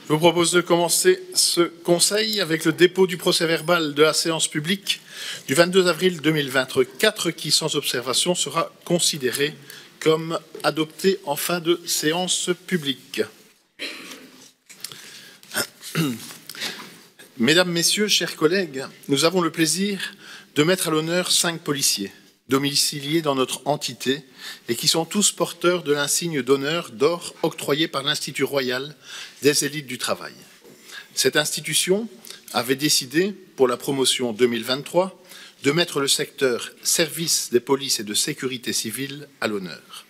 Je vous propose de commencer ce conseil avec le dépôt du procès-verbal de la séance publique du 22 avril 2024 qui, sans observation, sera considéré comme adopté en fin de séance publique. Mesdames, Messieurs, chers collègues, nous avons le plaisir de mettre à l'honneur 5 policiers domiciliés dans notre entité et qui sont tous porteurs de l'insigne d'honneur d'or octroyé par l'Institut royal des élites du travail. Cette institution avait décidé, pour la promotion 2023, de mettre le secteur service des polices et de sécurité civile à l'honneur.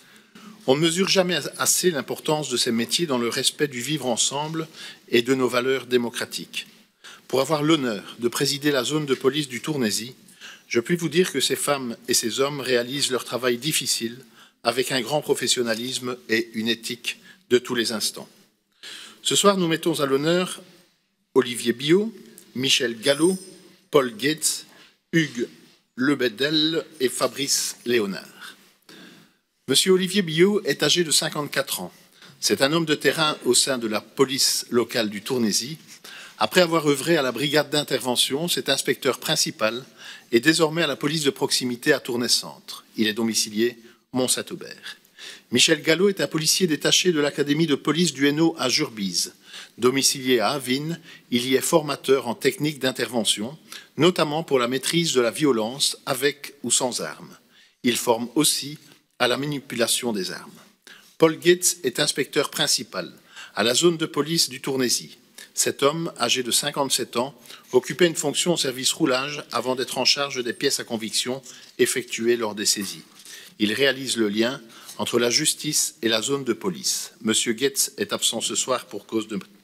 On ne mesure jamais assez l'importance de ces métiers dans le respect du vivre ensemble et de nos valeurs démocratiques. Pour avoir l'honneur de présider la zone de police du Tournaisis, je puis vous dire que ces femmes et ces hommes réalisent leur travail difficile avec un grand professionnalisme et une éthique de tous les instants. Ce soir, nous mettons à l'honneur Olivier Billot, Michel Gallo, Paul Gates, Hugues Lebedel et Fabrice Léonard. Monsieur Olivier Billot est âgé de 54 ans. C'est un homme de terrain au sein de la police locale du Tournaisis. Après avoir œuvré à la brigade d'intervention, c'est inspecteur principal et désormais à la police de proximité à Tournai-Centre. Il est domicilié Mont-Saint-Aubert. Michel Gallo est un policier détaché de l'académie de police du Hainaut à Jurbise. Domicilié à Avines, il y est formateur en technique d'intervention, notamment pour la maîtrise de la violence avec ou sans armes. Il forme aussi à la manipulation des armes. Paul Gates est inspecteur principal à la zone de police du Tournaisis. Cet homme, âgé de 57 ans, occupait une fonction au service roulage avant d'être en charge des pièces à conviction effectuées lors des saisies. Il réalise le lien entre la justice et la zone de police. Monsieur Gates est absent ce soir pour cause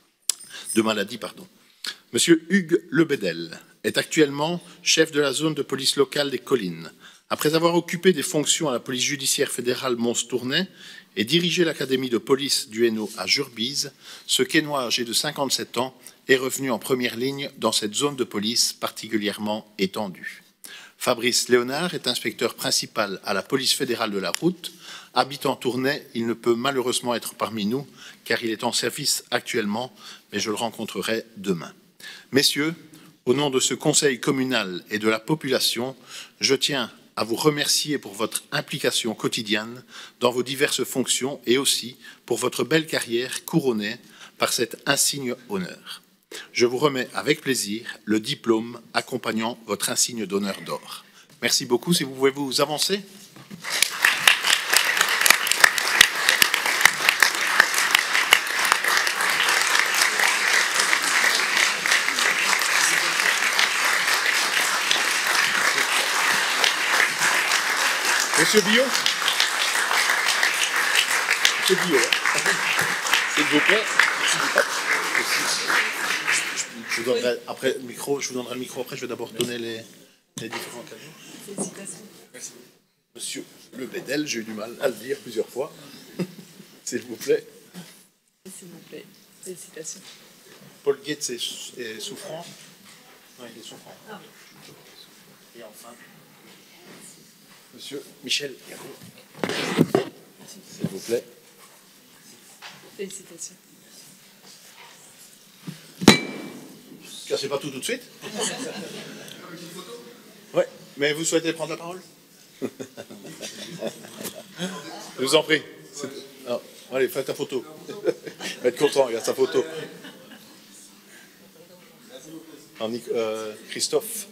de maladie. Monsieur Hugues Lebedel est actuellement chef de la zone de police locale des Collines. Après avoir occupé des fonctions à la police judiciaire fédérale Mons-Tournai et dirigé l'académie de police du Hainaut à Jurbise, ce Quénois âgé de 57 ans est revenu en première ligne dans cette zone de police particulièrement étendue. Fabrice Léonard est inspecteur principal à la police fédérale de la route. Habitant Tournai, il ne peut malheureusement être parmi nous car il est en service actuellement, mais je le rencontrerai demain. Messieurs, au nom de ce conseil communal et de la population, je tiens à vous remercier pour votre implication quotidienne dans vos diverses fonctions et aussi pour votre belle carrière couronnée par cet insigne honneur. Je vous remets avec plaisir le diplôme accompagnant votre insigne d'honneur d'or. Merci beaucoup. Si vous pouvez vous avancer. Monsieur Billot, s'il vous plaît. Je vous donnerai après le micro. Je vous donnerai le micro après. Je vais d'abord donner les différents cadeaux. Félicitations. Merci. Monsieur Lebedel, j'ai eu du mal à le dire plusieurs fois. S'il vous plaît. S'il vous plaît. Félicitations. Paul Gates est souffrant. Non, il est souffrant. Ah. Et enfin, Monsieur Michel Gallo. S'il vous plaît. Félicitations. Cassez pas tout de suite. Oui, mais vous souhaitez prendre la parole? Je vous en prie. Non. Allez, faites ta photo. Être content, regarde sa photo. Christophe.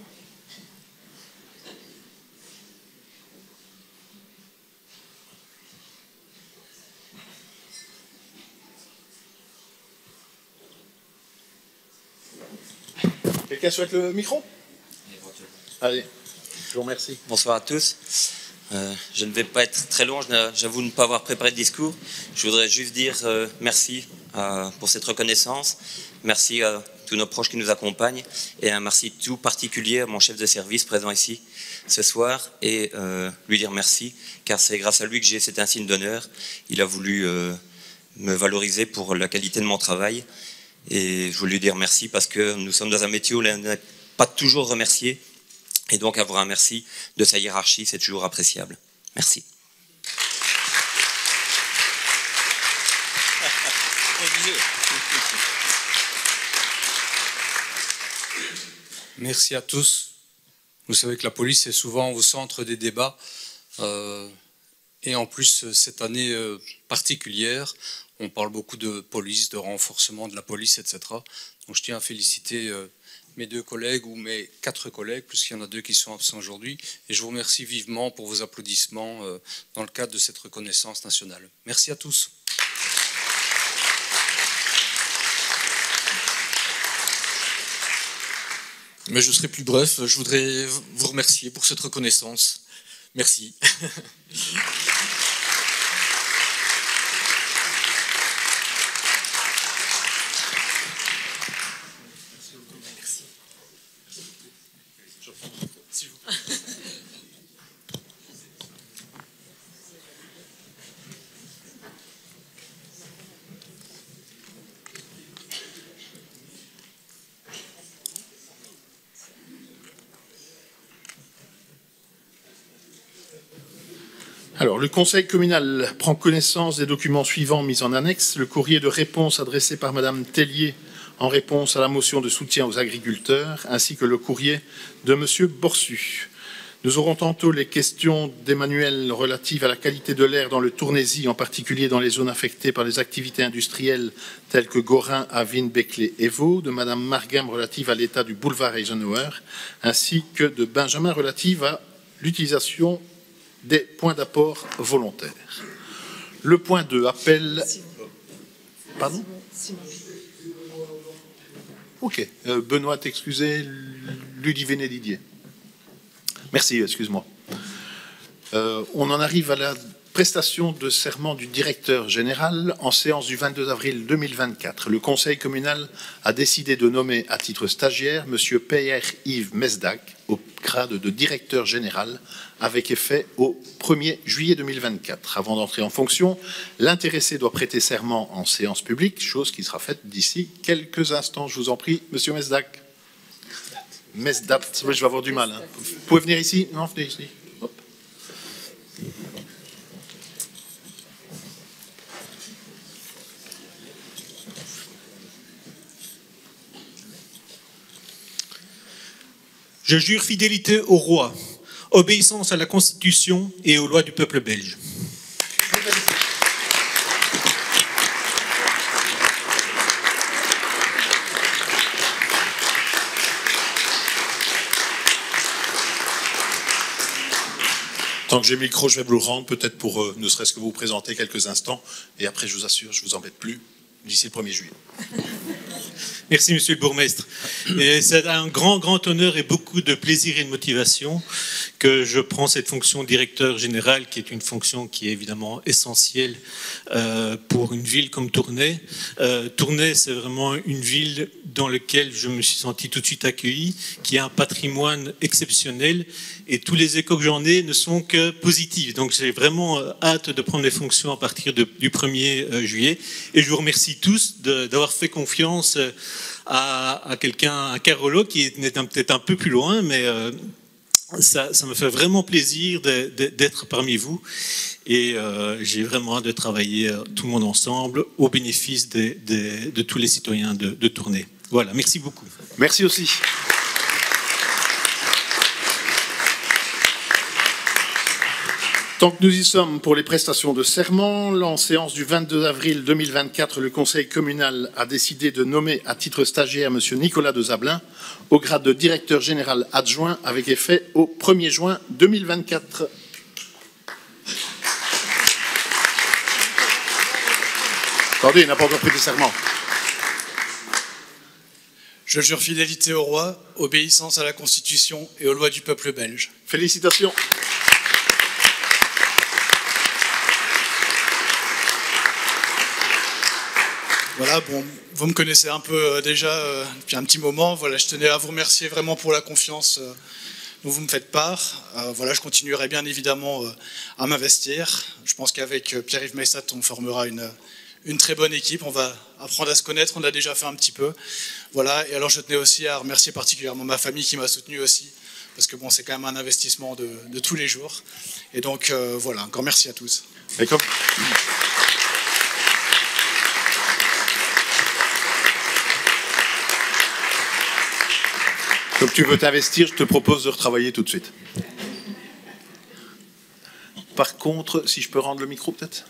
Quelqu'un souhaite le micro? Allez, je vous remercie. Bonsoir à tous. Je ne vais pas être très long, j'avoue ne pas avoir préparé de discours. Je voudrais juste dire merci pour cette reconnaissance. Merci à tous nos proches qui nous accompagnent et un merci tout particulier à mon chef de service présent ici ce soir et lui dire merci car c'est grâce à lui que j'ai cet insigne d'honneur. Il a voulu me valoriser pour la qualité de mon travail. Et je voulais lui dire merci parce que nous sommes dans un métier où on n'est pas toujours remercié. Et donc avoir un merci de sa hiérarchie, c'est toujours appréciable. Merci. Merci à tous. Vous savez que la police est souvent au centre des débats. Et en plus, cette année particulière, on parle beaucoup de police, de renforcement de la police, etc. Donc je tiens à féliciter mes 2 collègues ou mes 4 collègues, puisqu'il y en a 2 qui sont absents aujourd'hui. Et je vous remercie vivement pour vos applaudissements dans le cadre de cette reconnaissance nationale. Merci à tous. Mais je serai plus bref. Je voudrais vous remercier pour cette reconnaissance. Merci. Alors, le Conseil communal prend connaissance des documents suivants mis en annexe. Le courrier de réponse adressé par Madame Tellier en réponse à la motion de soutien aux agriculteurs, ainsi que le courrier de Monsieur Borsu. Nous aurons tantôt les questions d'Emmanuel relatives à la qualité de l'air dans le Tournaisis, en particulier dans les zones affectées par les activités industrielles telles que Gorin, Avine, Beclé et Vaud, de Madame Margam relative à l'état du boulevard Eisenhower, ainsi que de Benjamin relative à l'utilisation des points d'apport volontaires. Le point 2 appelle... Pardon ? Ok. Benoît, excusez, Ludivine et Didier. Merci, excuse-moi. On en arrive à la prestation de serment du directeur général en séance du 22 avril 2024. Le Conseil communal a décidé de nommer à titre stagiaire M. Pierre-Yves Mesdac au grade de directeur général avec effet au 1er juillet 2024. Avant d'entrer en fonction, l'intéressé doit prêter serment en séance publique, chose qui sera faite d'ici quelques instants. Je vous en prie, M. Mesdac. Mesdat, je vais avoir du mal. Hein. Vous pouvez venir ici? Non, venez ici. Hop. Je jure fidélité au roi, obéissance à la Constitution et aux lois du peuple belge. Tant que j'ai mis le micro, je vais vous le rendre, peut-être pour ne serait-ce que vous présenter quelques instants. Et après, je vous assure, je ne vous embête plus d'ici le 1er juillet. Merci, monsieur le bourgmestre. Et c'est un grand honneur et beaucoup de plaisir et de motivation que je prends cette fonction de directeur général, qui est une fonction qui est évidemment essentielle pour une ville comme Tournai. Tournai, c'est vraiment une ville dans laquelle je me suis senti tout de suite accueilli, qui a un patrimoine exceptionnel, et tous les échos que j'en ai ne sont que positifs. Donc j'ai vraiment hâte de prendre les fonctions à partir du 1er juillet. Et je vous remercie tous d'avoir fait confiance à quelqu'un, à Carolo, qui est peut-être un peu plus loin, mais ça me fait vraiment plaisir d'être parmi vous. Et j'ai vraiment hâte de travailler tout le monde ensemble au bénéfice de tous les citoyens de Tournai. Voilà, merci beaucoup. Merci aussi. Tant que nous y sommes pour les prestations de serment, en séance du 22 avril 2024, le Conseil communal a décidé de nommer à titre stagiaire M. Nicolas de Zablin au grade de directeur général adjoint avec effet au 1er juin 2024. Attendez, il n'a pas encore prêté serment. Je jure fidélité au roi, obéissance à la Constitution et aux lois du peuple belge. Félicitations. Voilà, bon, vous me connaissez un peu déjà depuis un petit moment. Voilà, je tenais à vous remercier vraiment pour la confiance dont vous me faites part. Voilà, je continuerai bien évidemment à m'investir. Je pense qu'avec Pierre-Yves Messat, on formera une très bonne équipe. On va apprendre à se connaître, on l'a déjà fait un petit peu. Voilà, et alors je tenais aussi à remercier particulièrement ma famille qui m'a soutenu aussi, parce que bon, c'est quand même un investissement de tous les jours. Et donc voilà, encore merci à tous. D'accord. Comme tu veux t'investir, je te propose de retravailler tout de suite. Par contre, si je peux rendre le micro peut-être.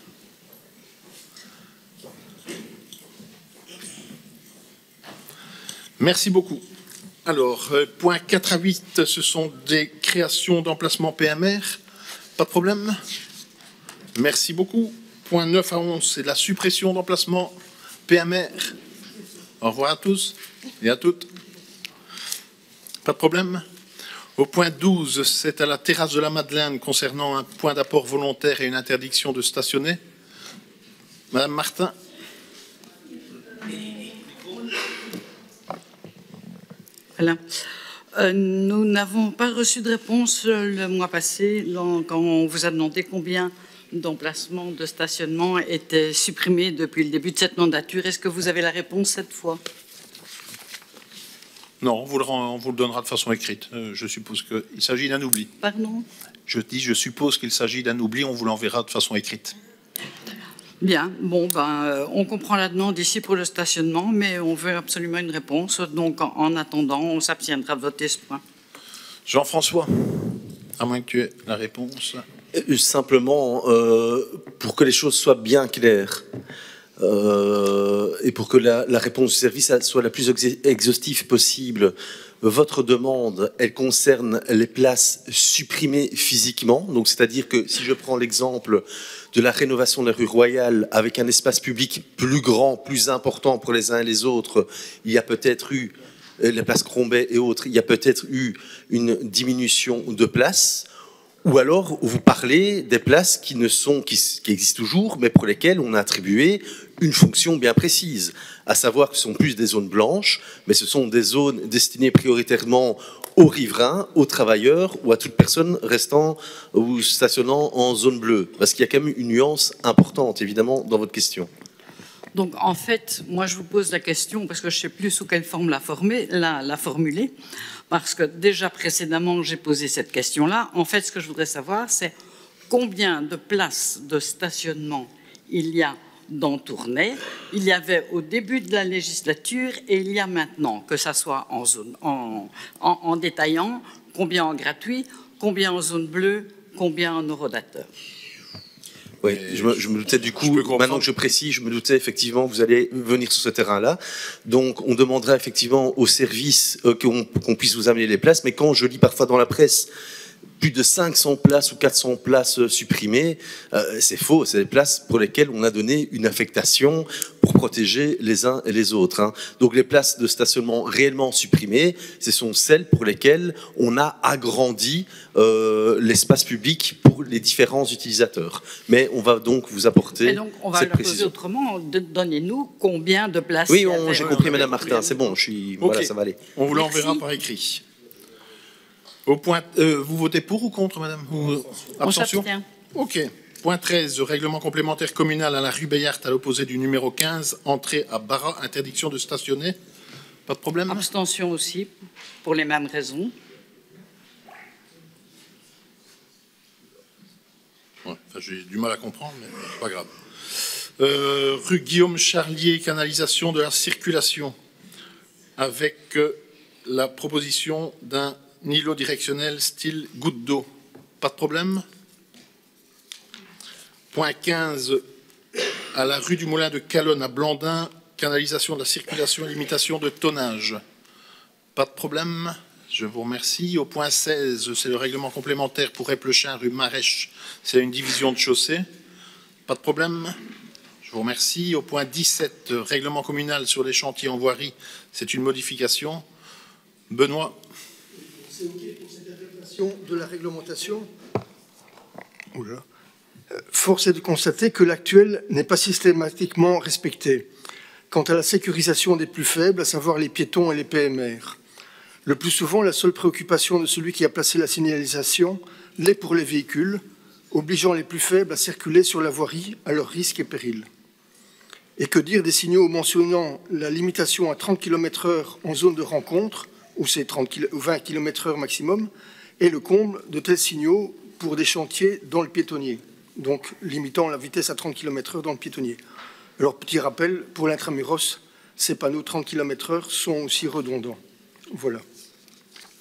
Merci beaucoup. Alors, points 4 à 8, ce sont des créations d'emplacements PMR. Pas de problème? Merci beaucoup. Points 9 à 11, c'est la suppression d'emplacements PMR. Au revoir à tous et à toutes. Pas de problème? Au point 12, c'est à la terrasse de la Madeleine concernant un point d'apport volontaire et une interdiction de stationner. Madame Martin. Voilà. Nous n'avons pas reçu de réponse le mois passé quand on vous a demandé combien d'emplacements de stationnement étaient supprimés depuis le début de cette mandature. Est-ce que vous avez la réponse cette fois? Non, on vous le donnera de façon écrite. Je suppose qu'il s'agit d'un oubli. Pardon? Je suppose qu'il s'agit d'un oubli, on vous l'enverra de façon écrite. Bien, bon, on comprend la demande ici pour le stationnement, mais on veut absolument une réponse. Donc, en attendant, on s'abstiendra de voter ce point. Jean-François, à moins que tu aies la réponse. Simplement, pour que les choses soient bien claires et pour que la réponse du service soit la plus exhaustive possible, votre demande, elle concerne les places supprimées physiquement. Donc, c'est-à-dire que si je prends l'exemple de la rénovation de la rue Royale avec un espace public plus grand, plus important pour les uns et les autres, il y a peut-être eu, la place Crombet et autres, il y a peut-être eu une diminution de places. Ou alors, vous parlez des places qui existent toujours, mais pour lesquelles on a attribué une fonction bien précise, à savoir que ce sont plus des zones blanches, mais ce sont des zones destinées prioritairement aux riverains, aux travailleurs ou à toute personne restant ou stationnant en zone bleue. Parce qu'il y a quand même une nuance importante, évidemment, dans votre question. Donc, en fait, moi, je vous pose la question, parce que je ne sais plus sous quelle forme la formuler, parce que déjà précédemment, j'ai posé cette question-là. En fait, ce que je voudrais savoir, c'est combien de places de stationnement il y a dans Tournai. Il y avait au début de la législature et il y a maintenant, que ça soit en zone, en détaillant, combien en gratuit, combien en zone bleue, combien en horodateur. Oui, je me doutais du coup, maintenant que je précise, je me doutais effectivement que vous allez venir sur ce terrain-là. Donc, on demandera effectivement au service qu'on puisse vous amener les places. Mais quand je lis parfois dans la presse plus de 500 places ou 400 places supprimées, c'est faux. C'est des places pour lesquelles on a donné une affectation pour protéger les uns et les autres. Hein. Donc, les places de stationnement réellement supprimées, ce sont celles pour lesquelles on a agrandi l'espace public pour les différents utilisateurs. Mais on va donc vous apporter cette précision. On va la poser autrement. Donnez-nous combien de places. Oui, j'ai compris, Madame Martin. C'est bon, voilà, ça va aller. On vous l'enverra par écrit. Au point, vous votez pour ou contre, Madame? Abstention? On s'abstient. OK. Point 13, règlement complémentaire communal à la rue Bayard, à l'opposé du numéro 15, entrée à Barra, interdiction de stationner. Pas de problème? Abstention aussi, pour les mêmes raisons. Ouais, j'ai du mal à comprendre, mais c'est pas grave. Rue Guillaume Charlier, canalisation de la circulation, avec la proposition d'un îlot directionnel style goutte d'eau. Pas de problème? Point 15, à la rue du Moulin de Calonne à Blandin, canalisation de la circulation et limitation de tonnage. Pas de problème? Je vous remercie. Au point 16, c'est le règlement complémentaire pour Éplechin, rue Marèche. C'est une division de chaussée. Pas de problème? Je vous remercie. Au point 17, règlement communal sur les chantiers en voirie. C'est une modification. Benoît. C'est OK pour cette adaptation de la réglementation. Oula. Force est de constater que l'actuel n'est pas systématiquement respecté. Quant à la sécurisation des plus faibles, à savoir les piétons et les PMR, le plus souvent, la seule préoccupation de celui qui a placé la signalisation l'est pour les véhicules, obligeant les plus faibles à circuler sur la voirie à leur risque et péril. Et que dire des signaux mentionnant la limitation à 30 km/h en zone de rencontre, où c'est 20 km/h maximum, et le comble de tels signaux pour des chantiers dans le piétonnier, donc limitant la vitesse à 30 km/h dans le piétonnier. Alors, petit rappel, pour l'intramuros, ces panneaux 30 km/h sont aussi redondants. Voilà.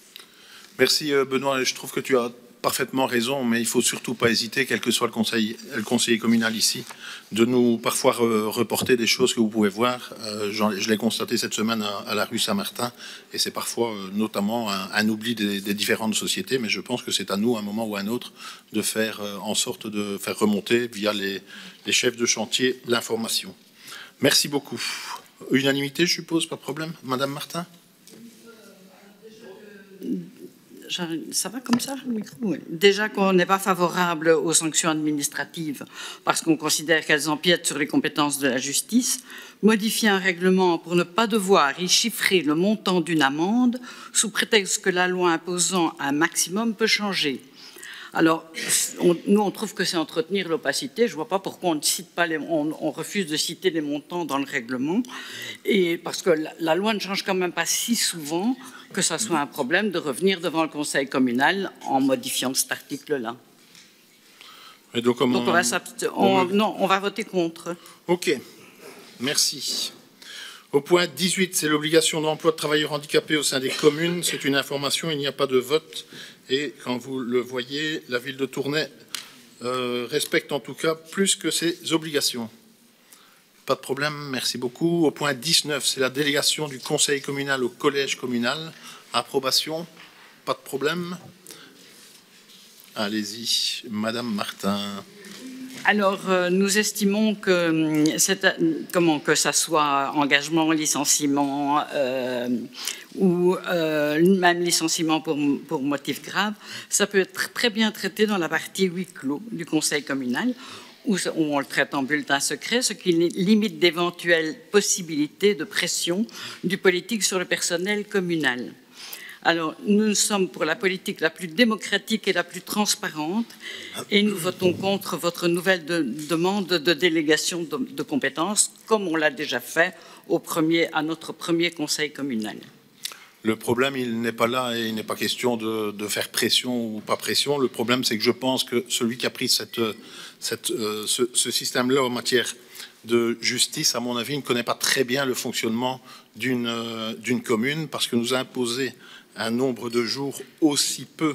Merci Benoît, je trouve que tu as parfaitement raison, mais il ne faut surtout pas hésiter, quel que soit le conseiller communal ici, de nous parfois reporter des choses que vous pouvez voir. Je l'ai constaté cette semaine à la rue Saint-Martin, et c'est parfois notamment un oubli des différentes sociétés, mais je pense que c'est à nous, à un moment ou à un autre, de faire en sorte de faire remonter, via les chefs de chantier, l'information. Merci beaucoup. Unanimité, je suppose, pas de problème. Madame Martin ? Ça va comme ça, le micro? Oui. Déjà qu'on n'est pas favorable aux sanctions administratives parce qu'on considère qu'elles empiètent sur les compétences de la justice, modifier un règlement pour ne pas devoir y chiffrer le montant d'une amende sous prétexte que la loi imposant un maximum peut changer. Alors, nous, on trouve que c'est entretenir l'opacité. Je ne vois pas pourquoi on ne cite pas on refuse de citer les montants dans le règlement. Et parce que la loi ne change quand même pas si souvent que ça soit un problème de revenir devant le conseil communal en modifiant cet article-là. Donc on va voter contre. OK. Merci. Au point 18, c'est l'obligation d'emploi de travailleurs handicapés au sein des communes. C'est une information, il n'y a pas de vote. Et quand vous le voyez, la ville de Tournai respecte en tout cas plus que ses obligations. Pas de problème, merci beaucoup. Au point 19, c'est la délégation du conseil communal au collège communal. Approbation, pas de problème. Allez-y, Madame Martin. Alors, nous estimons que, que ça soit engagement, licenciement ou même licenciement pour motif grave, ça peut être très bien traité dans la partie huis clos du conseil communal, où on le traite en bulletin secret, ce qui limite d'éventuelles possibilités de pression du politique sur le personnel communal. Alors, nous sommes pour la politique la plus démocratique et la plus transparente et nous votons contre votre nouvelle demande de délégation de compétences, comme on l'a déjà fait à notre premier conseil communal. Le problème, il n'est pas là et il n'est pas question de faire pression ou pas pression. Le problème, c'est que je pense que celui qui a pris ce système-là en matière de justice, à mon avis, ne connaît pas très bien le fonctionnement d'une commune parce que nous a imposé un nombre de jours aussi peu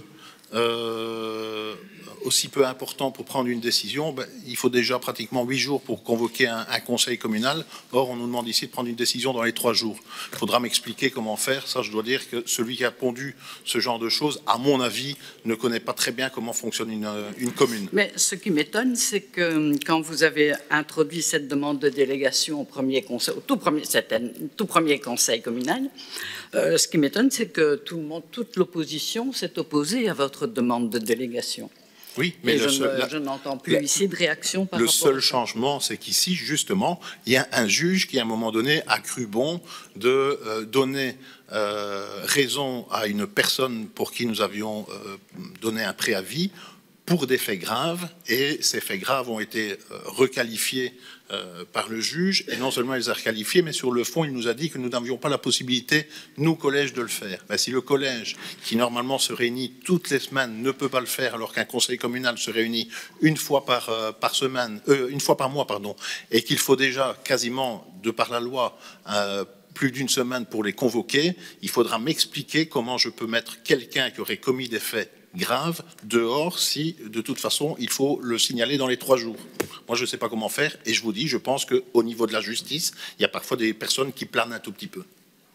important pour prendre une décision. Il faut déjà pratiquement 8 jours pour convoquer un conseil communal. Or, on nous demande ici de prendre une décision dans les 3 jours. Il faudra m'expliquer comment faire. Ça, je dois dire que celui qui a pondu ce genre de choses, à mon avis, ne connaît pas très bien comment fonctionne une commune. Mais ce qui m'étonne, c'est que quand vous avez introduit cette demande de délégation au tout premier conseil communal, ce qui m'étonne, c'est que toute l'opposition s'est opposée à votre demande de délégation. Oui, mais je n'entends plus ici de réaction par rapport à ça. Le seul changement, c'est qu'ici, justement, il y a un juge qui, à un moment donné, a cru bon de donner raison à une personne pour qui nous avions donné un préavis pour des faits graves, et ces faits graves ont été requalifiés par le juge, et non seulement il les a requalifiés, mais sur le fond, il nous a dit que nous n'avions pas la possibilité, nous, collège, de le faire. Si le collège, qui normalement se réunit toutes les semaines, ne peut pas le faire, alors qu'un conseil communal se réunit une fois par mois, et qu'il faut déjà quasiment, de par la loi, plus d'une semaine pour les convoquer, il faudra m'expliquer comment je peux mettre quelqu'un qui aurait commis des faits grave dehors si, de toute façon, il faut le signaler dans les 3 jours. Moi, je ne sais pas comment faire et je vous dis, je pense qu'au niveau de la justice, il y a parfois des personnes qui planent un tout petit peu.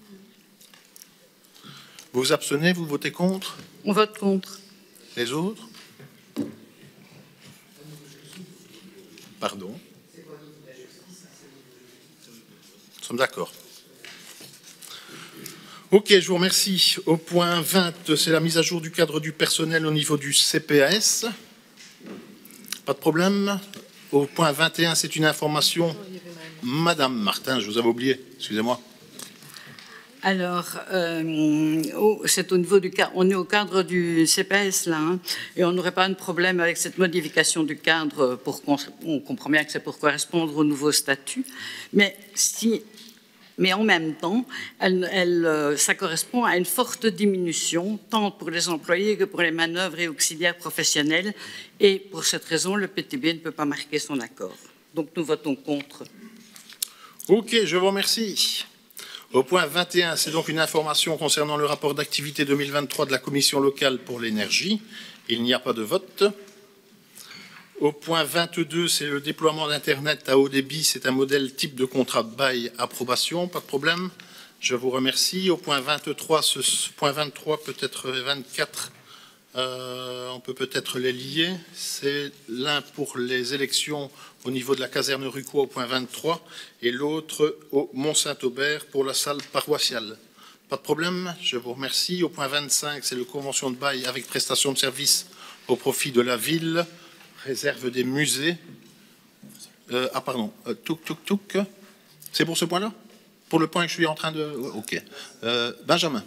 Vous vous abstenez, vous votez contre? On vote contre. Les autres? Pardon? Nous sommes d'accord. Ok, je vous remercie. Au point 20, c'est la mise à jour du cadre du personnel au niveau du CPAS. Pas de problème. Au point 21, c'est une information. Madame Martin, je vous avais oublié, excusez-moi. Alors, c'est au niveau du cadre, on est au cadre du CPS là, hein, et on n'aurait pas de problème avec cette modification du cadre on comprend bien que c'est pour correspondre au nouveau statut, mais en même temps, ça correspond à une forte diminution, tant pour les employés que pour les manœuvres et auxiliaires professionnels. Et pour cette raison, le PTB ne peut pas marquer son accord. Donc nous votons contre. Ok, je vous remercie. Au point 21, c'est donc une information concernant le rapport d'activité 2023 de la Commission locale pour l'énergie. Il n'y a pas de vote. Au point 22, c'est le déploiement d'Internet à haut débit. C'est un modèle type de contrat bail approbation. Pas de problème. Je vous remercie. Au point 23, point 23, peut-être 24, on peut peut-être les lier. C'est l'un pour les élections au niveau de la caserne Rucco au point 23 et l'autre au Mont-Saint-Aubert pour la salle paroissiale. Pas de problème, je vous remercie. Au point 25, c'est la convention de bail avec prestation de services au profit de la ville, réserve des musées. Touk. C'est pour ce point-là? Pour le point que je suis en train de... Ok. Benjamin.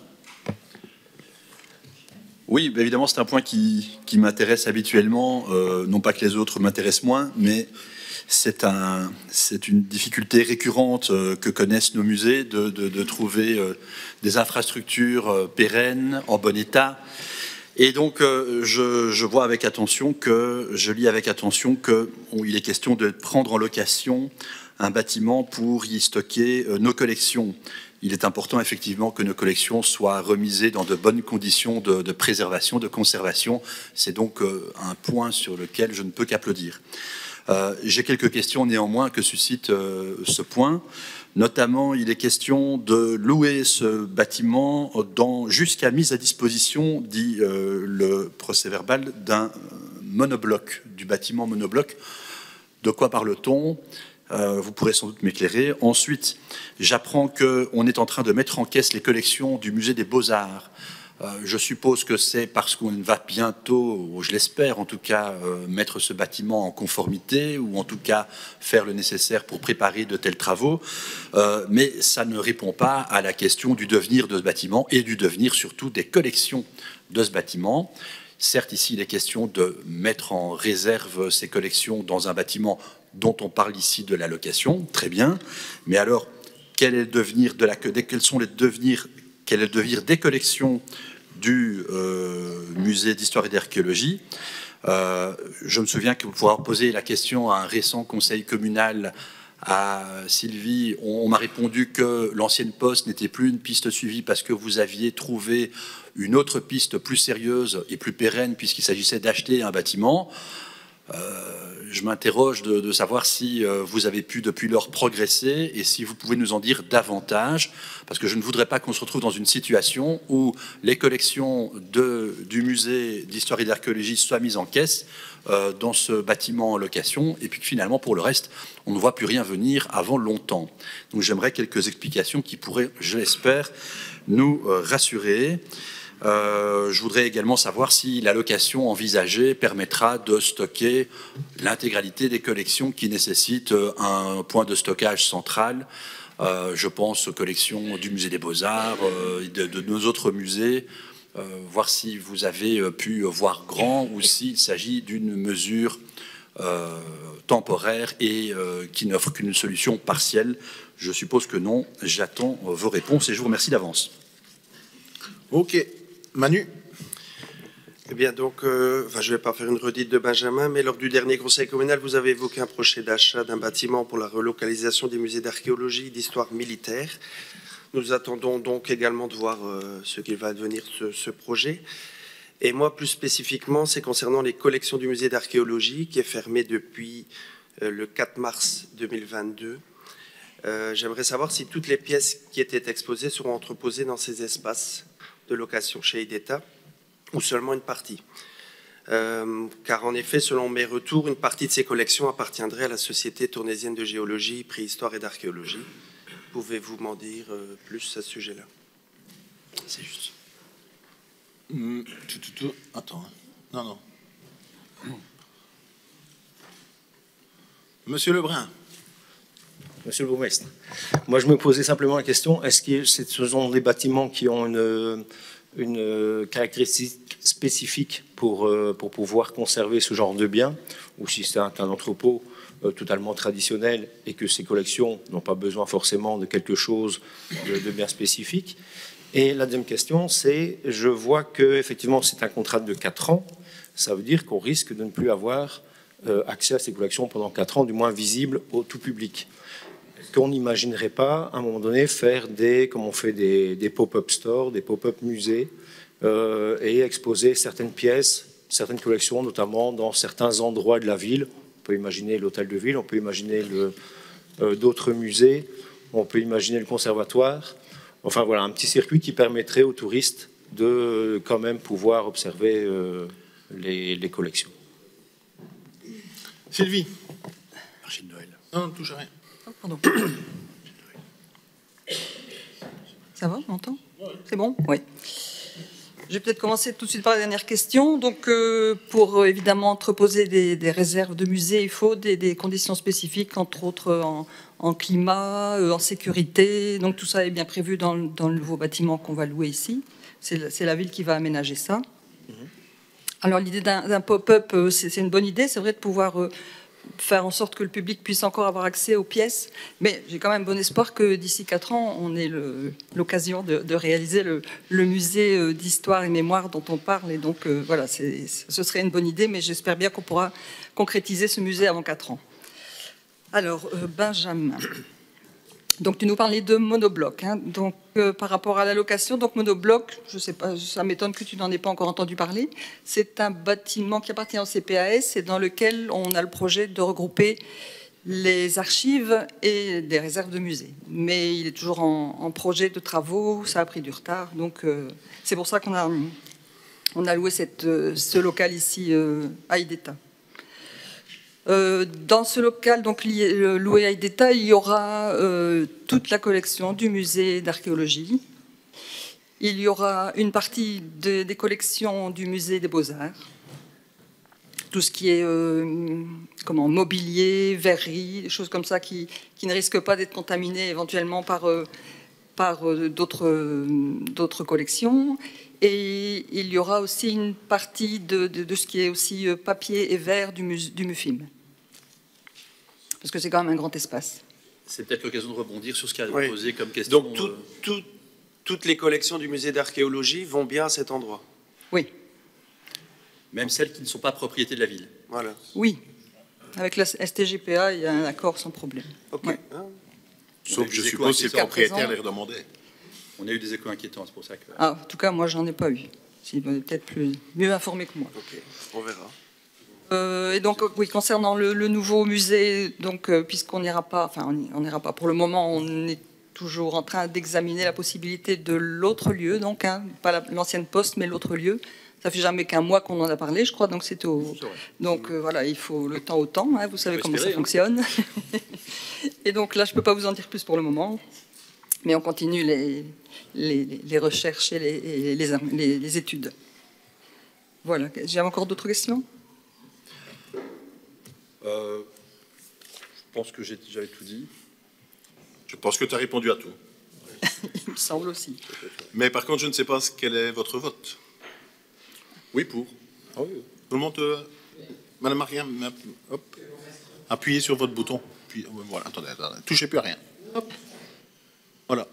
Oui, évidemment, c'est un point qui m'intéresse habituellement, non pas que les autres m'intéressent moins, mais c'est une difficulté récurrente que connaissent nos musées de trouver des infrastructures pérennes, en bon état. Et donc, je lis avec attention qu'il est question de prendre en location un bâtiment pour y stocker nos collections. Il est important effectivement que nos collections soient remisées dans de bonnes conditions de préservation, de conservation. C'est donc un point sur lequel je ne peux qu'applaudir. J'ai quelques questions néanmoins que suscite ce point. Notamment, il est question de louer ce bâtiment jusqu'à mise à disposition, dit le procès-verbal, d'un monobloc, du bâtiment monobloc. De quoi parle-t-on ? Vous pourrez sans doute m'éclairer. Ensuite, j'apprends qu'on est en train de mettre en caisse les collections du musée des Beaux-Arts. Je suppose que c'est parce qu'on va bientôt, je l'espère en tout cas, mettre ce bâtiment en conformité ou en tout cas faire le nécessaire pour préparer de tels travaux. Mais ça ne répond pas à la question du devenir de ce bâtiment et du devenir surtout des collections de ce bâtiment. Certes, ici, il est question de mettre en réserve ces collections dans un bâtiment dont on parle ici de la location, très bien. Mais alors, quel est le devenir des collections du musée d'histoire et d'archéologie? Je me souviens que pour pouvoir poser la question à un récent conseil communal à Sylvie, on m'a répondu que l'ancienne poste n'était plus une piste suivie parce que vous aviez trouvé une autre piste plus sérieuse et plus pérenne puisqu'il s'agissait d'acheter un bâtiment. Je m'interroge de savoir si vous avez pu depuis lors progresser et si vous pouvez nous en dire davantage, parce que je ne voudrais pas qu'on se retrouve dans une situation où les collections du musée d'histoire et d'archéologie soient mises en caisse dans ce bâtiment en location et puis que finalement pour le reste on ne voit plus rien venir avant longtemps. Donc j'aimerais quelques explications qui pourraient, je l'espère, nous rassurer. Je voudrais également savoir si la location envisagée permettra de stocker l'intégralité des collections qui nécessitent un point de stockage central. Je pense aux collections du musée des Beaux-Arts, de nos autres musées, voir si vous avez pu voir grand ou s'il s'agit d'une mesure temporaire et qui n'offre qu'une solution partielle. Je suppose que non. J'attends vos réponses et je vous remercie d'avance. Ok. Manu? Eh bien, donc, je ne vais pas faire une redite de Benjamin, mais lors du dernier conseil communal, vous avez évoqué un projet d'achat d'un bâtiment pour la relocalisation des musées d'archéologie et d'histoire militaire. Nous attendons donc également de voir ce qu'il va devenir ce projet. Et moi, plus spécifiquement, c'est concernant les collections du musée d'archéologie qui est fermé depuis le 4 mars 2022. J'aimerais savoir si toutes les pièces qui étaient exposées seront entreposées dans ces espaces de location chez IDETA ou seulement une partie. Car en effet, selon mes retours, une partie de ces collections appartiendrait à la Société tournaisienne de géologie, préhistoire et d'archéologie. Pouvez-vous m'en dire plus à ce sujet-là? C'est juste. Attends. Non. Monsieur Lebrun. Monsieur le bourgmestre, moi je me posais simplement la question, est-ce que ce sont des bâtiments qui ont une caractéristique spécifique pour pouvoir conserver ce genre de biens, ou si c'est un entrepôt totalement traditionnel et que ces collections n'ont pas besoin forcément de quelque chose de bien spécifique. Et la deuxième question, c'est, je vois qu'effectivement c'est un contrat de 4 ans, ça veut dire qu'on risque de ne plus avoir accès à ces collections pendant 4 ans, du moins visible au tout public. qu'on n'imaginerait pas, à un moment donné, faire comme on fait des pop-up stores, des pop-up musées, et exposer certaines pièces, certaines collections, notamment dans certains endroits de la ville. On peut imaginer l'hôtel de ville, on peut imaginer d'autres musées, on peut imaginer le conservatoire. Enfin voilà, un petit circuit qui permettrait aux touristes de quand même pouvoir observer les collections. Sylvie. Marché de Noël. Non, touche à rien. Oh, pardon. Ça va, on m'entend? C'est bon? Oui. Je vais peut-être commencer tout de suite par la dernière question. Donc, pour évidemment entreposer des réserves de musées, il faut des conditions spécifiques, entre autres en climat, en sécurité. Donc, tout ça est bien prévu dans le nouveau bâtiment qu'on va louer ici. C'est la ville qui va aménager ça. Alors, l'idée d'un pop-up, c'est une bonne idée. C'est vrai de pouvoir faire en sorte que le public puisse encore avoir accès aux pièces. Mais j'ai quand même bon espoir que d'ici 4 ans, on ait l'occasion de réaliser le musée d'histoire et mémoire dont on parle. Et donc, voilà, ce serait une bonne idée, mais j'espère bien qu'on pourra concrétiser ce musée avant 4 ans. Alors, Benjamin. Donc, tu nous parlais de monobloc. Hein. Donc, par rapport à la location, donc monobloc, je ne sais pas, ça m'étonne que tu n'en aies pas encore entendu parler. C'est un bâtiment qui appartient au CPAS et dans lequel on a le projet de regrouper les archives et des réserves de musée. Mais il est toujours en projet de travaux, ça a pris du retard. Donc, c'est pour ça qu'on a loué ce local ici à Ideta. Dans ce local, donc loué à Ideta, il y aura toute la collection du musée d'archéologie. Il y aura une partie des collections du musée des Beaux-Arts. Tout ce qui est mobilier, verrerie, des choses comme ça qui ne risquent pas d'être contaminées éventuellement par d'autres collections. Et il y aura aussi une partie de ce qui est aussi papier et verre du MUFIM. Parce que c'est quand même un grand espace. C'est peut-être l'occasion de rebondir sur ce qu'a posé comme question. Donc toutes les collections du musée d'archéologie vont bien à cet endroit? Oui. Même celles qui ne sont pas propriété de la ville? Voilà. Oui. Avec la STGPA, il y a un accord sans problème. Ok. Ouais. Sauf que je suppose que si le propriétaire les redemandait. On a eu des échos inquiétants, c'est pour ça que... Ah, en tout cas, moi, j'en ai pas eu. S'il est peut-être mieux informé que moi. Ok, on verra. Et donc, oui, concernant le nouveau musée, donc, puisqu'on n'ira pas, enfin, on n'ira pas pour le moment, on est toujours en train d'examiner la possibilité de l'autre lieu, donc, hein, pas l'ancienne poste, mais l'autre lieu. Ça fait jamais qu'un mois qu'on en a parlé, je crois, donc c'est donc voilà, il faut le temps au temps, hein, vous savez comment ça fonctionne. Et donc là, je peux pas vous en dire plus pour le moment, mais on continue les recherches et les études. Voilà, j'ai encore d'autres questions? Je pense que j'avais tout dit. Je pense que tu as répondu à tout. Il me semble aussi. Mais par contre, je ne sais pas quel est votre vote. Oui, pour. Ah oui. Tout le monde, Madame Mariam, hop, appuyez sur votre bouton. Puis, voilà, attendez, touchez plus à rien. Hop. Voilà.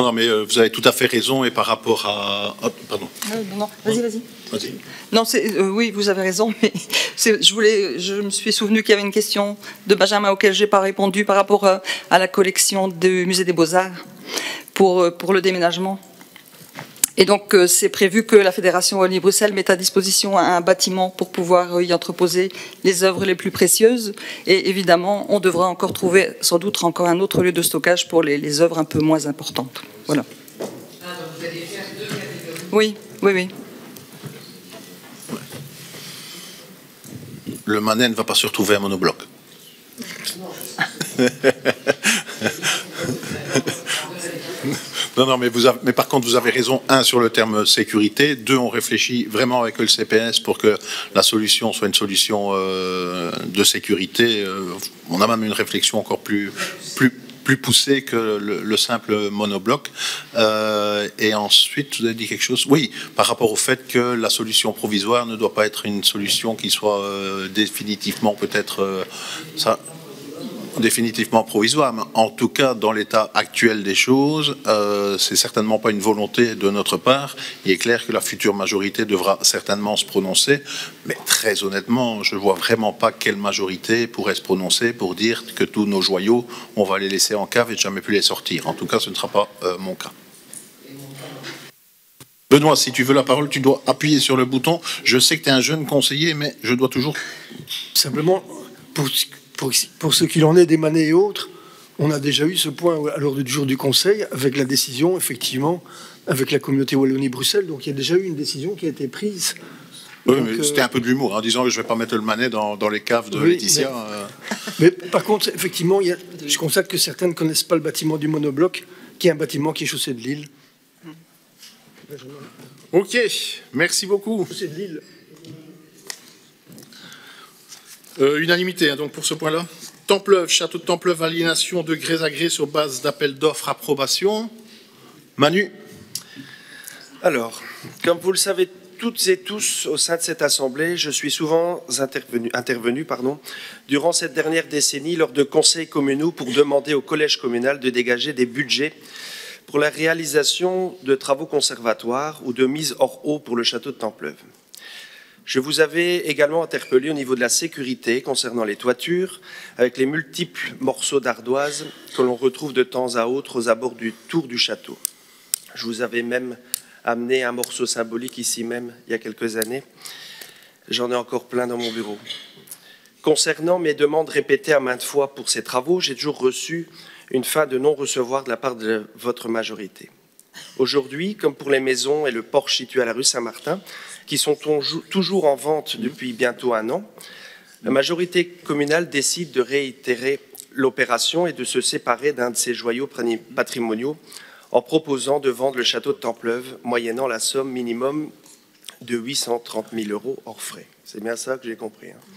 non, mais vous avez tout à fait raison, et par rapport à... Oh, pardon. Non, vas-y. Vas-y. Non, oui, vous avez raison, mais je me suis souvenu qu'il y avait une question de Benjamin auquel je n'ai pas répondu par rapport à la collection du Musée des Beaux-Arts pour le déménagement. Et donc, c'est prévu que la Fédération Wallonie-Bruxelles mette à disposition un bâtiment pour pouvoir y entreposer les œuvres les plus précieuses. Et évidemment, on devra encore trouver sans doute encore un autre lieu de stockage pour les œuvres un peu moins importantes. Voilà. Ah, donc vous allez faire 2 catégories. Oui. Le Manet ne va pas se retrouver à monobloc. Non, mais par contre, vous avez raison. 1, sur le terme sécurité. 2, on réfléchit vraiment avec le CPS pour que la solution soit une solution de sécurité. On a même une réflexion encore plus poussée que le simple monobloc. Et ensuite, vous avez dit quelque chose. Oui, par rapport au fait que la solution provisoire ne doit pas être une solution qui soit définitivement peut-être... définitivement provisoire, mais en tout cas dans l'état actuel des choses, c'est certainement pas une volonté de notre part. Il est clair que la future majorité devra certainement se prononcer, mais très honnêtement, je vois vraiment pas quelle majorité pourrait se prononcer pour dire que tous nos joyaux, on va les laisser en cave et jamais plus les sortir. En tout cas, ce ne sera pas mon cas. Benoît, si tu veux la parole, tu dois appuyer sur le bouton. Je sais que tu es un jeune conseiller, mais je dois toujours... Simplement, pour ce qu'il en est des Manets et autres, on a déjà eu ce point à l'ordre du jour du Conseil, avec la décision, effectivement, avec la communauté Wallonie-Bruxelles. Donc il y a déjà eu une décision qui a été prise. Oui, mais c'était un peu de l'humour, en disant que je ne vais pas mettre le Manet dans les caves de Laetitia. Mais par contre, effectivement, je constate que certains ne connaissent pas le bâtiment du monobloc, qui est un bâtiment qui est chaussé de Lille. Ok, merci beaucoup. Chaussé de Lille. Unanimité, hein, donc pour ce point-là. Templeuve, château de Templeuve, aliénation de gré à gré sur base d'appel d'offres, approbation. Manu. Alors, comme vous le savez toutes et tous au sein de cette Assemblée, je suis souvent intervenu durant cette dernière décennie lors de conseils communaux pour demander au collège communal de dégager des budgets pour la réalisation de travaux conservatoires ou de mise hors eau pour le château de Templeuve. Je vous avais également interpellé au niveau de la sécurité concernant les toitures, avec les multiples morceaux d'ardoise que l'on retrouve de temps à autre aux abords du tour du château. Je vous avais même amené un morceau symbolique ici même, il y a quelques années. J'en ai encore plein dans mon bureau. Concernant mes demandes répétées à maintes fois pour ces travaux, j'ai toujours reçu une fin de non-recevoir de la part de votre majorité. Aujourd'hui, comme pour les maisons et le porche situé à la rue Saint-Martin, qui sont toujours en vente depuis bientôt 1 an, la majorité communale décide de réitérer l'opération et de se séparer d'un de ses joyaux patrimoniaux en proposant de vendre le château de Templeuve, moyennant la somme minimum de 830 000 € hors frais. C'est bien ça que j'ai compris. Hein.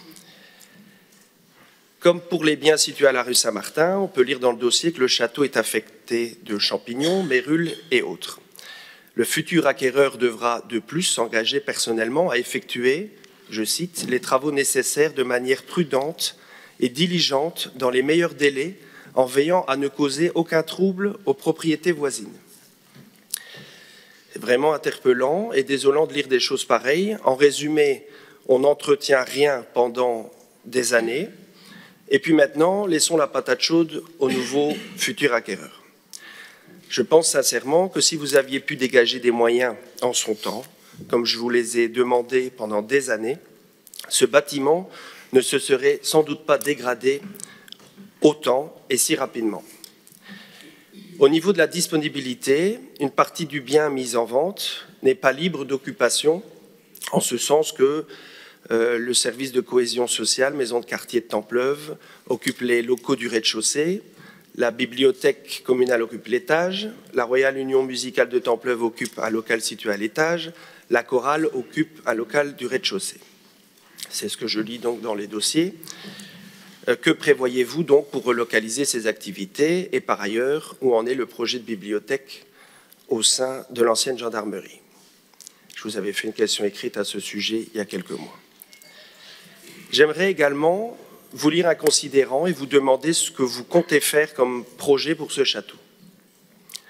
Comme pour les biens situés à la rue Saint-Martin, on peut lire dans le dossier que le château est affecté de champignons, mérules et autres. Le futur acquéreur devra de plus s'engager personnellement à effectuer, je cite, les travaux nécessaires de manière prudente et diligente dans les meilleurs délais, en veillant à ne causer aucun trouble aux propriétés voisines. C'est vraiment interpellant et désolant de lire des choses pareilles. En résumé, on n'entretient rien pendant des années, et puis maintenant, laissons la patate chaude au nouveau futur acquéreur. Je pense sincèrement que si vous aviez pu dégager des moyens en son temps, comme je vous les ai demandés pendant des années, ce bâtiment ne se serait sans doute pas dégradé autant et si rapidement. Au niveau de la disponibilité, une partie du bien mis en vente n'est pas libre d'occupation, en ce sens que le service de cohésion sociale, maison de quartier de Templeuve, occupe les locaux du rez-de-chaussée, la bibliothèque communale occupe l'étage, la Royale Union musicale de Templeuve occupe un local situé à l'étage, la chorale occupe un local du rez-de-chaussée. C'est ce que je lis donc dans les dossiers. Que prévoyez-vous donc pour relocaliser ces activités? Et par ailleurs, où en est le projet de bibliothèque au sein de l'ancienne gendarmerie? Je vous avais fait une question écrite à ce sujet il y a quelques mois. J'aimerais également vous lire un considérant et vous demander ce que vous comptez faire comme projet pour ce château.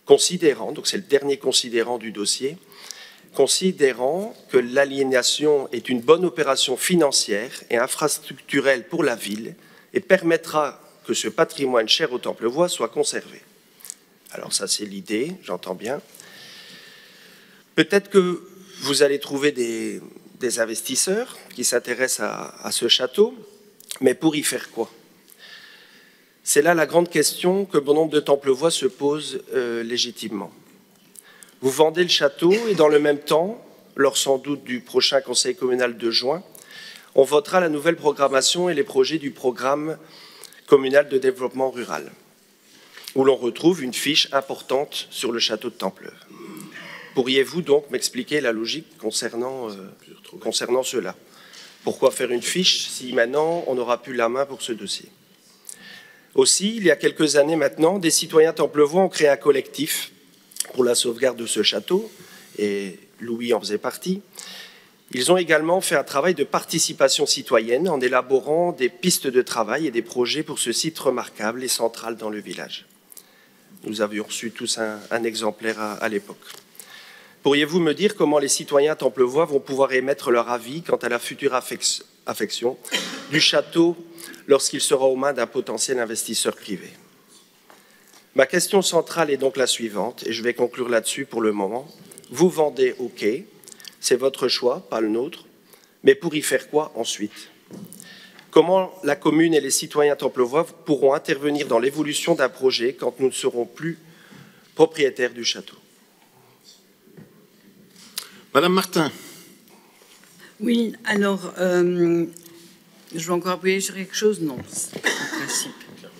considérant, donc c'est le dernier considérant du dossier, considérant que l'aliénation est une bonne opération financière et infrastructurelle pour la ville et permettra que ce patrimoine cher au Templevoix soit conservé. Alors ça, c'est l'idée, j'entends bien. Peut-être que vous allez trouver des investisseurs qui s'intéressent à ce château, mais pour y faire quoi? C'est là la grande question que bon nombre de Templevoix se posent légitimement. Vous vendez le château et dans le même temps, lors sans doute du prochain conseil communal de juin, on votera la nouvelle programmation et les projets du programme communal de développement rural, où l'on retrouve une fiche importante sur le château de Templeuve. Pourriez-vous donc m'expliquer la logique concernant cela? Pourquoi faire une fiche si maintenant on n'aura plus la main pour ce dossier? Aussi, il y a quelques années maintenant, des citoyens templevois ont créé un collectif pour la sauvegarde de ce château, et Louis en faisait partie. Ils ont également fait un travail de participation citoyenne en élaborant des pistes de travail et des projets pour ce site remarquable et central dans le village. Nous avions reçu tous un exemplaire à l'époque. Pourriez-vous me dire comment les citoyens templevois vont pouvoir émettre leur avis quant à la future affection du château lorsqu'il sera aux mains d'un potentiel investisseur privé? Ma question centrale est donc la suivante, et je vais conclure là-dessus pour le moment. Vous vendez, ok, c'est votre choix, pas le nôtre, mais pour y faire quoi ensuite? Comment la commune et les citoyens templevois pourront intervenir dans l'évolution d'un projet quand nous ne serons plus propriétaires du château? Madame Martin. Oui, alors, je vais encore appuyer sur quelque chose? Non, en principe.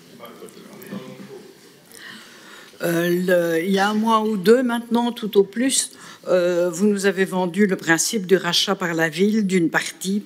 Il y a un mois ou deux maintenant, tout au plus, vous nous avez vendu le principe du rachat par la ville d'une partie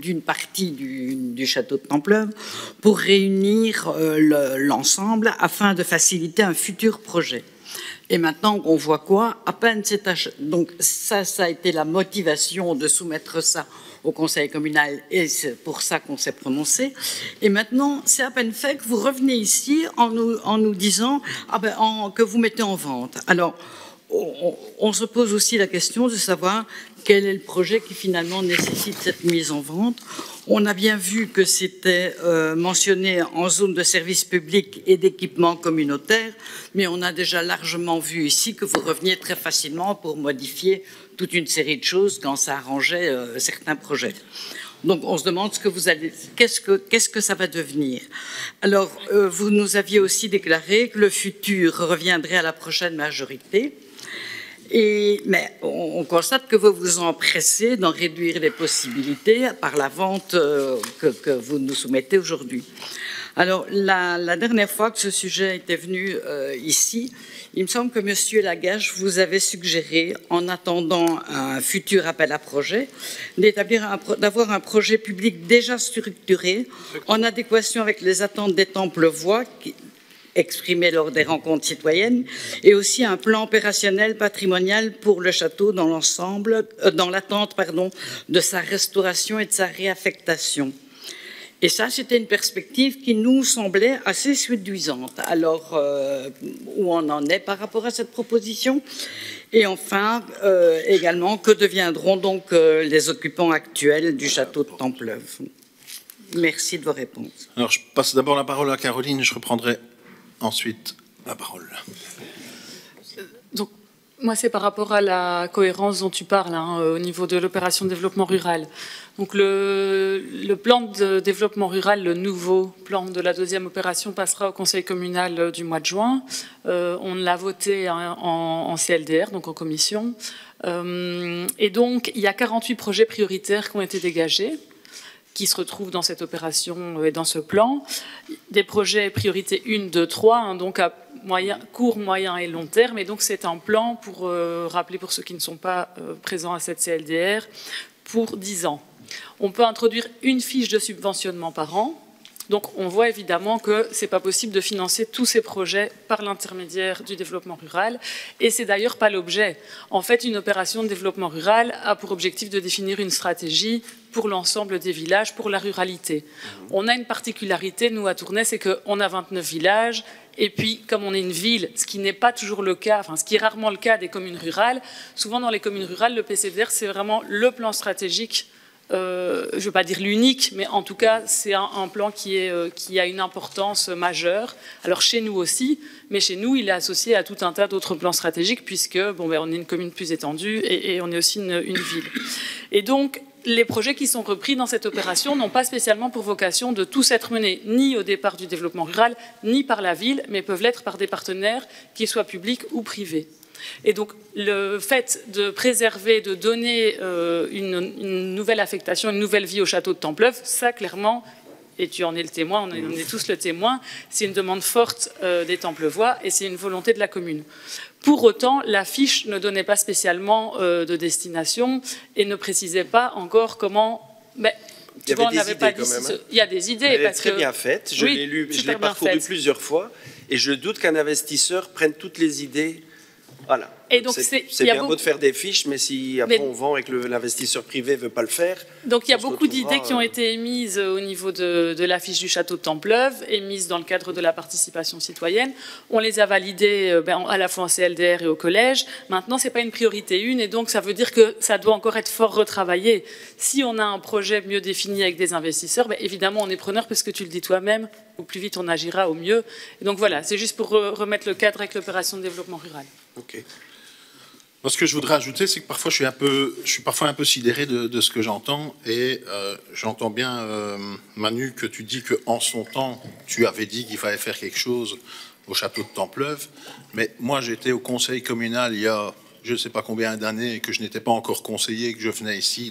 du château de Templeuve pour réunir l'ensemble afin de faciliter un futur projet. Et maintenant, on voit quoi? À peine c'est acheté. Donc ça a été la motivation de soumettre ça au conseil communal et c'est pour ça qu'on s'est prononcé. Et maintenant, c'est à peine fait que vous revenez ici en nous disant que vous mettez en vente. Alors, on se pose aussi la question de savoir quel est le projet qui finalement nécessite cette mise en vente. On a bien vu que c'était mentionné en zone de service public et d'équipement communautaire, mais on a déjà largement vu ici que vous reveniez très facilement pour modifier toute une série de choses quand ça arrangeait certains projets. Donc on se demande qu'est-ce que ça va devenir. Alors vous nous aviez aussi déclaré que le futur reviendrait à la prochaine majorité. Mais on constate que vous vous empressez d'en réduire les possibilités par la vente que vous nous soumettez aujourd'hui. Alors, la dernière fois que ce sujet était venu ici, il me semble que M. Lagache vous avait suggéré, en attendant un futur appel à projet, d'avoir un projet public déjà structuré, en adéquation avec les attentes des Templevois, exprimé lors des rencontres citoyennes, et aussi un plan opérationnel patrimonial pour le château dans l'ensemble, dans l'attente de sa restauration et de sa réaffectation. Et ça, c'était une perspective qui nous semblait assez séduisante. Alors, où on en est par rapport à cette proposition? Et enfin, également, que deviendront donc les occupants actuels du château de Templeuve? Merci de vos réponses. Alors, je passe d'abord la parole à Caroline, je reprendrai ensuite la parole. Donc, moi, c'est par rapport à la cohérence dont tu parles, au niveau de l'opération de développement rural. Donc, le plan de développement rural, le nouveau plan de la deuxième opération, passera au conseil communal du mois de juin. On l'a voté en CLDR, donc en commission. Et donc, il y a 48 projets prioritaires qui ont été dégagés, qui se retrouvent dans cette opération et dans ce plan. Des projets priorité 1, 2, 3, donc à court, moyen et long terme. Et donc c'est un plan, pour rappeler pour ceux qui ne sont pas présents à cette CLDR, pour 10 ans. On peut introduire une fiche de subventionnement par an. Donc on voit évidemment que ce n'est pas possible de financer tous ces projets par l'intermédiaire du développement rural, et c'est d'ailleurs pas l'objet. En fait, une opération de développement rural a pour objectif de définir une stratégie pour l'ensemble des villages, pour la ruralité. On a une particularité, nous, à Tournai, c'est qu'on a 29 villages, et puis, comme on est une ville, ce qui n'est pas toujours le cas, enfin, ce qui est rarement le cas des communes rurales, souvent dans les communes rurales, le PCDR, c'est vraiment le plan stratégique, je ne veux pas dire l'unique, mais en tout cas, c'est un plan qui a une importance majeure. Alors, chez nous aussi, mais chez nous, il est associé à tout un tas d'autres plans stratégiques, puisque on est une commune plus étendue et on est aussi une ville. Et donc, les projets qui sont repris dans cette opération n'ont pas spécialement pour vocation de tous être menés ni au départ du développement rural, ni par la ville, mais peuvent l'être par des partenaires, qu'ils soient publics ou privés. Et donc, le fait de préserver, de donner une nouvelle affectation, une nouvelle vie au château de Templeuve, ça, clairement, et tu en es le témoin, on est tous le témoin, c'est une demande forte des Templeuvois et c'est une volonté de la commune. Pour autant, l'affiche ne donnait pas spécialement de destination et ne précisait pas encore comment... Tu vois, on n'avait pas dit. Il y a des idées. Elle est très bien faite. Je l'ai lu, je l'ai parcouru plusieurs fois et je doute qu'un investisseur prenne toutes les idées. Voilà. Et donc c'est bien beau de faire des fiches, mais si après on vend et que l'investisseur privé ne veut pas le faire... Donc il y a beaucoup d'idées qui ont été émises au niveau de l'affiche du château de Templeuve, émises dans le cadre de la participation citoyenne. On les a validées à la fois en CLDR et au collège. Maintenant, ce n'est pas une priorité une, et donc ça veut dire que ça doit encore être fort retravaillé. Si on a un projet mieux défini avec des investisseurs, évidemment on est preneur, parce que tu le dis toi-même, au plus vite on agira, au mieux. Et donc voilà, c'est juste pour remettre le cadre avec l'opération de développement rural. Ok. Moi, ce que je voudrais ajouter, c'est que parfois je suis parfois un peu sidéré de ce que j'entends, et j'entends bien, Manu, que tu dis qu'en son temps, tu avais dit qu'il fallait faire quelque chose au château de Templeuve, mais moi j'étais au conseil communal il y a je ne sais pas combien d'années, et que je n'étais pas encore conseiller, que je venais ici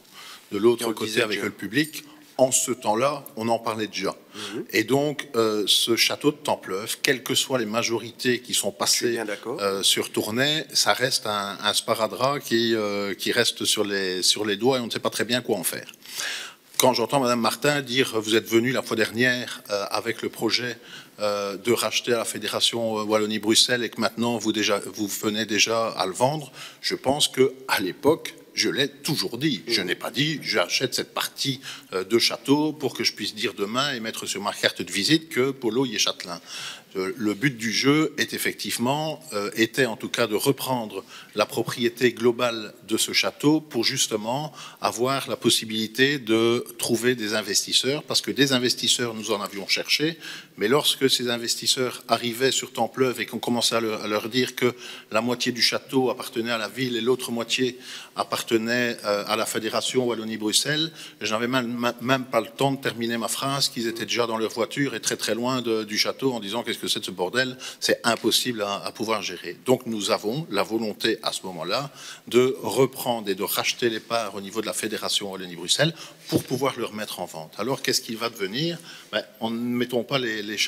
de l'autre côté avec le public. En ce temps-là, on en parlait déjà. Et donc, ce château de Templeuve, quelles que soient les majorités qui sont passées sur Tournai, ça reste un sparadrap qui reste sur les doigts, et on ne sait pas très bien quoi en faire. Quand j'entends Madame Martin dire « vous êtes venu la fois dernière avec le projet de racheter à la Fédération Wallonie-Bruxelles et que maintenant vous venez déjà à le vendre », je pense qu'à l'époque, je l'ai toujours dit. Je n'ai pas dit j'achète cette partie de château pour que je puisse dire demain et mettre sur ma carte de visite que Polo y est châtelain. Le but du jeu est effectivement, était en tout cas de reprendre la propriété globale de ce château pour justement avoir la possibilité de trouver des investisseurs, parce que des investisseurs nous en avions cherché, mais lorsque ces investisseurs arrivaient sur Templeuve et qu'on commençait à leur dire que la moitié du château appartenait à la ville et l'autre moitié appartenait à la Fédération Wallonie-Bruxelles, je n'avais même pas le temps de terminer ma phrase, qu'ils étaient déjà dans leur voiture et très très loin du château en disant qu'est-ce que c'est de ce bordel, c'est impossible à pouvoir gérer. Donc nous avons la volonté à ce moment-là de reprendre et de racheter les parts au niveau de la Fédération Wallonie-Bruxelles pour pouvoir le remettre en vente. Alors qu'est-ce qu'il va devenir? Ne mettons pas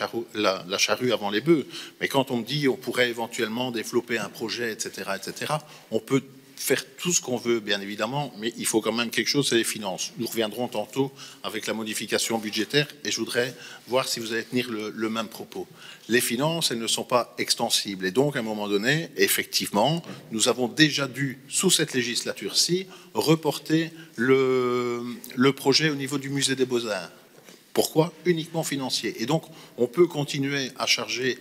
la charrue avant les bœufs, mais quand on me dit on pourrait éventuellement développer un projet, etc., on peut faire tout ce qu'on veut, bien évidemment, mais il faut quand même quelque chose, c'est les finances. Nous reviendrons tantôt avec la modification budgétaire, et je voudrais voir si vous allez tenir le même propos. Les finances, elles ne sont pas extensibles, et donc à un moment donné, effectivement, nous avons déjà dû, sous cette législature-ci, reporter le projet au niveau du musée des Beaux-Arts. Pourquoi? Uniquement financier. Et donc, on peut continuer à charger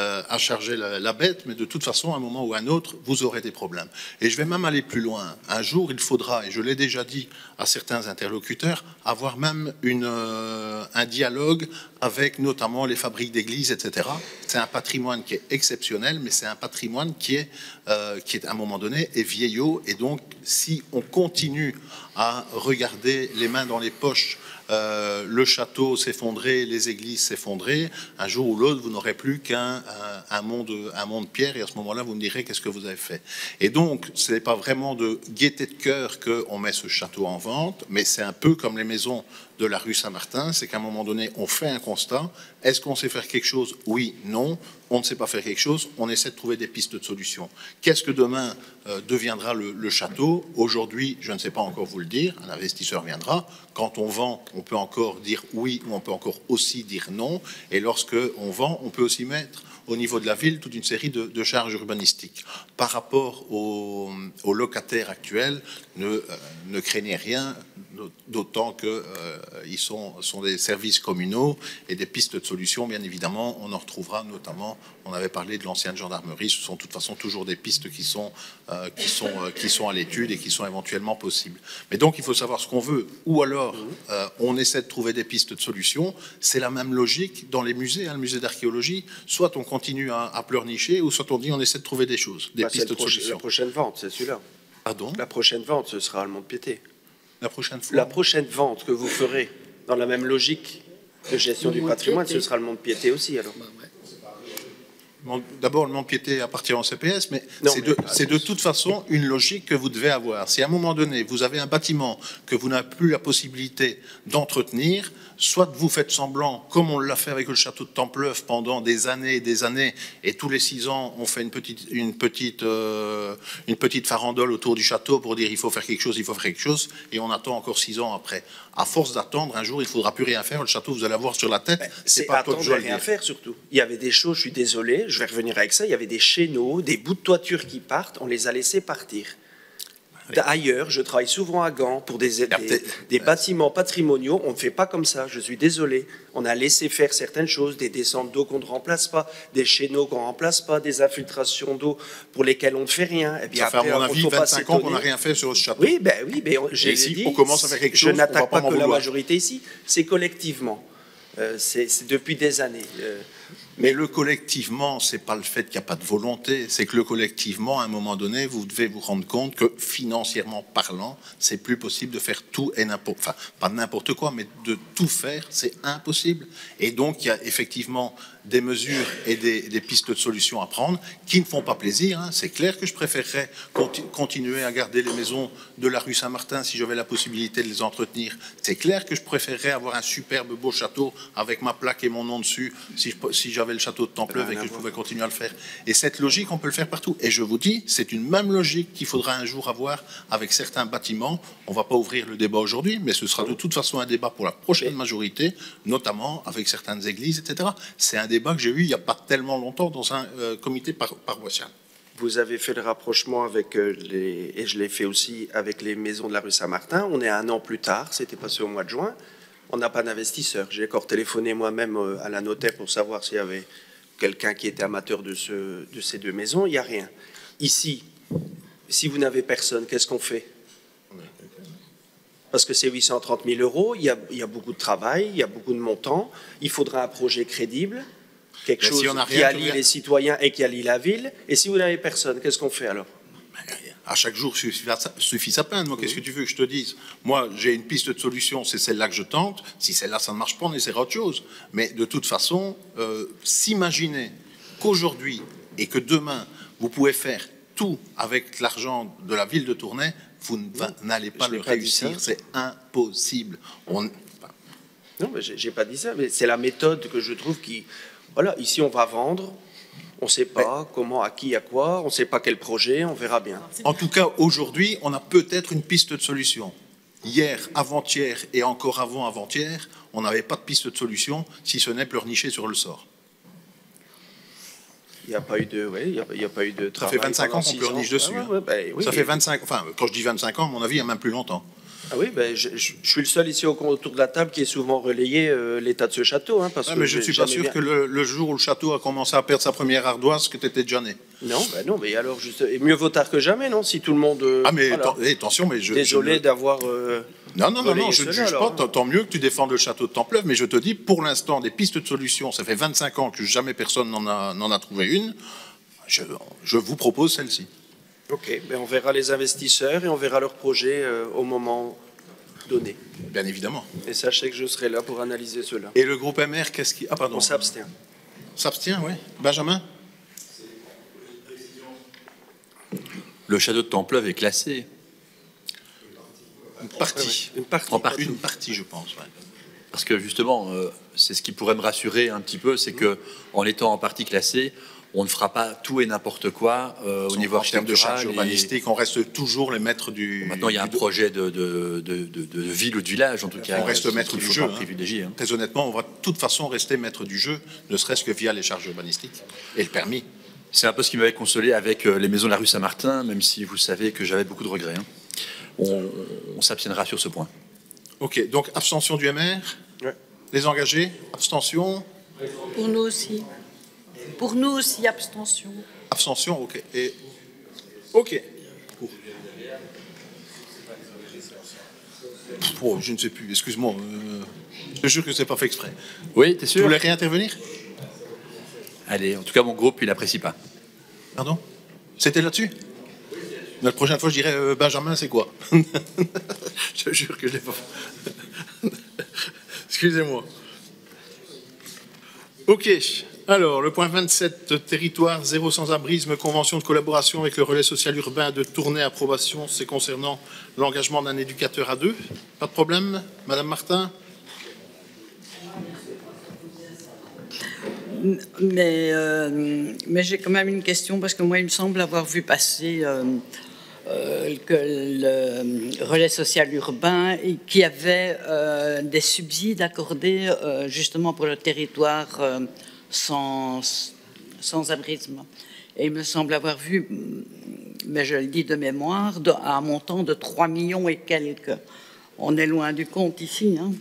la bête, mais de toute façon, à un moment ou à un autre, vous aurez des problèmes. Et je vais même aller plus loin. Un jour, il faudra, et je l'ai déjà dit à certains interlocuteurs, avoir même un dialogue avec notamment les fabriques d'églises, etc. C'est un patrimoine qui est exceptionnel, mais c'est un patrimoine qui est à un moment donné, est vieillot. Et donc, si on continue à regarder les mains dans les poches, le château s'effondrer, les églises s'effondrer, un jour ou l'autre, vous n'aurez plus qu'un monde pierre, et à ce moment-là, vous me direz qu'est-ce que vous avez fait. Et donc, ce n'est pas vraiment de gaieté de cœur qu'on met ce château en vente, mais c'est un peu comme les maisons de la rue Saint-Martin, c'est qu'à un moment donné, on fait un constat. Est-ce qu'on sait faire quelque chose? Oui, non. On ne sait pas faire quelque chose. On essaie de trouver des pistes de solutions. Qu'est-ce que demain deviendra le château? Aujourd'hui, je ne sais pas encore vous le dire. Un investisseur viendra. Quand on vend, on peut encore dire oui ou on peut encore aussi dire non. Et lorsque on vend, on peut aussi mettre au niveau de la ville toute une série de charges urbanistiques. Par rapport aux locataires actuels, ne craignez rien, d'autant qu'ils sont des services communaux et des pistes de solutions, bien évidemment, on en retrouvera notamment, on avait parlé de l'ancienne gendarmerie, ce sont de toute façon toujours des pistes qui sont à l'étude et qui sont éventuellement possibles. Mais donc il faut savoir ce qu'on veut, ou alors on essaie de trouver des pistes de solutions. C'est la même logique dans les musées, le musée d'archéologie, soit on continue à pleurnicher, ou soit on dit on essaie de trouver des choses, des pistes de solutions. La prochaine vente, c'est celui-là. Pardon? La prochaine vente, ce sera le Mont-de-Piété. La prochaine fois. La prochaine vente que vous ferez, dans la même logique de gestion du patrimoine, ce sera le Mont-de-Piété aussi, alors. D'abord, le Mont-de-Piété appartient au CPS, mais c'est de toute façon une logique que vous devez avoir. Si à un moment donné, vous avez un bâtiment que vous n'avez plus la possibilité d'entretenir, soit vous faites semblant, comme on l'a fait avec le château de Templeuf pendant des années et des années, et tous les 6 ans, on fait une petite farandole autour du château pour dire il faut faire quelque chose, et on attend encore 6 ans après. À force d'attendre, un jour, il ne faudra plus rien faire, le château, vous allez avoir sur la tête. C'est pas attendre de rien faire, surtout. Il y avait des choses, je suis désolé, je vais revenir avec ça, il y avait des chéneaux, des bouts de toiture qui partent, on les a laissés partir. Ailleurs, je travaille souvent à Gand pour des bâtiments patrimoniaux. On ne fait pas comme ça, je suis désolé. On a laissé faire certaines choses, des descentes d'eau qu'on ne remplace pas, des chéneaux qu'on ne remplace pas, des infiltrations d'eau pour lesquelles on ne fait rien. Et bien ça fait à mon avis 25 ans qu'on n'a rien fait sur ce château. Oui, mais j'ai dit, on commence à faire quelque chose. Je n'attaque pas que la majorité ici, c'est collectivement. C'est depuis des années. Mais le collectivement, c'est pas le fait qu'il n'y a pas de volonté, c'est que le collectivement, à un moment donné, vous devez vous rendre compte que financièrement parlant, c'est plus possible de faire tout et n'importe, enfin pas n'importe quoi, mais de tout faire, c'est impossible. Et donc il y a effectivement des mesures et des pistes de solutions à prendre qui ne font pas plaisir. Hein. C'est clair que je préférerais continuer à garder les maisons de la rue Saint-Martin si j'avais la possibilité de les entretenir. C'est clair que je préférerais avoir un superbe beau château avec ma plaque et mon nom dessus si j'avais le château de Templeuf et que je pouvais continuer à le faire. Et cette logique, on peut le faire partout. Et je vous dis, c'est une même logique qu'il faudra un jour avoir avec certains bâtiments. On ne va pas ouvrir le débat aujourd'hui, mais ce sera de toute façon un débat pour la prochaine majorité, notamment avec certaines églises, etc. C'est un débat que j'ai eu il n'y a pas tellement longtemps dans un comité paroissial. Vous avez fait le rapprochement avec et je l'ai fait aussi avec les maisons de la rue Saint-Martin. On est 1 an plus tard, c'était passé au mois de juin. On n'a pas d'investisseur. J'ai encore téléphoné moi-même à la notaire pour savoir s'il y avait quelqu'un qui était amateur de ces 2 maisons. Il n'y a rien. Ici, si vous n'avez personne, qu'est-ce qu'on fait? Parce que c'est 830 000 €, il y a beaucoup de travail, il y a beaucoup de montants. Il faudra un projet crédible, quelque chose qui allie les citoyens et qui allie la ville. Et si vous n'avez personne, qu'est-ce qu'on fait alors? À chaque jour suffit sa peine. Moi, qu'est-ce que tu veux que je te dise? Moi, j'ai une piste de solution, c'est celle-là que je tente. Si celle-là, ça ne marche pas, on essaiera autre chose. Mais de toute façon, s'imaginer qu'aujourd'hui et que demain, vous pouvez faire tout avec l'argent de la ville de Tournai, vous n'allez pas le réussir. C'est impossible. Non, mais j'ai pas dit ça. Mais c'est la méthode que je trouve qui... Voilà, ici, on va vendre. On ne sait pas comment, à qui, à quoi, on ne sait pas quel projet, on verra bien. En tout cas, aujourd'hui, on a peut-être une piste de solution. Hier, avant-hier et encore avant-avant-hier, on n'avait pas de piste de solution, si ce n'est pleurnicher sur le sort. Il n'y a pas eu de, il y a pas eu de travail. Ça fait 25 ans qu'on pleurniche dessus. Oui, ça fait 25, enfin, quand je dis 25 ans, à mon avis, il y a même plus longtemps. Ah oui, je suis le seul ici autour de la table qui est souvent relayé l'état de ce château. Hein, parce que mais je ne suis pas sûr que le jour où le château a commencé à perdre sa première ardoise, que tu étais déjà né. Non, non, mais alors, et mieux vaut tard que jamais, non? Si tout le monde... mais attention, mais Désolé d'avoir... Non, je ne juge pas, tant mieux que tu défendes le château de Templeuf, mais je te dis, pour l'instant, des pistes de solution, ça fait 25 ans que jamais personne n'en a trouvé une, je vous propose celle-ci. Ok, on verra les investisseurs et on verra leurs projets au moment donné. Bien évidemment. Et sachez que je serai là pour analyser cela. Et le groupe MR, qu'est-ce qui... Ah pardon. On s'abstient. S'abstient, oui. Benjamin? Le château de Templeuf est classé. Une partie. Une partie. Une partie, je pense. Ouais. Parce que justement, c'est ce qui pourrait me rassurer un petit peu, c'est que en étant en partie classé, on ne fera pas tout et n'importe quoi au niveau architectural. En termes de charge urbanistique, on reste toujours les maîtres du... Maintenant, il y a un projet de ville ou de village, en tout cas. On reste maître du jeu. Privilégié, hein. Très honnêtement, on va de toute façon rester maître du jeu, ne serait-ce que via les charges urbanistiques et le permis. C'est un peu ce qui m'avait consolé avec les maisons de la rue Saint-Martin, même si vous savez que j'avais beaucoup de regrets. Hein. On s'abstiendra sur ce point. Ok, donc abstention du MR. Ouais. Les engagés, abstention. Pour nous aussi. Pour nous aussi, abstention. Abstention, ok. Et... Ok. Oh, je ne sais plus, excuse-moi. Je te jure que c'est pas fait exprès. Oui, t'es sûr? Tu voulais réintervenir? Allez, en tout cas, mon groupe, il n'apprécie pas. Pardon? C'était là-dessus? La prochaine fois, je dirais Benjamin, c'est quoi? Je te jure que je l'ai pas fait. Excusez-moi. Ok. Alors, le point 27, territoire zéro sans-abrisme, convention de collaboration avec le relais social urbain de Tournai, approbation, c'est concernant l'engagement d'un éducateur à 2. Pas de problème, Madame Martin? Mais j'ai quand même une question, parce que moi, il me semble avoir vu passer que le relais social urbain qui avait des subsides accordés justement pour le territoire sans-abrisme. Et il me semble avoir vu, mais je le dis de mémoire, à un montant de 3 millions et quelques. On est loin du compte ici, hein.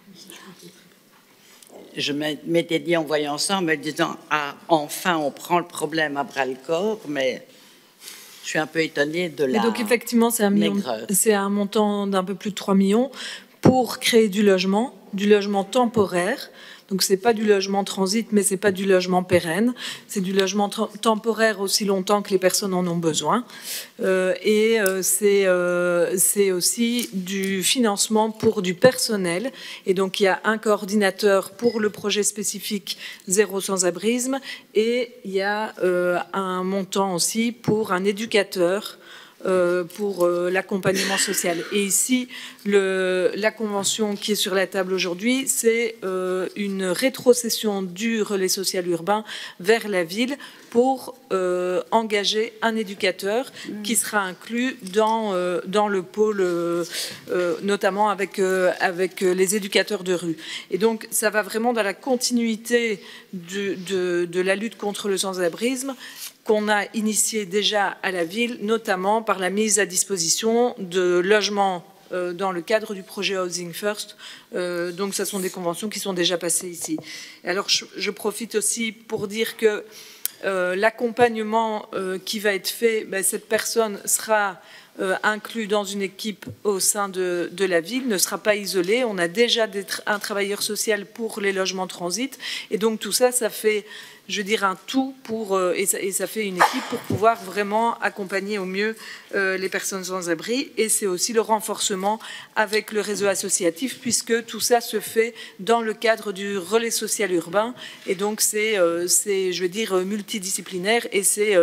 Je m'étais dit en voyant ça, en me disant « Ah, enfin, on prend le problème à bras-le-corps », mais je suis un peu étonnée de la... Et donc, effectivement, c'est un montant d'un peu plus de 3 millions pour créer du logement temporaire. Donc, ce n'est pas du logement transit, mais ce n'est pas du logement pérenne. C'est du logement temporaire aussi longtemps que les personnes en ont besoin. C'est aussi du financement pour du personnel. Et donc, il y a un coordinateur pour le projet spécifique zéro sans-abrisme. Et il y a un montant aussi pour un éducateur pour l'accompagnement social. Et ici, la convention qui est sur la table aujourd'hui, c'est une rétrocession du relais social urbain vers la ville pour engager un éducateur qui sera inclus dans le pôle, notamment avec les éducateurs de rue. Et donc, ça va vraiment dans la continuité de la lutte contre le sans-abrisme qu'on a initié déjà à la ville, notamment par la mise à disposition de logements dans le cadre du projet Housing First. Donc, ce sont des conventions qui sont déjà passées ici. Alors, je profite aussi pour dire que l'accompagnement qui va être fait, cette personne sera inclus dans une équipe au sein de la ville, ne sera pas isolée. On a déjà un travailleur social pour les logements transit. Et donc, tout ça, ça fait, je veux dire, un tout et ça fait une équipe pour pouvoir vraiment accompagner au mieux les personnes sans abri. Et c'est aussi le renforcement avec le réseau associatif, puisque tout ça se fait dans le cadre du relais social urbain. Et donc, c'est je veux dire, multidisciplinaire et c'est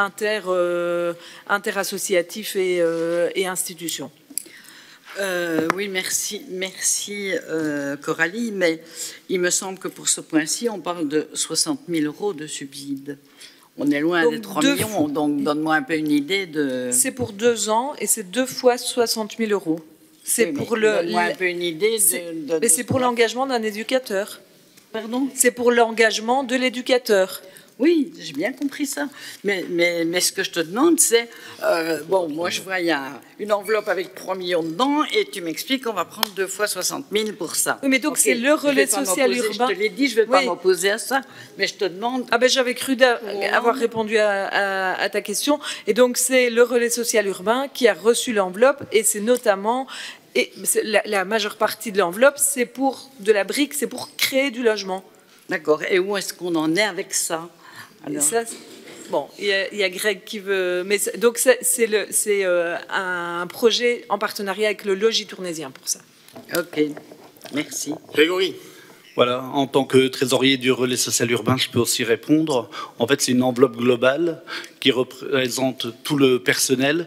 interassociatif et institutions. Oui, merci Coralie, mais il me semble que pour ce point-ci, on parle de 60 000 € de subsides. On est loin des 3 millions, donc donne-moi un peu une idée de... C'est pour 2 ans et c'est 2 fois 60 000 €. C'est oui, pour donne-moi un peu une idée mais c'est pour l'engagement d'un éducateur. Pardon? C'est pour l'engagement de l'éducateur. Oui, j'ai bien compris ça. Mais ce que je te demande, c'est... bon, moi, je vois, il y a une enveloppe avec 3 millions dedans et tu m'expliques qu'on va prendre 2 fois 60 000 pour ça. Oui, mais donc c'est le relais social urbain. Je te l'ai dit, je ne vais pas m'opposer à ça, mais je te demande... Ah ben, j'avais cru avoir répondu à ta question. Et donc, c'est le relais social urbain qui a reçu l'enveloppe et c'est notamment... Et la majeure partie de l'enveloppe, c'est pour de la brique, c'est pour créer du logement. D'accord. Et où est-ce qu'on en est avec ça? Alors. Ça, bon, il y a Greg qui veut... Mais donc, c'est un projet en partenariat avec le Logis Tournaisien pour ça. OK. Merci. Grégory. Voilà, en tant que trésorier du relais social urbain, je peux aussi répondre. En fait, c'est une enveloppe globale qui représente tout le personnel,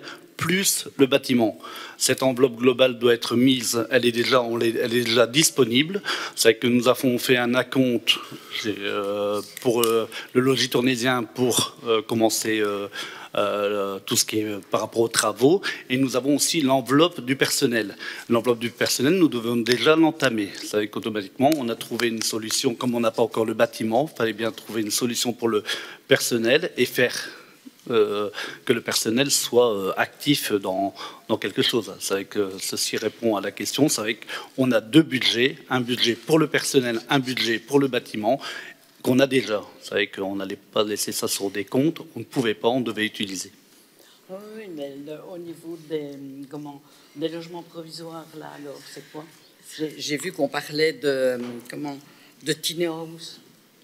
plus le bâtiment. Cette enveloppe globale doit être mise, elle est déjà disponible. C'est que nous avons fait un acompte pour le logis tournésien pour commencer tout ce qui est par rapport aux travaux. Et nous avons aussi l'enveloppe du personnel. L'enveloppe du personnel, nous devons déjà l'entamer. Vous savez qu'automatiquement, on a trouvé une solution, comme on n'a pas encore le bâtiment, il fallait bien trouver une solution pour le personnel et faire que le personnel soit actif dans quelque chose. Vous savez que ceci répond à la question. Vous savez qu'on a deux budgets, un budget pour le personnel, un budget pour le bâtiment, qu'on a déjà. Vous savez qu'on n'allait pas laisser ça sur des comptes, on ne pouvait pas, on devait utiliser. Oui, mais au niveau des logements provisoires, là, alors, c'est quoi? J'ai vu qu'on parlait de tiny house.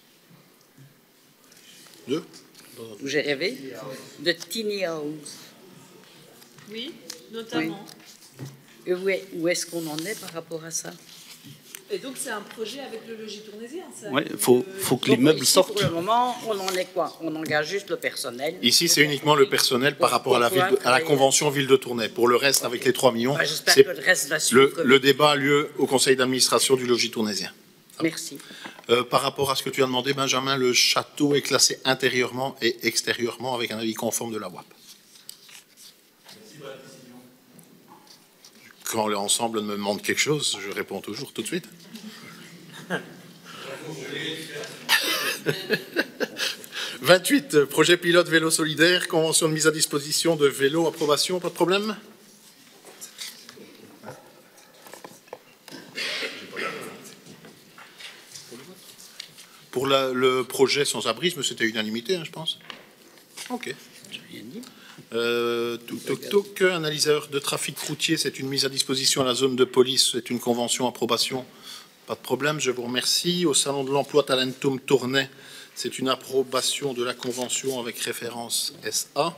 J'ai rêvé de tiny house. Oui, notamment. Oui. Et où est-ce qu'on en est par rapport à ça? Et donc c'est un projet avec le logis tournésien. Oui, il faut que l'immeuble sorte. Pour le moment, on en est quoi? On engage juste le personnel. Ici, c'est uniquement le personnel par rapport à la convention ville de Tournai. Pour le reste, avec les 3 millions, j'espère que le reste va suivre. Le débat a lieu au conseil d'administration du logis tournaisien. Merci. Par rapport à ce que tu as demandé, Benjamin, le château est classé intérieurement et extérieurement avec un avis conforme de la WAP. Quand l'ensemble me demande quelque chose, je réponds toujours tout de suite. 28, projet pilote vélo solidaire, convention de mise à disposition de vélos, approbation, pas de problème? Pour le projet sans abrisme, c'était unanimité, hein, je pense. Ok. Analyseur de trafic routier, c'est une mise à disposition à la zone de police, c'est une convention, approbation, pas de problème, je vous remercie. Au salon de l'emploi Talentum Tournai, c'est une approbation de la convention avec référence SA.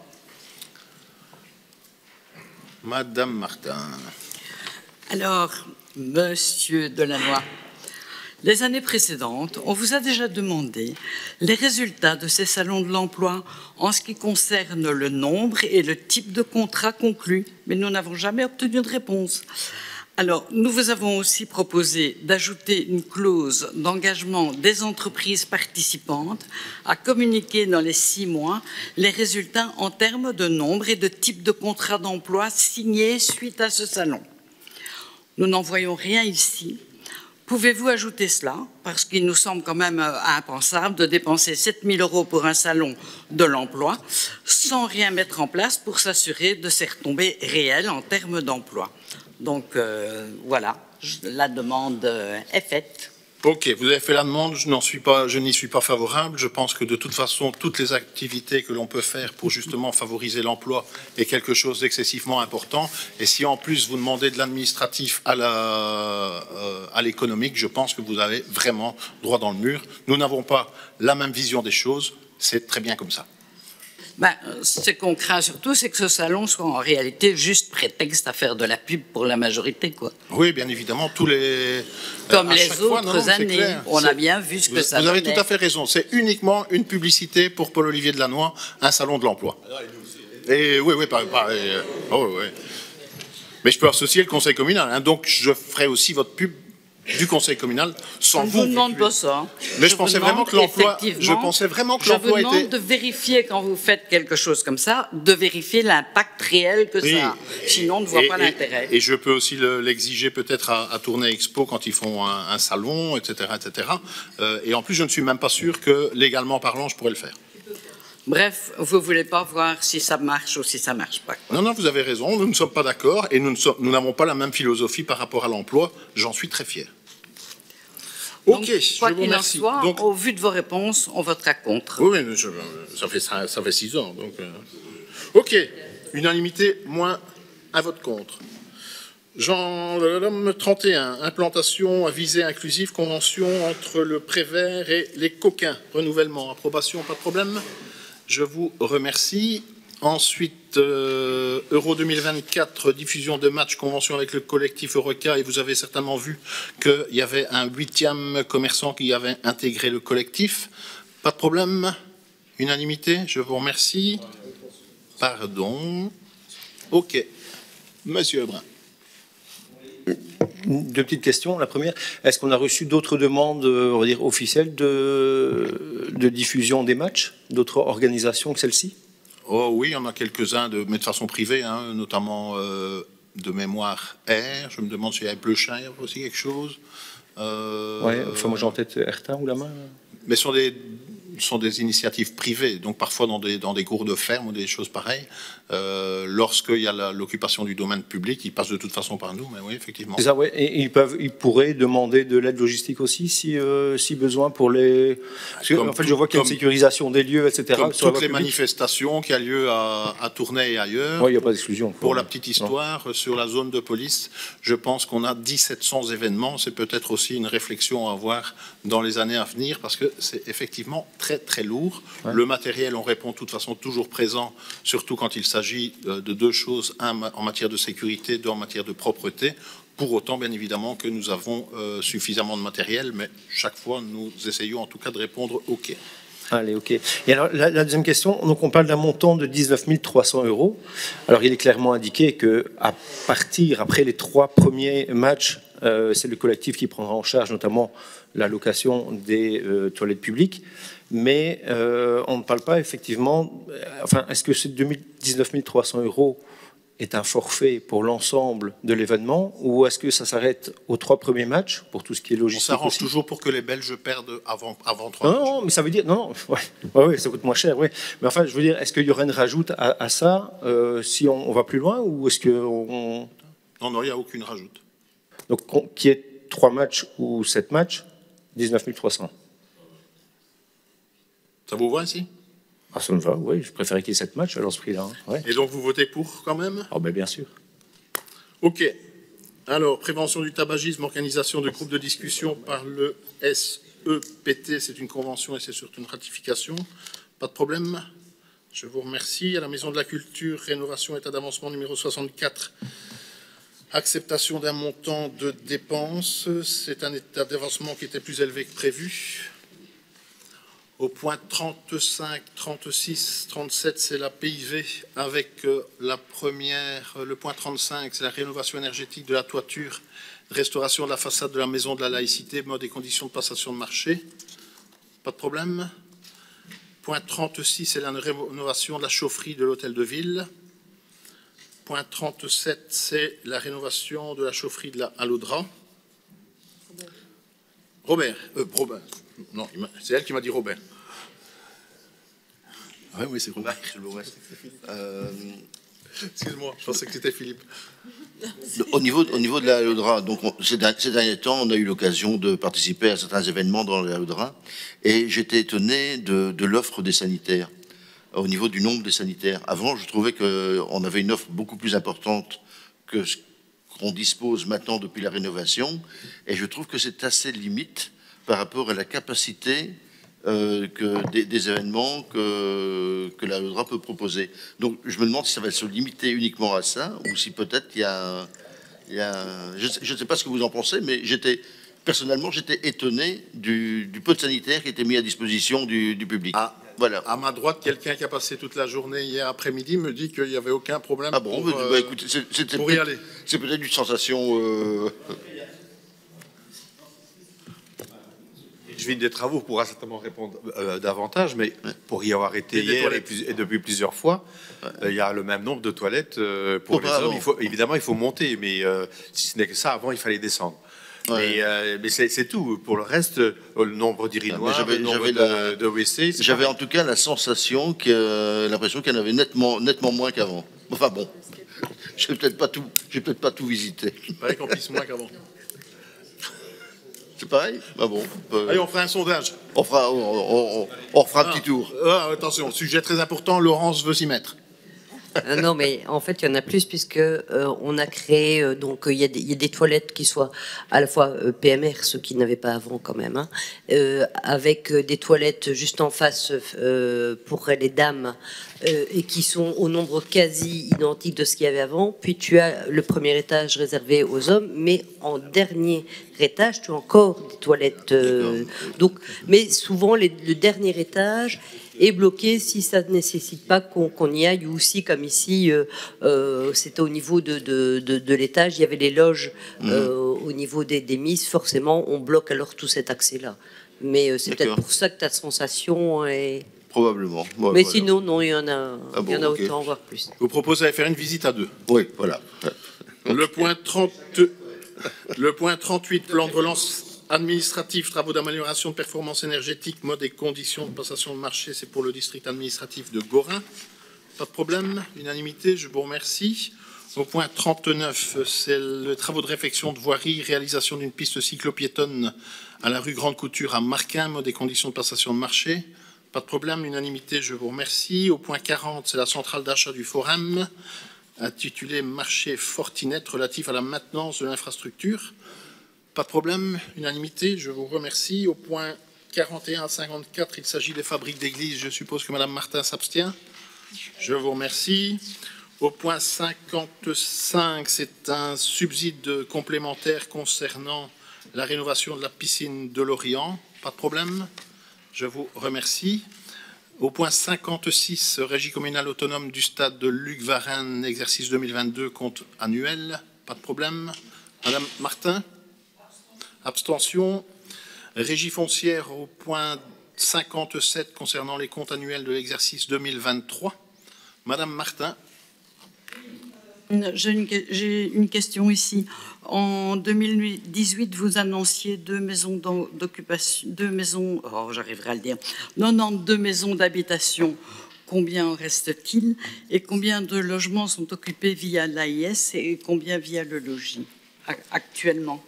Madame Martin. Alors, Monsieur Delannoy, les années précédentes, on vous a déjà demandé les résultats de ces salons de l'emploi en ce qui concerne le nombre et le type de contrat conclu, mais nous n'avons jamais obtenu de réponse. Alors, nous vous avons aussi proposé d'ajouter une clause d'engagement des entreprises participantes à communiquer dans les 6 mois les résultats en termes de nombre et de type de contrat d'emploi signés suite à ce salon. Nous n'en voyons rien ici. Pouvez-vous ajouter cela? Parce qu'il nous semble quand même impensable de dépenser 7 000 € pour un salon de l'emploi sans rien mettre en place pour s'assurer de ces retombées réelles en termes d'emploi. Donc voilà, la demande est faite. Ok, vous avez fait la demande, je n'y suis pas favorable. Je pense que de toute façon, toutes les activités que l'on peut faire pour justement favoriser l'emploi est quelque chose d'excessivement important. Et si en plus vous demandez de l'administratif à l'économique, je pense que vous avez vraiment droit dans le mur. Nous n'avons pas la même vision des choses, c'est très bien comme ça. Ce qu'on craint surtout, c'est que ce salon soit en réalité juste prétexte à faire de la pub pour la majorité, quoi. Oui, bien évidemment, tous les... Comme les autres années, on a bien vu ce que ça donnait. Vous avez tout à fait raison, c'est uniquement une publicité pour Paul-Olivier Delannoy, un salon de l'emploi. Et oui, mais je peux associer le conseil communal, hein, donc je ferai aussi votre pub du conseil communal sans vous. Je ne vous demande pas ça. Mais je pensais vraiment que l'emploi. Je pensais vraiment que l'emploi était. Je vous demande de vérifier quand vous faites quelque chose comme ça, de vérifier l'impact réel que ça a. Sinon, on ne voit pas l'intérêt. Et je peux aussi l'exiger peut-être à Tournai Expo quand ils font un salon, etc., etc. Et en plus, je ne suis même pas sûr que légalement parlant, je pourrais le faire. Bref, vous ne voulez pas voir si ça marche ou si ça ne marche pas. Non, vous avez raison, nous ne sommes pas d'accord et nous n'avons pas la même philosophie par rapport à l'emploi. J'en suis très fier. Donc, quoi qu'il en soit, donc, au vu de vos réponses, on votera contre. Oui, ça fait 6 ans. Donc, OK, unanimité, moins un vote contre. Jean 31, implantation à visée inclusive, convention entre le Prévert et les coquins. Renouvellement, approbation, pas de problème. Je vous remercie. Ensuite, Euro 2024, diffusion de matchs, convention avec le collectif Eureka. Et vous avez certainement vu qu'il y avait un 8e commerçant qui avait intégré le collectif. Pas de problème. Unanimité, je vous remercie. Pardon. OK. Monsieur Brun. Deux petites questions. La première, est-ce qu'on a reçu d'autres demandes, on va dire, officielles de diffusion des matchs, d'autres organisations que celle-ci? Oh oui, il y en a quelques-uns, mais de façon privée, hein, notamment de mémoire R. Je me demande s'il y a Pleuchin, il y a aussi quelque chose. Oui, enfin moi j'ai en tête Ertin ou la main. Mais ce sont des initiatives privées, donc parfois dans des cours de ferme ou des choses pareilles. Lorsqu'il y a l'occupation du domaine public, ils passent de toute façon par nous, mais oui, effectivement. C'est ça, oui. Et ils pourraient demander de l'aide logistique aussi, si besoin, pour les... Parce que, en fait, je vois qu'il y a une sécurisation des lieux, etc. Comme toutes les manifestations qui a lieu à Tournai et ailleurs. Oui, il n'y a pas d'exclusion. Pour la petite histoire, sur la zone de police, je pense qu'on a 1700 événements. C'est peut-être aussi une réflexion à avoir dans les années à venir, parce que c'est effectivement très, très lourd. Ouais. Le matériel, on répond de toute façon toujours présent, surtout quand il s'agit de deux choses, un en matière de sécurité, deux en matière de propreté. Pour autant, bien évidemment, que nous avons suffisamment de matériel, mais chaque fois, nous essayons en tout cas de répondre OK. Allez, OK. Et alors, la deuxième question, donc on parle d'un montant de 19 300 €. Alors, il est clairement indiqué qu'à partir, après les 3 premiers matchs, c'est le collectif qui prendra en charge notamment la location des toilettes publiques. Mais on ne parle pas effectivement... Enfin, est-ce que ces 19 300 € est un forfait pour l'ensemble de l'événement, ou est-ce que ça s'arrête aux 3 premiers matchs pour tout ce qui est logistique? On s'arrange toujours pour que les Belges perdent avant 3 matchs. Non, mais ça veut dire... Non, ouais, ça coûte moins cher, oui. Mais enfin, je veux dire, est-ce qu'il y aurait une rajoute à ça si on va plus loin, ou est-ce que... Non, il n'y a aucune rajoute. Donc, qu'il y ait 3 matchs ou 7 matchs, 19 300. Ça vous va ainsi? Ah, ça me va, oui. Je préférais qu'il y ait 7 matchs à ce prix-là. Hein. Ouais. Et donc, vous votez pour quand même? Ah, ben bien sûr. OK. Alors, prévention du tabagisme, organisation de groupes de discussion par le SEPT. C'est une convention et c'est surtout une ratification. Pas de problème? Je vous remercie. À la Maison de la Culture, rénovation, état d'avancement numéro 64. Acceptation d'un montant de dépenses. C'est un état d'avancement qui était plus élevé que prévu. Au point 35, 36, 37, c'est la PIV avec la première. Le point 35, c'est la rénovation énergétique de la toiture, restauration de la façade de la maison de la laïcité, mode et conditions de passation de marché. Pas de problème. Point 36, c'est la rénovation de la chaufferie de l'hôtel de ville. Point 37, c'est la rénovation de la chaufferie de la Alodra. Robert. Non, c'est elle qui m'a dit Robert. Oui, c'est Robert. Excuse-moi, je pensais que c'était Philippe. Au niveau de la Alodra, donc ces derniers temps, on a eu l'occasion de participer à certains événements dans la Alodra, et j'étais étonné de l'offre des sanitaires, au niveau du nombre des sanitaires. Avant, je trouvais qu'on avait une offre beaucoup plus importante que ce qu'on dispose maintenant depuis la rénovation, et je trouve que c'est assez limite par rapport à la capacité des événements que la Alodra peut proposer. Donc je me demande si ça va se limiter uniquement à ça, ou si peut-être il y a je ne sais pas ce que vous en pensez, mais personnellement j'étais étonné du peu de sanitaires qui étaient mis à disposition du public. Voilà. À ma droite, quelqu'un qui a passé toute la journée hier après-midi me dit qu'il n'y avait aucun problème pour y aller. C'est peut-être une sensation... Je viens des travaux pourra certainement répondre davantage, mais pour y avoir été hier et depuis plusieurs fois, il y a le même nombre de toilettes pour les hommes. Évidemment, il faut monter, mais si ce n'est que ça, avant, il fallait descendre. Ouais. Mais c'est tout. Pour le reste, le nombre d'urinoirs, le nombre de WC... J'avais en tout cas la sensation, l'impression qu'il y en avait nettement moins qu'avant. Enfin bon, je n'ai peut-être pas tout visité. C'est pareil qu'on pisse moins qu'avant. C'est pareil? Ah bon, allez, on fera un sondage. On fera un petit tour. Attention, sujet très important, Laurence veut s'y mettre. Non, mais en fait, il y en a plus, puisque on a créé, donc il y a des toilettes qui soient à la fois PMR, ceux qui n'avaient pas avant quand même, hein, avec des toilettes juste en face pour les dames, et qui sont au nombre quasi identique de ce qu'il y avait avant. Puis tu as le premier étage réservé aux hommes, mais en dernier étage, tu as encore des toilettes. Donc, mais souvent, le dernier étage et bloquer si ça ne nécessite pas qu'on y aille, ou si, comme ici, c'était au niveau de l'étage, il y avait les loges au niveau des mises, forcément, on bloque alors tout cet accès-là. Mais c'est peut-être pour ça que ta sensation est... Probablement. Ouais, mais voilà. Sinon, non, il y en a, il y en a autant, voire plus. Je vous propose d'aller faire une visite à deux. Oui, voilà. Le point 38, plan de relance administratif, travaux d'amélioration de performance énergétique, mode et conditions de passation de marché, c'est pour le district administratif de Gorin. Pas de problème, unanimité, je vous remercie. Au point 39, c'est les travaux de réfection de voirie, réalisation d'une piste cyclo-piétonne à la rue Grande Couture à Marquin, mode et conditions de passation de marché. Pas de problème, unanimité, je vous remercie. Au point 40, c'est la centrale d'achat du Forum, intitulée Marché Fortinet relatif à la maintenance de l'infrastructure. Pas de problème, unanimité, je vous remercie. Au point 41 à 54, il s'agit des fabriques d'église. Je suppose que Madame Martin s'abstient. Je vous remercie. Au point 55, c'est un subside complémentaire concernant la rénovation de la piscine de l'Orient. Pas de problème. Je vous remercie. Au point 56, régie communale autonome du stade de Luc-Varenne, exercice 2022, compte annuel. Pas de problème. Madame Martin? Abstention. Régie foncière au point 57 concernant les comptes annuels de l'exercice 2023. Madame Martin? J'ai une question ici. En 2018, vous annonciez 2 maisons d'occupation, 2 maisons, j'arriverai à le dire, 92 maisons d'habitation. Combien en reste-t-il et combien de logements sont occupés via l'AIS et combien via le logis actuellement?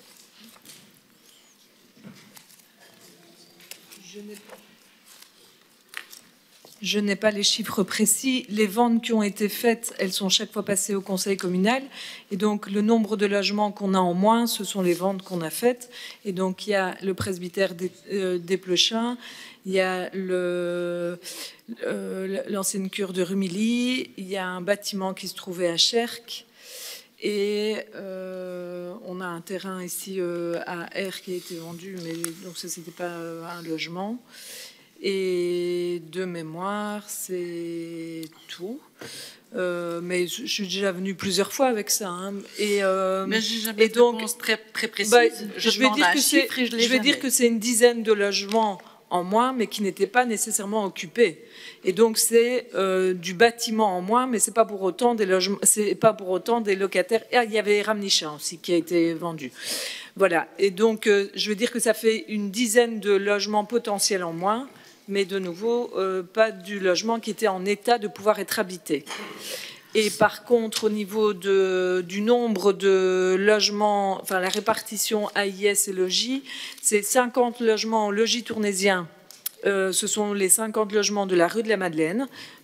Je n'ai pas les chiffres précis. Les ventes qui ont été faites, elles sont chaque fois passées au conseil communal. Et donc, le nombre de logements qu'on a en moins, ce sont les ventes qu'on a faites. Et donc, il y a le presbytère des Plechins, il y a l'ancienne cure de Rumilly, il y a un bâtiment qui se trouvait à Cherques. Et on a un terrain ici à R qui a été vendu, mais donc ça, c'était pas un logement. Et de mémoire, c'est tout. Mais je suis déjà venue plusieurs fois avec ça. Hein. Mais j'ai jamais de réponse très précise. Je vais dire que c'est une dizaine de logements en moins, mais qui n'étaient pas nécessairement occupés. Et donc c'est du bâtiment en moins, mais c'est pas pour autant des logements, c'est pas pour autant des locataires. Et il y avait Ramnichin aussi qui a été vendu. Voilà. Et donc je veux dire que ça fait une dizaine de logements potentiels en moins, mais de nouveau pas du logement qui était en état de pouvoir être habité. Et par contre, au niveau du nombre de logements, enfin la répartition AIS et logis, c'est 50 logements en logis tournaisien. Ce sont les 50 logements de la rue de la Madeleine,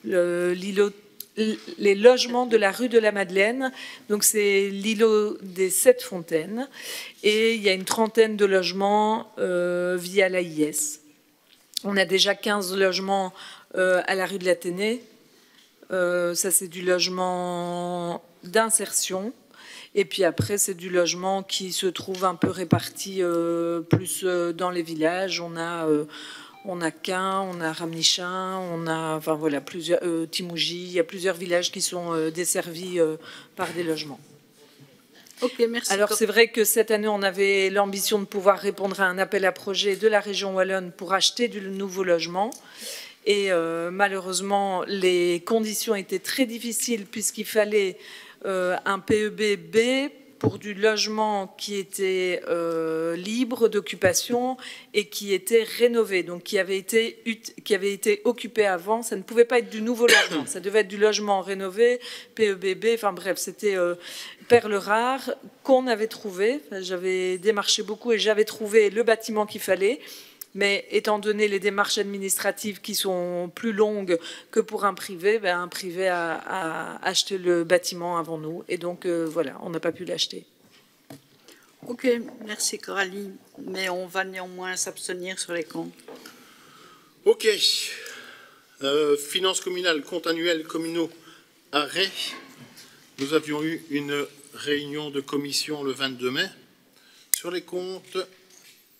les logements de la rue de la Madeleine, donc c'est l'îlot des 7 fontaines, et il y a une trentaine de logements via l'AIS. On a déjà 15 logements à la rue de l'Athénée. Ça, c'est du logement d'insertion. Et puis après, c'est du logement qui se trouve un peu réparti plus dans les villages. On a Caen, on a Ramnichin, on a enfin, voilà, plusieurs, Timouji. Il y a plusieurs villages qui sont desservis par des logements. Ok, merci. Alors c'est vrai que cette année, on avait l'ambition de pouvoir répondre à un appel à projet de la région wallonne pour acheter du nouveau logement. Et malheureusement, les conditions étaient très difficiles puisqu'il fallait un PEB-B pour du logement qui était libre d'occupation et qui était rénové, donc qui avait été occupé avant. Ça ne pouvait pas être du nouveau logement, ça devait être du logement rénové, PEB-B, enfin bref, c'était perle rare qu'on avait trouvé. J'avais démarché beaucoup et j'avais trouvé le bâtiment qu'il fallait. Mais étant donné les démarches administratives qui sont plus longues que pour un privé, un privé a acheté le bâtiment avant nous. Et donc, voilà, on n'a pas pu l'acheter. Ok, merci Coralie. Mais on va néanmoins s'abstenir sur les comptes. Ok. Finances communales, comptes annuels communaux, arrêt. Nous avions eu une réunion de commission le 22 mai sur les comptes.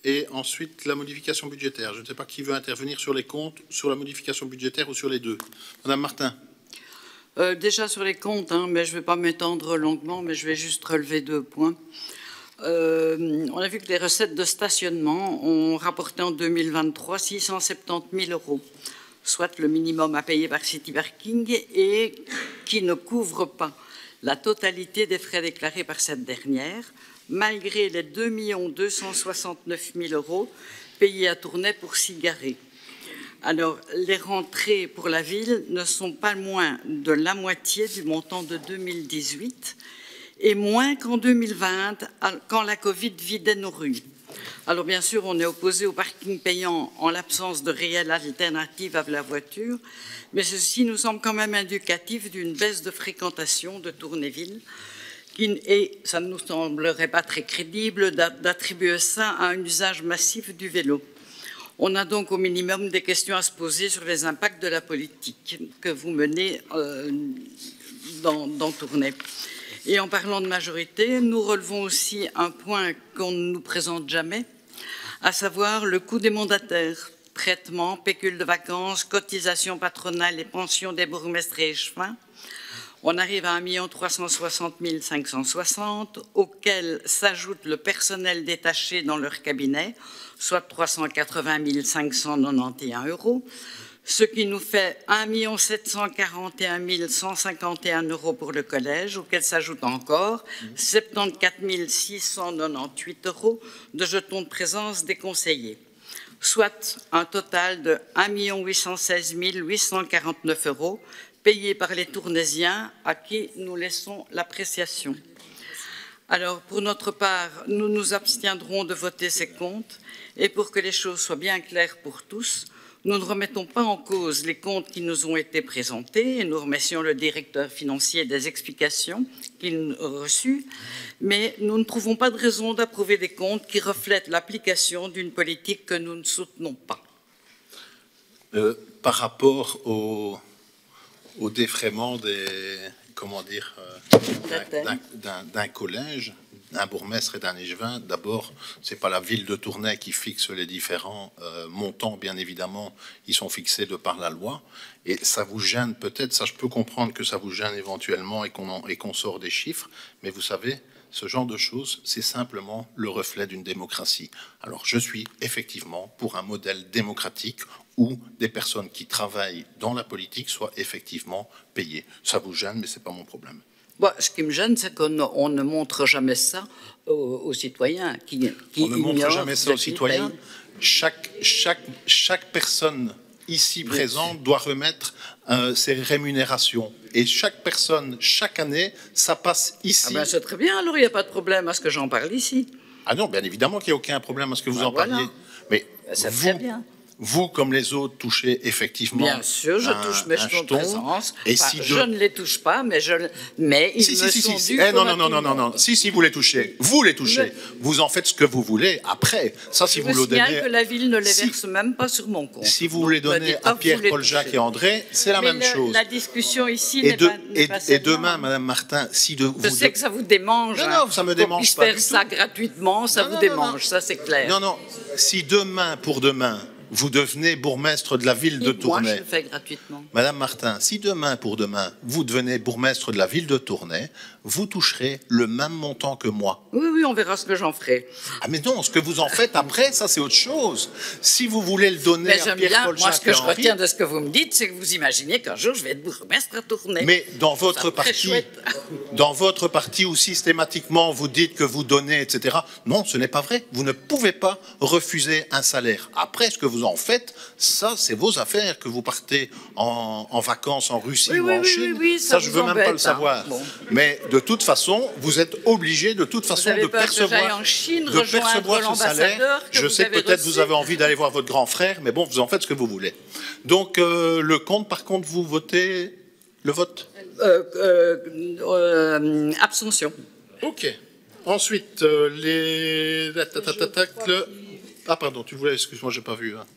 et ensuite la modification budgétaire. Je ne sais pas qui veut intervenir sur les comptes, sur la modification budgétaire ou sur les deux. Madame Martin. Déjà sur les comptes, hein, mais je ne vais pas m'étendre longuement, mais je vais juste relever 2 points. On a vu que les recettes de stationnement ont rapporté en 2023 670 000 €, soit le minimum à payer par City Parking, et qui ne couvre pas la totalité des frais déclarés par cette dernière, malgré les 2 269 000 € payés à Tournai pour Cigarets. Alors, les rentrées pour la ville ne sont pas moins de la moitié du montant de 2018 et moins qu'en 2020, quand la Covid vidait nos rues. Alors, bien sûr, on est opposé au parking payant en l'absence de réelle alternative à la voiture, mais ceci nous semble quand même indicatif d'une baisse de fréquentation de Tournai-Ville. Et ça ne nous semblerait pas très crédible d'attribuer ça à un usage massif du vélo. On a donc au minimum des questions à se poser sur les impacts de la politique que vous menez dans Tournai. Et en parlant de majorité, nous relevons aussi un point qu'on ne nous présente jamais, à savoir le coût des mandataires, traitement, pécule de vacances, cotisations patronales et pensions des bourgmestres et échevins. On arrive à 1 360 560, auquel s'ajoute le personnel détaché dans leur cabinet, soit 380 591 €, ce qui nous fait 1 741 151 € pour le collège, auquel s'ajoute encore 74 698 € de jetons de présence des conseillers, soit un total de 1 816 849 € payés par les Tournaisiens à qui nous laissons l'appréciation. Alors, pour notre part, nous nous abstiendrons de voter ces comptes et pour que les choses soient bien claires pour tous, nous ne remettons pas en cause les comptes qui nous ont été présentés et nous remercions le directeur financier des explications qu'il a reçues, mais nous ne trouvons pas de raison d'approuver des comptes qui reflètent l'application d'une politique que nous ne soutenons pas. Par rapport au défraiement d'un collège, d'un bourgmestre et d'un échevin, d'abord, ce n'est pas la ville de Tournai qui fixe les différents montants, bien évidemment, ils sont fixés de par la loi, et ça vous gêne peut-être, ça je peux comprendre que ça vous gêne éventuellement et qu'on sort des chiffres, mais vous savez, ce genre de choses, c'est simplement le reflet d'une démocratie. Alors je suis effectivement pour un modèle démocratique où des personnes qui travaillent dans la politique soient effectivement payées. Ça vous gêne, mais ce n'est pas mon problème. Bon, ce qui me gêne, c'est qu'on ne montre jamais ça aux citoyens. On ne montre jamais ça aux citoyens. Chaque personne ici présente doit remettre ses rémunérations. Et chaque personne, chaque année, ça passe ici. Ah ben c'est très bien, alors il n'y a pas de problème à ce que j'en parle ici. Ah non, bien évidemment qu'il n'y a aucun problème à ce que vous en parliez. Mais c'est très bien. Vous, comme les autres, touchez effectivement. Bien sûr, je touche mes jetons de présence. Je ne les touche pas, mais ils me sont dus. Non. Si, vous les touchez. Vous les touchez. Vous en faites ce que vous voulez. Après, ça, si vous le donnez. Je signale que la ville ne les verse même pas sur mon compte. Si vous les donnez à Pierre, Paul, Jacques et André, c'est la même chose. La discussion ici n'est pas. Et demain, Madame Martin, je sais que ça vous démange. Non, ça me démange pas. Faire ça gratuitement, ça vous démange. Ça, c'est clair. Non. Si demain, pour demain, vous devenez bourgmestre de la ville de Tournai. Moi, je le fais gratuitement. Madame Martin, si demain pour demain, vous devenez bourgmestre de la ville de Tournai, vous toucherez le même montant que moi. Oui, on verra ce que j'en ferai. Ah mais non, ce que vous en faites après, ça c'est autre chose. Si vous voulez le donner à Pierre-Paul Jacques et Henri... Moi, ce que je retiens de ce que vous me dites, c'est que vous imaginez qu'un jour, je vais être bourgmestre à Tournai. Mais dans votre parti où systématiquement vous dites que vous donnez, etc. Non, ce n'est pas vrai. Vous ne pouvez pas refuser un salaire. Après, ce que vous en faites, ça, c'est vos affaires, que vous partez en vacances en Russie ou en Chine. Ça, je ne veux même pas le savoir. Bon. Mais de toute façon, vous êtes obligé de toute façon de percevoir ce salaire. Je sais que peut-être vous avez envie d'aller voir votre grand frère, mais bon, vous en faites ce que vous voulez. Donc, le compte, par contre, vous votez le vote abstention. OK. Ensuite, Ah, pardon, tu voulais, excuse-moi, j'ai pas vu. Hein.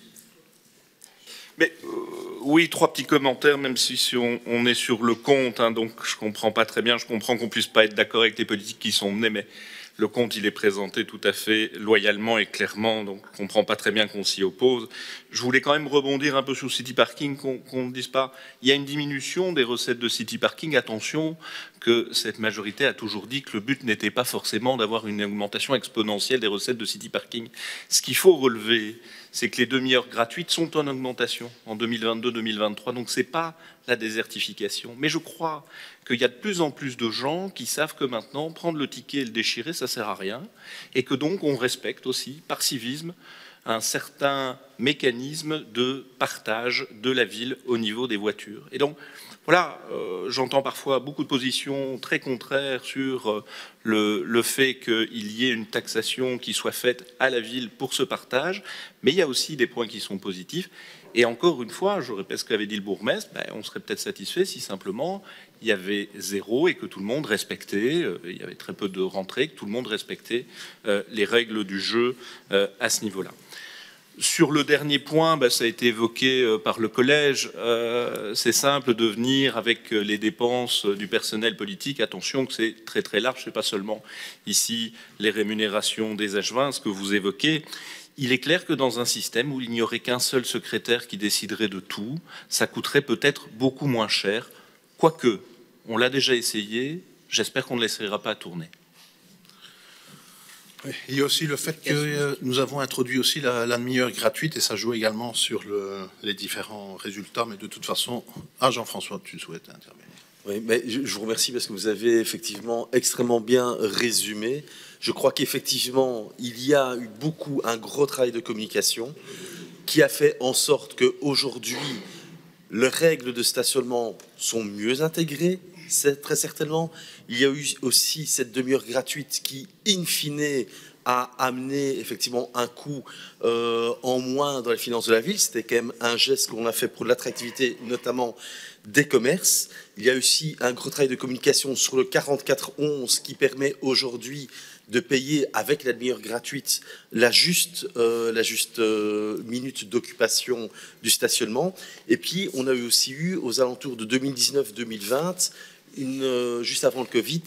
Mais oui, 3 petits commentaires, même si on est sur le compte, hein, donc je comprends pas très bien. Je comprends qu'on puisse pas être d'accord avec les politiques qui sont menées, mais le compte, il est présenté tout à fait loyalement et clairement, donc on ne comprend pas très bien qu'on s'y oppose. Je voulais quand même rebondir un peu sur City Parking, qu'on ne dise pas. Il y a une diminution des recettes de City Parking. Attention, que cette majorité a toujours dit que le but n'était pas forcément d'avoir une augmentation exponentielle des recettes de City Parking. Ce qu'il faut relever, c'est que les demi-heures gratuites sont en augmentation en 2022-2023, donc ce n'est pas la désertification. Mais je crois qu'il y a de plus en plus de gens qui savent que maintenant, prendre le ticket et le déchirer, ça ne sert à rien, et que donc on respecte aussi, par civisme, un certain mécanisme de partage de la ville au niveau des voitures. Et donc, voilà, j'entends parfois beaucoup de positions très contraires sur le fait qu'il y ait une taxation qui soit faite à la ville pour ce partage, mais il y a aussi des points qui sont positifs. Et encore une fois, je répète ce qu'avait dit le bourgmestre, on serait peut-être satisfait si simplement il y avait zéro et que tout le monde respectait, il y avait très peu de rentrées, que tout le monde respectait les règles du jeu à ce niveau-là. Sur le dernier point, ça a été évoqué par le collège, c'est simple de venir avec les dépenses du personnel politique. Attention que c'est très très large, c'est pas seulement ici les rémunérations des adjoints, ce que vous évoquez. Il est clair que dans un système où il n'y aurait qu'un seul secrétaire qui déciderait de tout, ça coûterait peut-être beaucoup moins cher, quoique on l'a déjà essayé, j'espère qu'on ne l'essayera pas tourner. Il y a aussi le fait que nous avons introduit aussi la demi-heure gratuite et ça joue également sur les différents résultats. Mais de toute façon, Jean-François, tu souhaites intervenir. Oui, mais je vous remercie parce que vous avez effectivement extrêmement bien résumé. Je crois qu'effectivement, il y a eu un gros travail de communication qui a fait en sorte qu'aujourd'hui, les règles de stationnement sont mieux intégrées. C'est très certainement. Il y a eu aussi cette demi-heure gratuite qui, in fine, a amené effectivement un coût en moins dans les finances de la ville. C'était quand même un geste qu'on a fait pour l'attractivité, notamment des commerces. Il y a aussi un gros travail de communication sur le 4411 qui permet aujourd'hui de payer avec la demi-heure gratuite la juste minute d'occupation du stationnement. Et puis, on a aussi eu, aux alentours de 2019-2020, juste avant le Covid,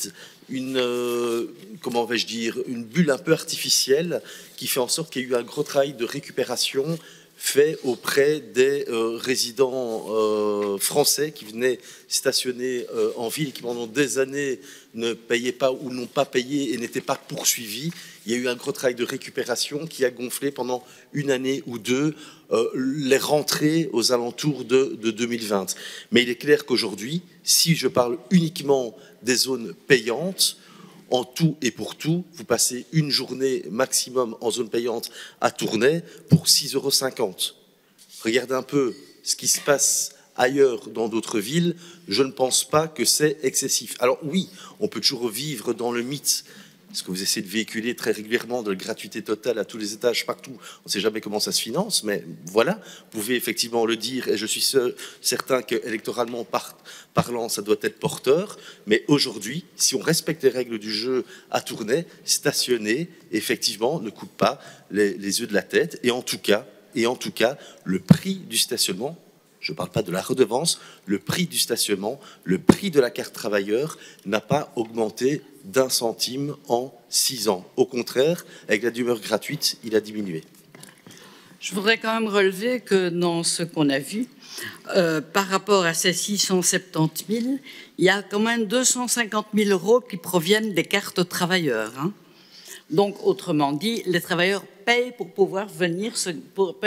comment vais-je dire, une bulle un peu artificielle qui fait en sorte qu'il y a eu un gros travail de récupération fait auprès des résidents français qui venaient stationner en ville et qui pendant des années ne payaient pas ou n'ont pas payé et n'étaient pas poursuivis. Il y a eu un gros travail de récupération qui a gonflé pendant une année ou deux les rentrées aux alentours de 2020. Mais il est clair qu'aujourd'hui, si je parle uniquement des zones payantes, en tout et pour tout, vous passez une journée maximum en zone payante à Tournai pour 6,50 €. Regardez un peu ce qui se passe ailleurs dans d'autres villes, je ne pense pas que c'est excessif. Alors oui, on peut toujours vivre dans le mythe, ce que vous essayez de véhiculer très régulièrement, de la gratuité totale à tous les étages, partout. On ne sait jamais comment ça se finance, mais voilà, vous pouvez effectivement le dire, et je suis certain qu'électoralement parlant, ça doit être porteur. Mais aujourd'hui, si on respecte les règles du jeu à Tournai, stationner, effectivement, ne coûte pas les yeux de la tête. Et en tout cas, le prix du stationnement, je ne parle pas de la redevance, le prix du stationnement, le prix de la carte travailleur n'a pas augmenté d'1 centime en 6 ans. Au contraire, avec la demeure gratuite, il a diminué. Je voudrais quand même relever que dans ce qu'on a vu, par rapport à ces 670 000, il y a quand même 250 000 € qui proviennent des cartes travailleurs. Hein. Donc, autrement dit, les travailleurs payent pour pouvoir venir se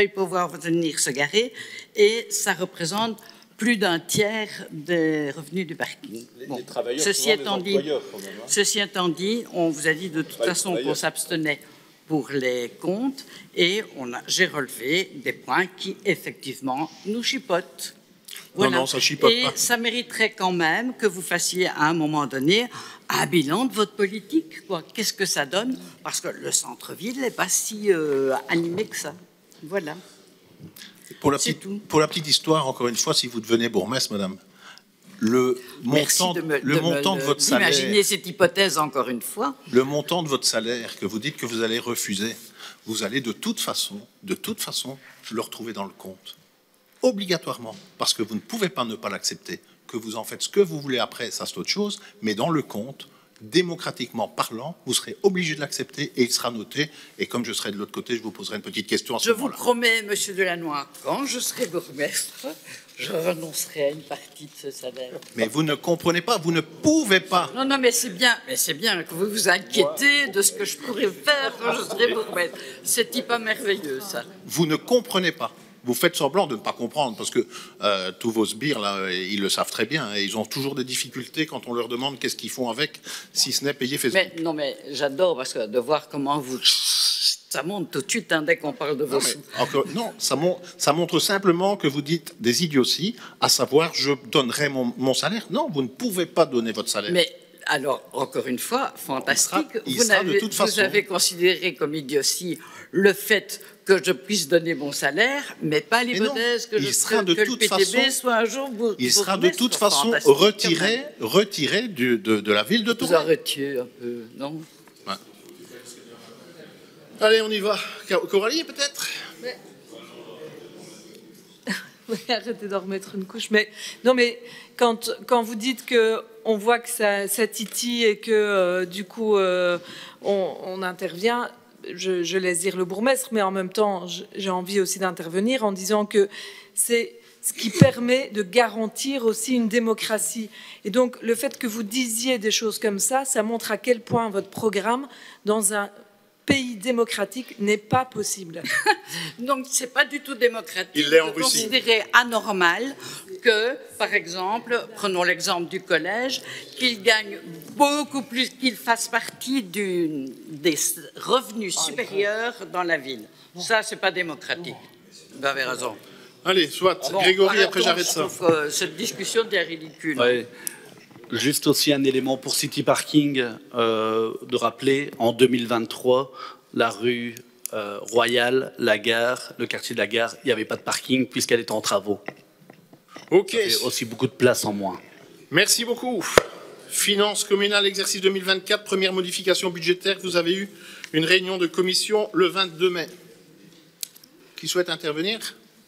garer et ça représente plus d'un tiers des revenus du parking. Les travailleurs, ceci étant dit, quand même, hein. Ceci étant dit, on vous a dit de toute façon qu'on s'abstenait pour les comptes et j'ai relevé des points qui, effectivement, nous chipotent. Voilà. Non, ça chipote et pas. ça mériterait quand même que vous fassiez à un moment donné un bilan de votre politique. Qu'est-ce que ça donne? Parce que le centre-ville n'est pas si animé que ça. Voilà. Pour la petite histoire, encore une fois, si vous devenez bourgmestre, madame, le montant de votre salaire... Imaginez cette hypothèse encore une fois. Le montant de votre salaire que vous dites que vous allez refuser, vous allez de toute façon, le retrouver dans le compte. Obligatoirement, parce que vous ne pouvez pas ne pas l'accepter. Que vous en faites ce que vous voulez après, ça c'est autre chose, mais dans le compte, démocratiquement parlant, vous serez obligé de l'accepter et il sera noté. Et comme je serai de l'autre côté, je vous poserai une petite question à ce moment-là. Je vous promets, monsieur Delannoy, quand je serai bourgmestre, je renoncerai à une partie de ce salaire. Mais vous ne comprenez pas, vous ne pouvez pas. Non, non, mais c'est bien que vous vous inquiétez de ce que je pourrais faire quand je serai bourgmestre. C'est pas merveilleux, ça. Vous ne comprenez pas. Vous faites semblant de ne pas comprendre, parce que tous vos sbires, là, ils le savent très bien. Et ils ont toujours des difficultés quand on leur demande qu'est-ce qu'ils font avec, si ce n'est payer Facebook. Mais, non, mais j'adore, parce que de voir comment vous... Ça monte tout de suite hein, dès qu'on parle de vos sous. Non, ça montre simplement que vous dites des idioties, à savoir, je donnerai mon salaire. Non, vous ne pouvez pas donner votre salaire. Mais... Alors, encore une fois, fantastique, vous avez considéré comme idiotie le fait que je puisse donner mon salaire, mais pas l'hypothèse que le PTB soit un jour bourgmestre. Il sera de toute façon retiré de la ville de Tourcoing. Vous arrêtiez un peu, non? Ouais. Allez, on y va. Coralie, peut-être? Arrêtez d'en remettre une couche. Mais non, mais quand vous dites que on voit que ça titille et que du coup on intervient, je laisse dire le bourgmestre, mais en même temps j'ai envie aussi d'intervenir en disant que c'est ce qui permet de garantir aussi une démocratie. Et donc le fait que vous disiez des choses comme ça montre à quel point votre programme dans un pays démocratique n'est pas possible. Donc, c'est pas du tout démocratique. Il l'est en de considérer anormal que, par exemple, prenons l'exemple du collège, qu'il gagne beaucoup plus, qu'il fasse partie des revenus supérieurs dans la ville. Ça, c'est pas démocratique. Vous avez raison. Allez, soit. Bon, Grégory, après j'arrête ça. Cette discussion devient ridicule. Ouais. Juste aussi un élément pour City Parking, de rappeler, en 2023, la rue Royale, la gare, le quartier de la gare, il n'y avait pas de parking puisqu'elle était en travaux. Ok. Ça fait aussi beaucoup de place en moins. Merci beaucoup. Finances communales, exercice 2024, première modification budgétaire. Vous avez eu une réunion de commission le 22 mai. Qui souhaite intervenir ?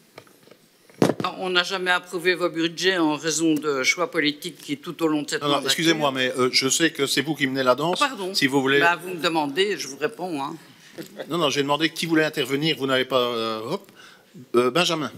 On n'a jamais approuvé vos budgets en raison de choix politiques qui, tout au long de cette mandature... Excusez-moi, mais je sais que c'est vous qui menez la danse. Pardon. Si vous voulez... vous me demandez, je vous réponds. Hein. Non, j'ai demandé qui voulait intervenir. Vous n'avez pas... Benjamin.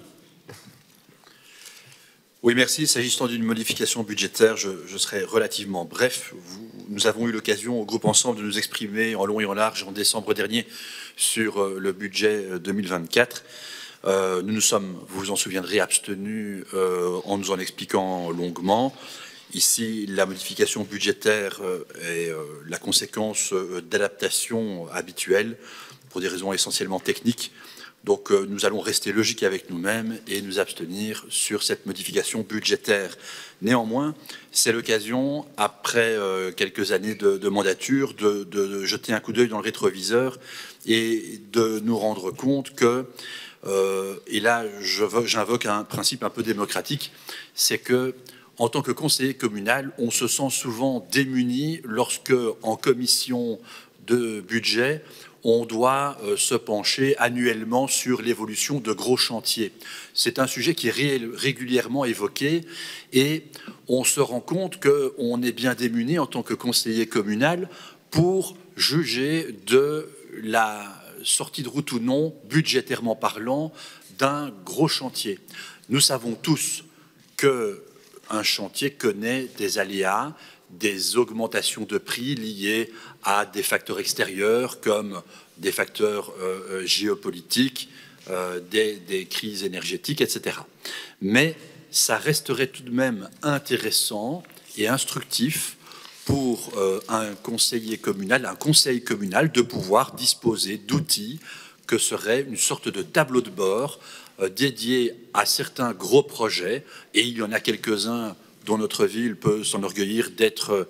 Oui, merci. S'agissant d'une modification budgétaire, je serai relativement bref. Nous avons eu l'occasion au groupe Ensemble de nous exprimer en long et en large en décembre dernier sur le budget 2024. Nous nous sommes, vous vous en souviendrez, abstenus en nous en expliquant longuement. Ici, la modification budgétaire est la conséquence d'adaptations habituelles pour des raisons essentiellement techniques. Donc nous allons rester logiques avec nous-mêmes et nous abstenir sur cette modification budgétaire. Néanmoins, c'est l'occasion, après quelques années de mandature, de jeter un coup d'œil dans le rétroviseur et de nous rendre compte que, et là j'invoque un principe un peu démocratique, c'est que en tant que conseiller communal, on se sent souvent démuni lorsque, en commission de budget, on doit se pencher annuellement sur l'évolution de gros chantiers. C'est un sujet qui est régulièrement évoqué et on se rend compte qu'on est bien démuni en tant que conseiller communal pour juger de la sortie de route ou non, budgétairement parlant, d'un gros chantier. Nous savons tous qu'un chantier connaît des aléas, des augmentations de prix liées à des facteurs extérieurs comme des facteurs géopolitiques, des crises énergétiques, etc. Mais ça resterait tout de même intéressant et instructif pour un conseiller communal, un conseil communal, de pouvoir disposer d'outils que serait une sorte de tableau de bord dédié à certains gros projets, et il y en a quelques-uns dont notre ville peut s'enorgueillir d'être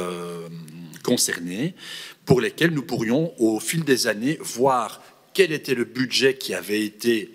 concernée, pour lesquels nous pourrions, au fil des années, voir quel était le budget qui avait été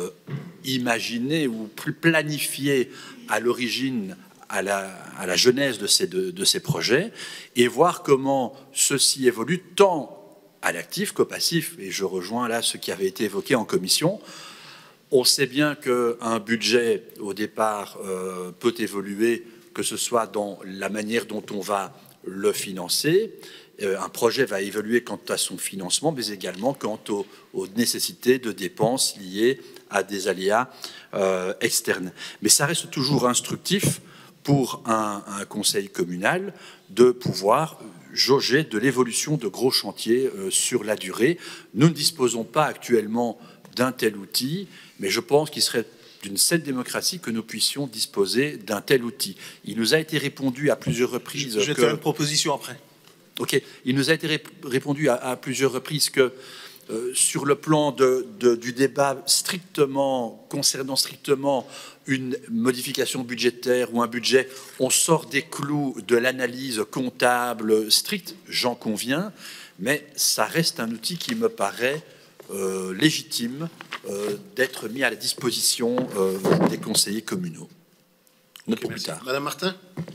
imaginé ou plus planifié à l'origine, à la genèse de ces projets, et voir comment ceci évolue tant à l'actif qu'au passif. Et je rejoins là ce qui avait été évoqué en commission. On sait bien qu'un budget, au départ, peut évoluer, que ce soit dans la manière dont on va le financer. Un projet va évoluer quant à son financement, mais également quant aux nécessités de dépenses liées à des aléas externes. Mais ça reste toujours instructif pour un conseil communal de pouvoir jauger de l'évolution de gros chantiers sur la durée. Nous ne disposons pas actuellement d'un tel outil, mais je pense qu'il serait d'une saine démocratie que nous puissions disposer d'un tel outil. Il nous a été répondu à plusieurs reprises... Je vais faire une proposition après. OK. Il nous a été répondu à plusieurs reprises que sur le plan du débat concernant strictement une modification budgétaire ou un budget, on sort des clous de l'analyse comptable stricte, j'en conviens, mais ça reste un outil qui me paraît légitime d'être mis à la disposition des conseillers communaux. Okay, plus tard. Madame Martin.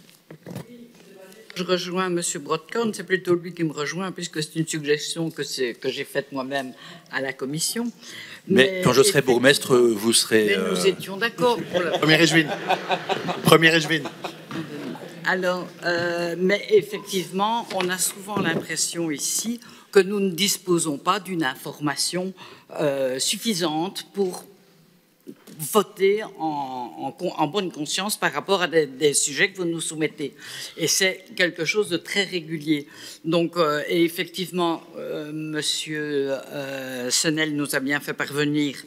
Je rejoins M. Brodkorn, c'est plutôt lui qui me rejoint, puisque c'est une suggestion que j'ai faite moi-même à la commission. Mais quand je serai bourgmestre, vous serez... Mais nous étions d'accord. Premier échevine. Premier échevine. Alors, mais effectivement, on a souvent l'impression ici que nous ne disposons pas d'une information suffisante pour voter en bonne conscience par rapport à des sujets que vous nous soumettez. Et c'est quelque chose de très régulier. Donc, et effectivement, Monsieur Senel nous a bien fait parvenir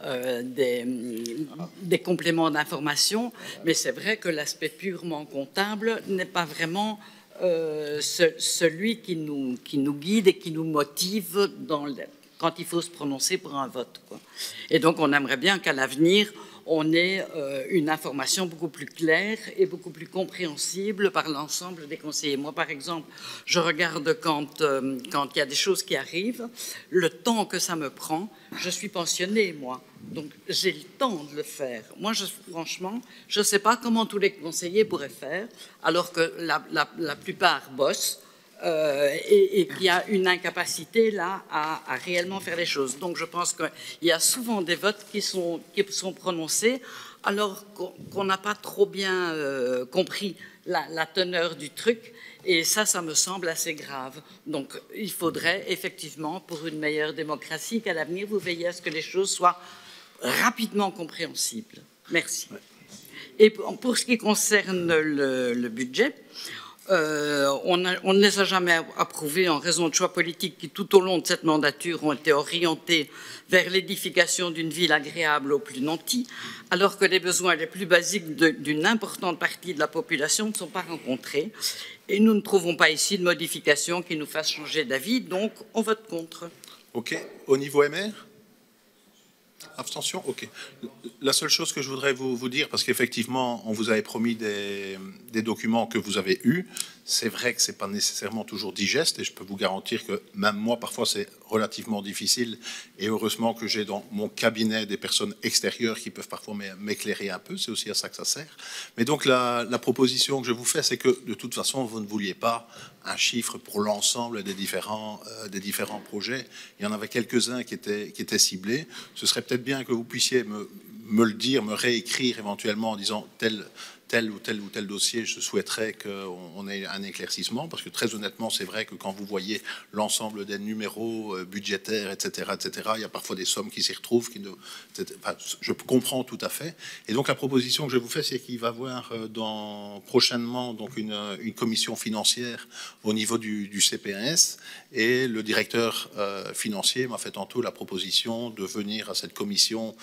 des compléments d'information, mais c'est vrai que l'aspect purement comptable n'est pas vraiment celui qui nous guide et qui nous motive quand il faut se prononcer pour un vote, quoi. Et donc, on aimerait bien qu'à l'avenir, on ait une information beaucoup plus claire et beaucoup plus compréhensible par l'ensemble des conseillers. Moi, par exemple, je regarde quand il y a des choses qui arrivent, le temps que ça me prend. Je suis pensionnée, moi, donc j'ai le temps de le faire. Moi, franchement, je ne sais pas comment tous les conseillers pourraient faire, alors que la plupart bossent. Et qu'il y a une incapacité là à réellement faire les choses. Donc je pense qu'il y a souvent des votes qui sont prononcés alors qu'on n'a pas trop bien compris la teneur du truc, et ça me semble assez grave. Donc il faudrait effectivement, pour une meilleure démocratie, qu'à l'avenir vous veillez à ce que les choses soient rapidement compréhensibles. Merci. Et pour ce qui concerne le budget, on ne les a jamais approuvés en raison de choix politiques qui, tout au long de cette mandature, ont été orientés vers l'édification d'une ville agréable aux plus nantis, alors que les besoins les plus basiques d'une importante partie de la population ne sont pas rencontrés. Et nous ne trouvons pas ici de modification qui nous fasse changer d'avis, donc on vote contre. OK. Au niveau MR ? Abstention ? OK. La seule chose que je voudrais vous dire, parce qu'effectivement, on vous avait promis des documents que vous avez eus, c'est vrai que ce n'est pas nécessairement toujours digeste, et je peux vous garantir que même moi, parfois, c'est relativement difficile, et heureusement que j'ai dans mon cabinet des personnes extérieures qui peuvent parfois m'éclairer un peu, c'est aussi à ça que ça sert. Mais donc, la proposition que je vous fais, c'est que, de toute façon, vous ne vouliez pas un chiffre pour l'ensemble des différents projets. Il y en avait quelques-uns qui étaient ciblés. Ce serait peut-être bien que vous puissiez me le dire, me réécrire éventuellement en disant tel ou tel dossier, je souhaiterais qu'on ait un éclaircissement, parce que très honnêtement, c'est vrai que quand vous voyez l'ensemble des numéros budgétaires, etc., il y a parfois des sommes qui s'y retrouvent, je comprends tout à fait. Et donc la proposition que je vous fais, c'est qu'il va y avoir prochainement donc une commission financière au niveau du CPS, et le directeur financier m'a fait tantôt la proposition de venir à cette commission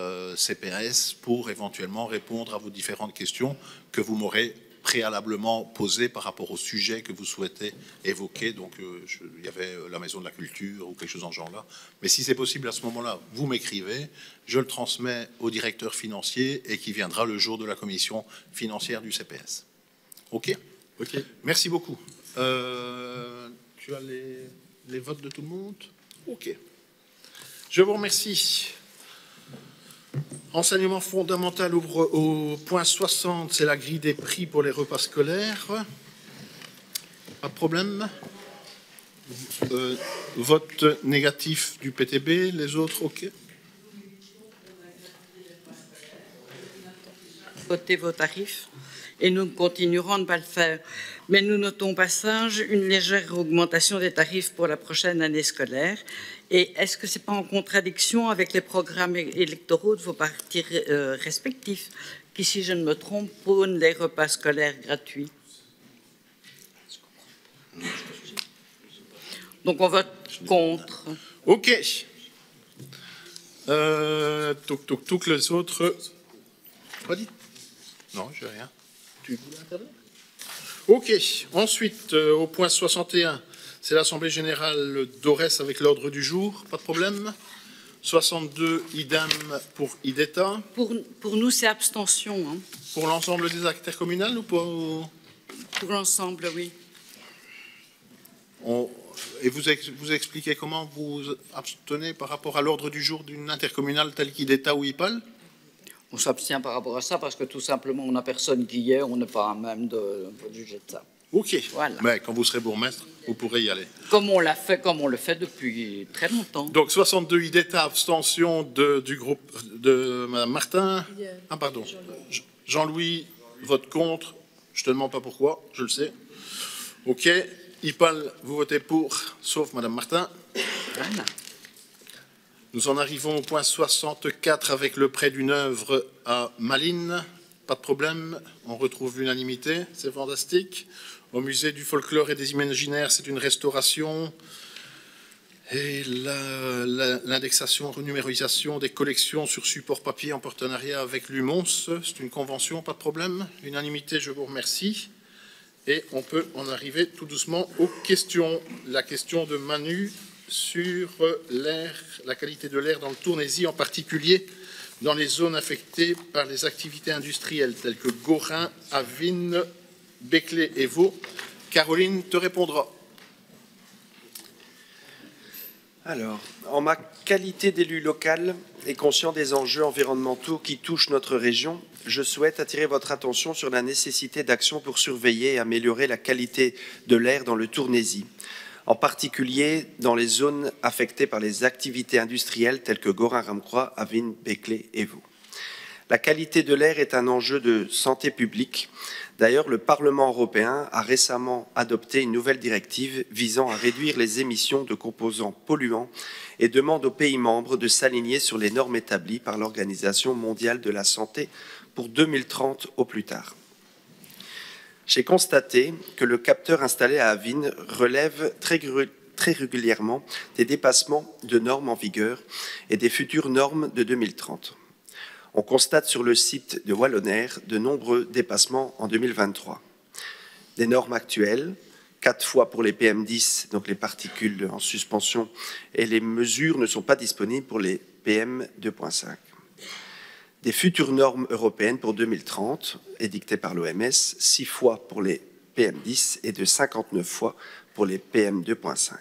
CPS pour éventuellement répondre à vos différentes questions que vous m'aurez préalablement posées par rapport au sujet que vous souhaitez évoquer. Donc il y avait la maison de la culture ou quelque chose dans ce genre-là. Mais si c'est possible à ce moment-là, vous m'écrivez, je le transmets au directeur financier et qui viendra le jour de la commission financière du CPS. OK ? OK. Merci beaucoup. Tu as les votes de tout le monde ? OK. Je vous remercie. Enseignement fondamental ouvre au point 60, c'est la grille des prix pour les repas scolaires. Pas de problème. Vote négatif du PTB, les autres, OK. Votez vos tarifs. et nous continuerons à ne pas le faire. Mais nous notons au passage une légère augmentation des tarifs pour la prochaine année scolaire. Et est-ce que ce n'est pas en contradiction avec les programmes électoraux de vos partis respectifs, qui, si je ne me trompe, prônent les repas scolaires gratuits? Donc on vote contre. OK. Toutes les autres... Pas dit? Non, je n'ai rien. Tu voulais intervenir? OK. Ensuite, au point 61, c'est l'Assemblée générale d'Aurès avec l'ordre du jour. Pas de problème. 62, idem pour IDETA. Pour nous, c'est abstention. Hein. Pour l'ensemble des intercommunales ou pour... Pour l'ensemble, oui. Et vous expliquez comment vous abstenez par rapport à l'ordre du jour d'une intercommunale telle qu'IDETA ou IPAL? On s'abstient par rapport à ça parce que tout simplement, on n'a personne qui y est, on n'est pas à même de juger de ça. OK. Voilà. Mais quand vous serez bourgmestre, vous pourrez y aller. Comme on le fait depuis très longtemps. Donc 62 IDETA, abstention du groupe de Mme Martin. Ah pardon. Jean-Louis, vote contre. Je ne te demande pas pourquoi, je le sais. OK. IPAL, vous votez pour, sauf Mme Martin. Voilà. Nous en arrivons au point 64 avec le prêt d'une œuvre à Malines. Pas de problème, on retrouve l'unanimité, c'est fantastique. Au musée du folklore et des imaginaires, c'est une restauration. Et l'indexation, renumérisation des collections sur support papier en partenariat avec l'UMONS, c'est une convention, pas de problème. Unanimité, je vous remercie. Et on peut en arriver tout doucement aux questions. La question de Manu sur l'air, la qualité de l'air dans le Tournaisis, en particulier dans les zones affectées par les activités industrielles telles que Gorin, Avine, Béclé et Vaud. Caroline te répondra. Alors, en ma qualité d'élu local et conscient des enjeux environnementaux qui touchent notre région, je souhaite attirer votre attention sur la nécessité d'action pour surveiller et améliorer la qualité de l'air dans le Tournaisis, en particulier dans les zones affectées par les activités industrielles telles que Gorin-Ramcroix, Avine, Béclé et Vaud. La qualité de l'air est un enjeu de santé publique. D'ailleurs, le Parlement européen a récemment adopté une nouvelle directive visant à réduire les émissions de composants polluants et demande aux pays membres de s'aligner sur les normes établies par l'Organisation mondiale de la santé pour 2030 au plus tard. J'ai constaté que le capteur installé à Avine relève très régulièrement des dépassements de normes en vigueur et des futures normes de 2030. On constate sur le site de Wallonnaire de nombreux dépassements en 2023. Des normes actuelles, 4 fois pour les PM10, donc les particules en suspension, et les mesures ne sont pas disponibles pour les PM2.5. Des futures normes européennes pour 2030, édictées par l'OMS, 6 fois pour les PM10 et de 59 fois pour les PM2.5.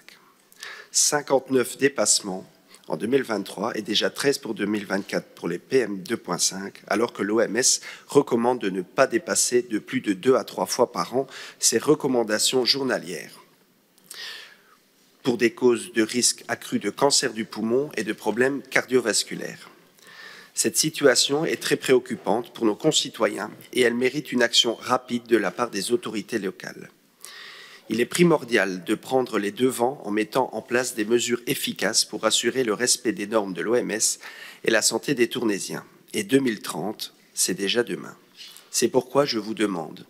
59 dépassements en 2023 et déjà 13 pour 2024 pour les PM2.5, alors que l'OMS recommande de ne pas dépasser de plus de 2 à 3 fois par an ces recommandations journalières pour des causes de risque accru de cancer du poumon et de problèmes cardiovasculaires. Cette situation est très préoccupante pour nos concitoyens et elle mérite une action rapide de la part des autorités locales. Il est primordial de prendre les devants en mettant en place des mesures efficaces pour assurer le respect des normes de l'OMS et la santé des Tournaisiens. Et 2030, c'est déjà demain. C'est pourquoi je vous demande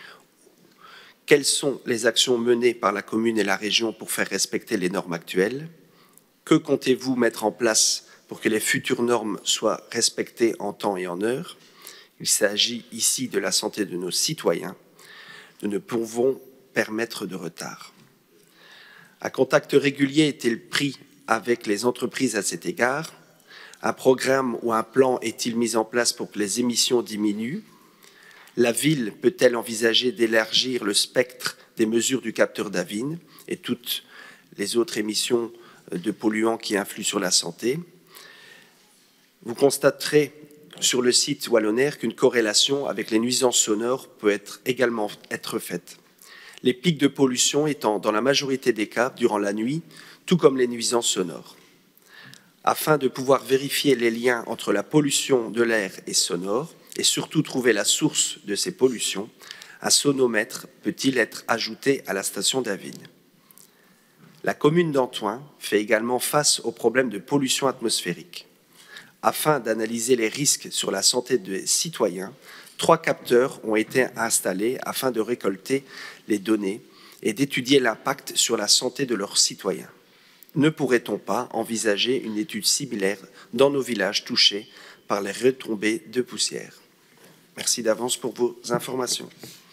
quelles sont les actions menées par la commune et la région pour faire respecter les normes actuelles? Que comptez-vous mettre en place pour que les futures normes soient respectées en temps et en heure? Il s'agit ici de la santé de nos citoyens. Nous ne pouvons permettre de retard. Un contact régulier est-il pris avec les entreprises à cet égard? Un programme ou un plan est-il mis en place pour que les émissions diminuent? La ville peut-elle envisager d'élargir le spectre des mesures du capteur d'Avine et toutes les autres émissions de polluants qui influent sur la santé? Vous constaterez sur le site Wallonnaire qu'une corrélation avec les nuisances sonores peut également être faite. Les pics de pollution étant dans la majorité des cas durant la nuit, tout comme les nuisances sonores. Afin de pouvoir vérifier les liens entre la pollution de l'air et sonore, et surtout trouver la source de ces pollutions, un sonomètre peut-il être ajouté à la station d'Avine? La commune d'Antoing fait également face aux problèmes de pollution atmosphérique. Afin d'analyser les risques sur la santé des citoyens, 3 capteurs ont été installés afin de récolter les données et d'étudier l'impact sur la santé de leurs citoyens. Ne pourrait-on pas envisager une étude similaire dans nos villages touchés par les retombées de poussière? Merci d'avance pour vos informations.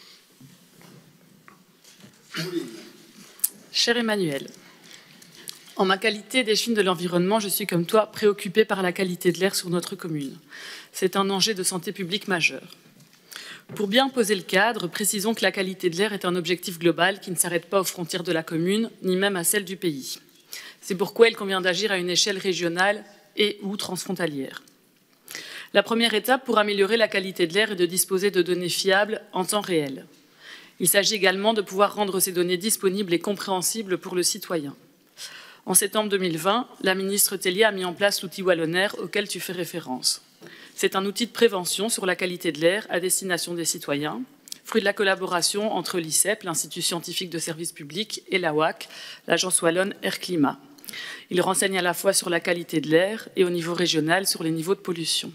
Cher Emmanuel, en ma qualité d'échine de l'environnement, je suis comme toi préoccupée par la qualité de l'air sur notre commune. C'est un enjeu de santé publique majeur. Pour bien poser le cadre, précisons que la qualité de l'air est un objectif global qui ne s'arrête pas aux frontières de la commune, ni même à celles du pays. C'est pourquoi il convient d'agir à une échelle régionale et ou transfrontalière. La première étape pour améliorer la qualité de l'air est de disposer de données fiables en temps réel. Il s'agit également de pouvoir rendre ces données disponibles et compréhensibles pour le citoyen. En septembre 2020, la ministre Tellier a mis en place l'outil Wallon'Air auquel tu fais référence. C'est un outil de prévention sur la qualité de l'air à destination des citoyens, fruit de la collaboration entre l'ICEP, l'Institut scientifique de services publics, et l'AWAC, l'Agence Wallonne Air Climat. Il renseigne à la fois sur la qualité de l'air et au niveau régional sur les niveaux de pollution.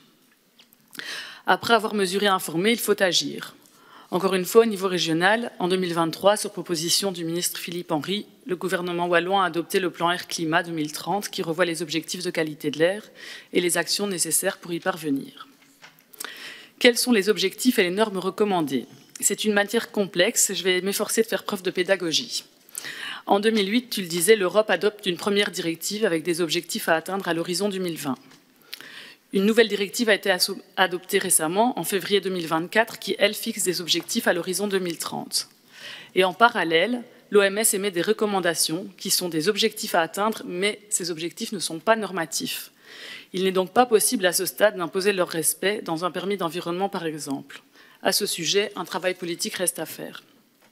Après avoir mesuré et informé, il faut agir. Encore une fois, au niveau régional, en 2023, sur proposition du ministre Philippe Henry, le gouvernement wallon a adopté le plan Air-Climat 2030 qui revoit les objectifs de qualité de l'air et les actions nécessaires pour y parvenir. Quels sont les objectifs et les normes recommandées? C'est une matière complexe, je vais m'efforcer de faire preuve de pédagogie. En 2008, tu le disais, l'Europe adopte une première directive avec des objectifs à atteindre à l'horizon 2020. Une nouvelle directive a été adoptée récemment, en février 2024, qui, elle, fixe des objectifs à l'horizon 2030. Et en parallèle, l'OMS émet des recommandations qui sont des objectifs à atteindre, mais ces objectifs ne sont pas normatifs. Il n'est donc pas possible à ce stade d'imposer leur respect dans un permis d'environnement, par exemple. À ce sujet, un travail politique reste à faire.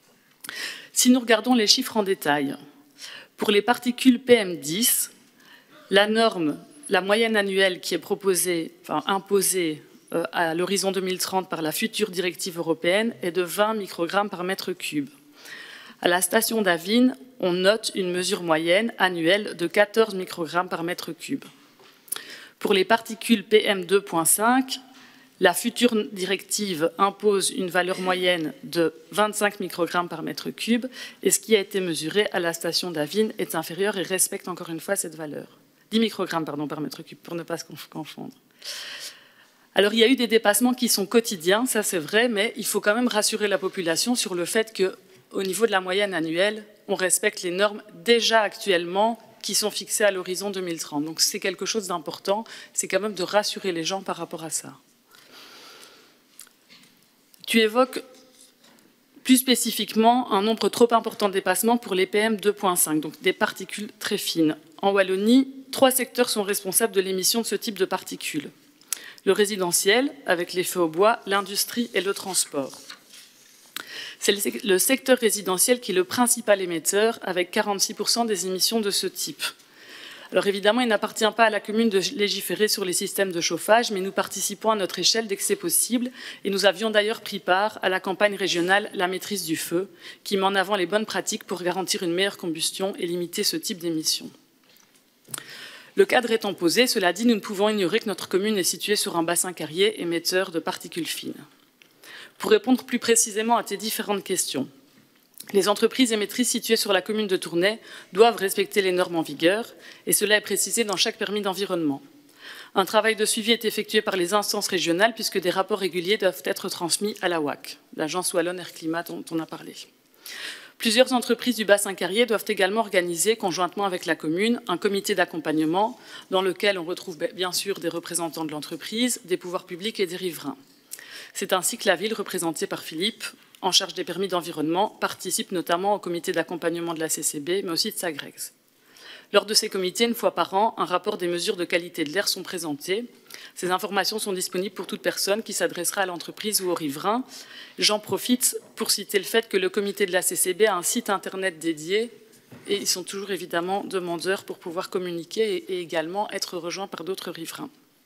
Si nous regardons les chiffres en détail, pour les particules PM10, la norme, la moyenne annuelle qui est imposée à l'horizon 2030 par la future directive européenne est de 20 microgrammes par mètre cube. À la station d'Avine, on note une mesure moyenne annuelle de 14 microgrammes par mètre cube. Pour les particules PM2.5, la future directive impose une valeur moyenne de 25 microgrammes par mètre cube et ce qui a été mesuré à la station d'Avine est inférieur et respecte encore une fois cette valeur. 10 microgrammes par mètre cube, pour ne pas se confondre. Alors, il y a eu des dépassements qui sont quotidiens, ça c'est vrai, mais il faut quand même rassurer la population sur le fait qu'au niveau de la moyenne annuelle, on respecte les normes déjà actuellement qui sont fixées à l'horizon 2030. Donc, c'est quelque chose d'important, c'est quand même de rassurer les gens par rapport à ça. Tu évoques plus spécifiquement un nombre trop important de dépassements pour les PM2.5, donc des particules très fines. En Wallonie, 3 secteurs sont responsables de l'émission de ce type de particules. Le résidentiel, avec les feux au bois, l'industrie et le transport. C'est le secteur résidentiel qui est le principal émetteur, avec 46% des émissions de ce type. Alors évidemment, il n'appartient pas à la commune de légiférer sur les systèmes de chauffage, mais nous participons à notre échelle dès que c'est possible. Et nous avions d'ailleurs pris part à la campagne régionale La maîtrise du feu, qui met en avant les bonnes pratiques pour garantir une meilleure combustion et limiter ce type d'émissions. Le cadre étant posé, cela dit, nous ne pouvons ignorer que notre commune est située sur un bassin carrier émetteur de particules fines. Pour répondre plus précisément à tes différentes questions, les entreprises émettrices situées sur la commune de Tournai doivent respecter les normes en vigueur, et cela est précisé dans chaque permis d'environnement. Un travail de suivi est effectué par les instances régionales, puisque des rapports réguliers doivent être transmis à la WAC, l'Agence Wallonne Air Climat dont on a parlé. Plusieurs entreprises du bassin carrier doivent également organiser, conjointement avec la commune, un comité d'accompagnement dans lequel on retrouve bien sûr des représentants de l'entreprise, des pouvoirs publics et des riverains. C'est ainsi que la ville, représentée par Philippe, en charge des permis d'environnement, participe notamment au comité d'accompagnement de la CCB, mais aussi de Sagrex. Lors de ces comités, une fois par an, un rapport des mesures de qualité de l'air sont présentés. Ces informations sont disponibles pour toute personne qui s'adressera à l'entreprise ou aux riverains. J'en profite pour citer le fait que le comité de la CCB a un site internet dédié et ils sont toujours évidemment demandeurs pour pouvoir communiquer et également être rejoints par d'autres riverains.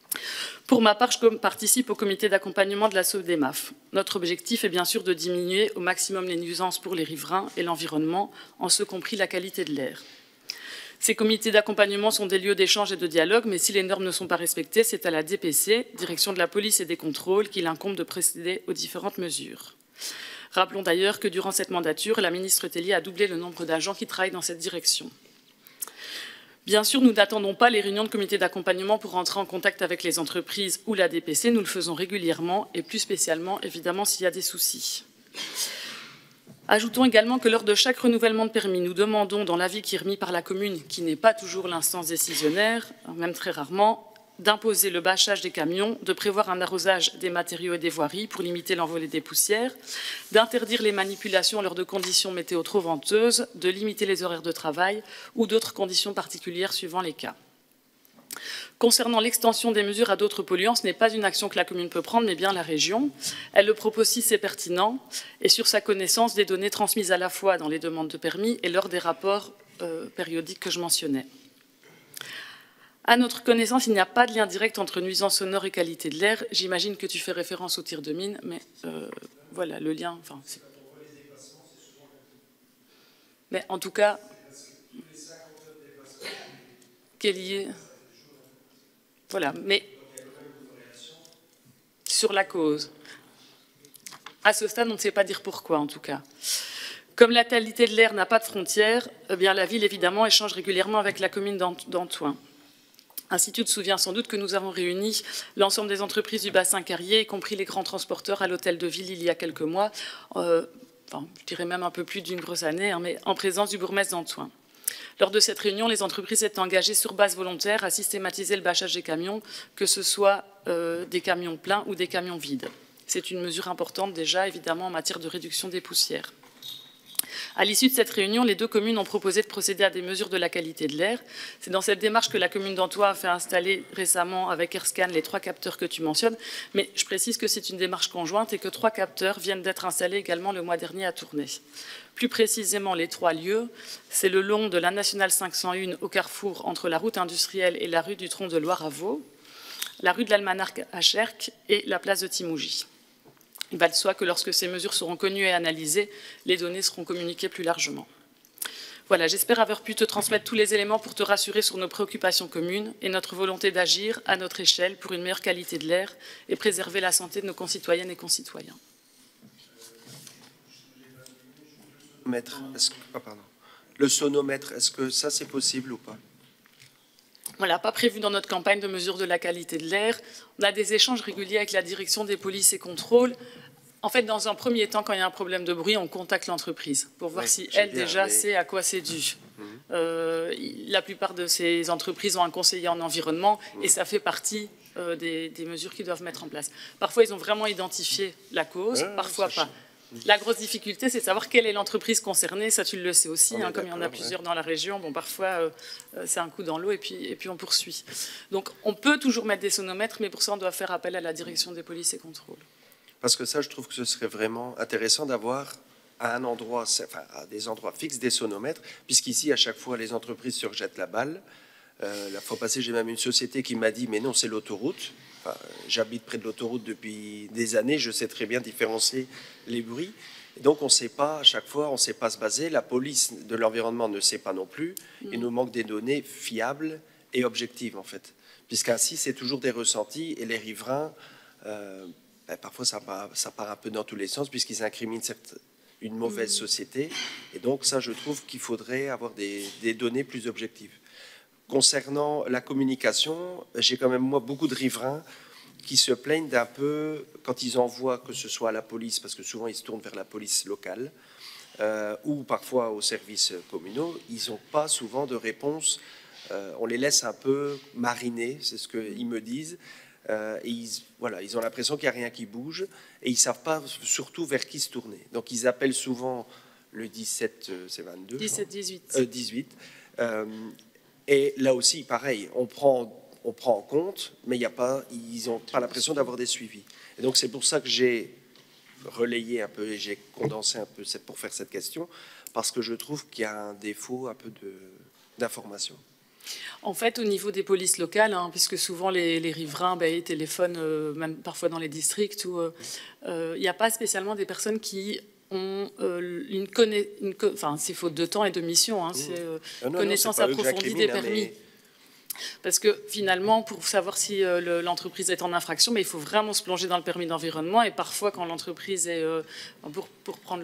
Pour ma part, je participe au comité d'accompagnement de la SODEMAF. Notre objectif est bien sûr de diminuer au maximum les nuisances pour les riverains et l'environnement, en ce compris la qualité de l'air. Ces comités d'accompagnement sont des lieux d'échange et de dialogue, mais si les normes ne sont pas respectées, c'est à la DPC, Direction de la police et des contrôles, qu'il incombe de procéder aux différentes mesures. Rappelons d'ailleurs que durant cette mandature, la ministre Tellier a doublé le nombre d'agents qui travaillent dans cette direction. Bien sûr, nous n'attendons pas les réunions de comité d'accompagnement pour entrer en contact avec les entreprises ou la DPC. Nous le faisons régulièrement et plus spécialement, évidemment, s'il y a des soucis. Ajoutons également que lors de chaque renouvellement de permis, nous demandons dans l'avis qui est remis par la commune, qui n'est pas toujours l'instance décisionnaire, même très rarement, d'imposer le bâchage des camions, de prévoir un arrosage des matériaux et des voiries pour limiter l'envolée des poussières, d'interdire les manipulations lors de conditions météo trop venteuses, de limiter les horaires de travail ou d'autres conditions particulières suivant les cas. Concernant l'extension des mesures à d'autres polluants, ce n'est pas une action que la commune peut prendre, mais bien la région. Elle le propose si c'est pertinent et sur sa connaissance des données transmises à la fois dans les demandes de permis et lors des rapports périodiques que je mentionnais. À notre connaissance, il n'y a pas de lien direct entre nuisances sonores et qualité de l'air. J'imagine que tu fais référence au tir de mine, mais voilà, le lien... Enfin, mais en tout cas, qui est lié... Voilà, mais sur la cause. À ce stade, on ne sait pas dire pourquoi, en tout cas. Comme la qualité de l'air n'a pas de frontières, eh bien, la ville, évidemment, échange régulièrement avec la commune d'Antoing. Ainsi, tu te souviens sans doute que nous avons réuni l'ensemble des entreprises du bassin carrier, y compris les grands transporteurs, à l'hôtel de ville il y a quelques mois, enfin, je dirais même un peu plus d'une grosse année, hein, mais en présence du bourgmestre d'Antoing. Lors de cette réunion, les entreprises étaient engagées sur base volontaire à systématiser le bâchage des camions, que ce soit des camions pleins ou des camions vides. C'est une mesure importante déjà, évidemment, en matière de réduction des poussières. À l'issue de cette réunion, les deux communes ont proposé de procéder à des mesures de la qualité de l'air. C'est dans cette démarche que la commune d'Antoing a fait installer récemment avec AirScan les 3 capteurs que tu mentionnes. Mais je précise que c'est une démarche conjointe et que 3 capteurs viennent d'être installés également le mois dernier à Tournai. Plus précisément, les 3 lieux, c'est le long de la Nationale 501 au carrefour entre la route industrielle et la rue du Tronc de Loire à Vaud, la rue de l'Almanach à Cherques et la place de Timougy. Il va de soi que lorsque ces mesures seront connues et analysées, les données seront communiquées plus largement. Voilà, j'espère avoir pu te transmettre tous les éléments pour te rassurer sur nos préoccupations communes et notre volonté d'agir à notre échelle pour une meilleure qualité de l'air et préserver la santé de nos concitoyennes et concitoyens. Le sonomètre, est-ce que ça c'est possible ou pas? Voilà, pas prévu dans notre campagne de mesure de la qualité de l'air. On a des échanges réguliers avec la direction des polices et contrôles. En fait, dans un premier temps, quand il y a un problème de bruit, on contacte l'entreprise pour voir si elle, déjà, sait à quoi c'est dû. La plupart de ces entreprises ont un conseiller en environnement et ça fait partie des mesures qu'ils doivent mettre en place. Parfois, ils ont vraiment identifié la cause, parfois pas. La grosse difficulté, c'est de savoir quelle est l'entreprise concernée. Ça, tu le sais aussi, hein, comme il y en a plusieurs dans la région. Bon, parfois, c'est un coup dans l'eau et puis on poursuit. Donc, on peut toujours mettre des sonomètres, mais pour ça, on doit faire appel à la direction des polices et contrôles. Parce que ça, je trouve que ce serait vraiment intéressant d'avoir à un endroit, enfin, à des endroits fixes des sonomètres, puisqu'ici, à chaque fois, les entreprises surjettent la balle. La fois passée, j'ai même une société qui m'a dit « mais non, c'est l'autoroute ». Enfin, j'habite près de l'autoroute depuis des années, je sais très bien différencier les bruits. Et donc, on ne sait pas, à chaque fois, on ne sait pas se baser. La police de l'environnement ne sait pas non plus. Il nous manque des données fiables et objectives, en fait. Puisqu'ainsi, c'est toujours des ressentis et les riverains, parfois, ça part un peu dans tous les sens, puisqu'ils incriminent une mauvaise société. Et donc, ça, je trouve qu'il faudrait avoir des données plus objectives. Concernant la communication, j'ai quand même, moi, beaucoup de riverains qui se plaignent d'un peu, quand ils envoient, que ce soit à la police, parce que souvent ils se tournent vers la police locale, ou parfois aux services communaux, ils n'ont pas souvent de réponse. On les laisse un peu mariner, c'est ce qu'ils me disent. Et ils ont l'impression qu'il n'y a rien qui bouge, et ils ne savent pas surtout vers qui se tourner. Donc ils appellent souvent le 17, c'est 22 17-18. 18. Et là aussi, pareil, on prend en compte, mais ils n'ont pas l'impression d'avoir des suivis. Et donc c'est pour ça que j'ai relayé un peu et j'ai condensé un peu pour faire cette question, parce que je trouve qu'il y a un défaut un peu d'information. En fait, au niveau des polices locales, hein, puisque souvent les riverains ils téléphonent, même parfois dans les districts, où il n'y a pas spécialement des personnes qui ont enfin, c'est faute de temps et de mission, hein, c'est connaissance approfondie des permis. Parce que finalement, pour savoir si l'entreprise est en infraction, il faut vraiment se plonger dans le permis d'environnement. Et parfois, quand l'entreprise est pour prendre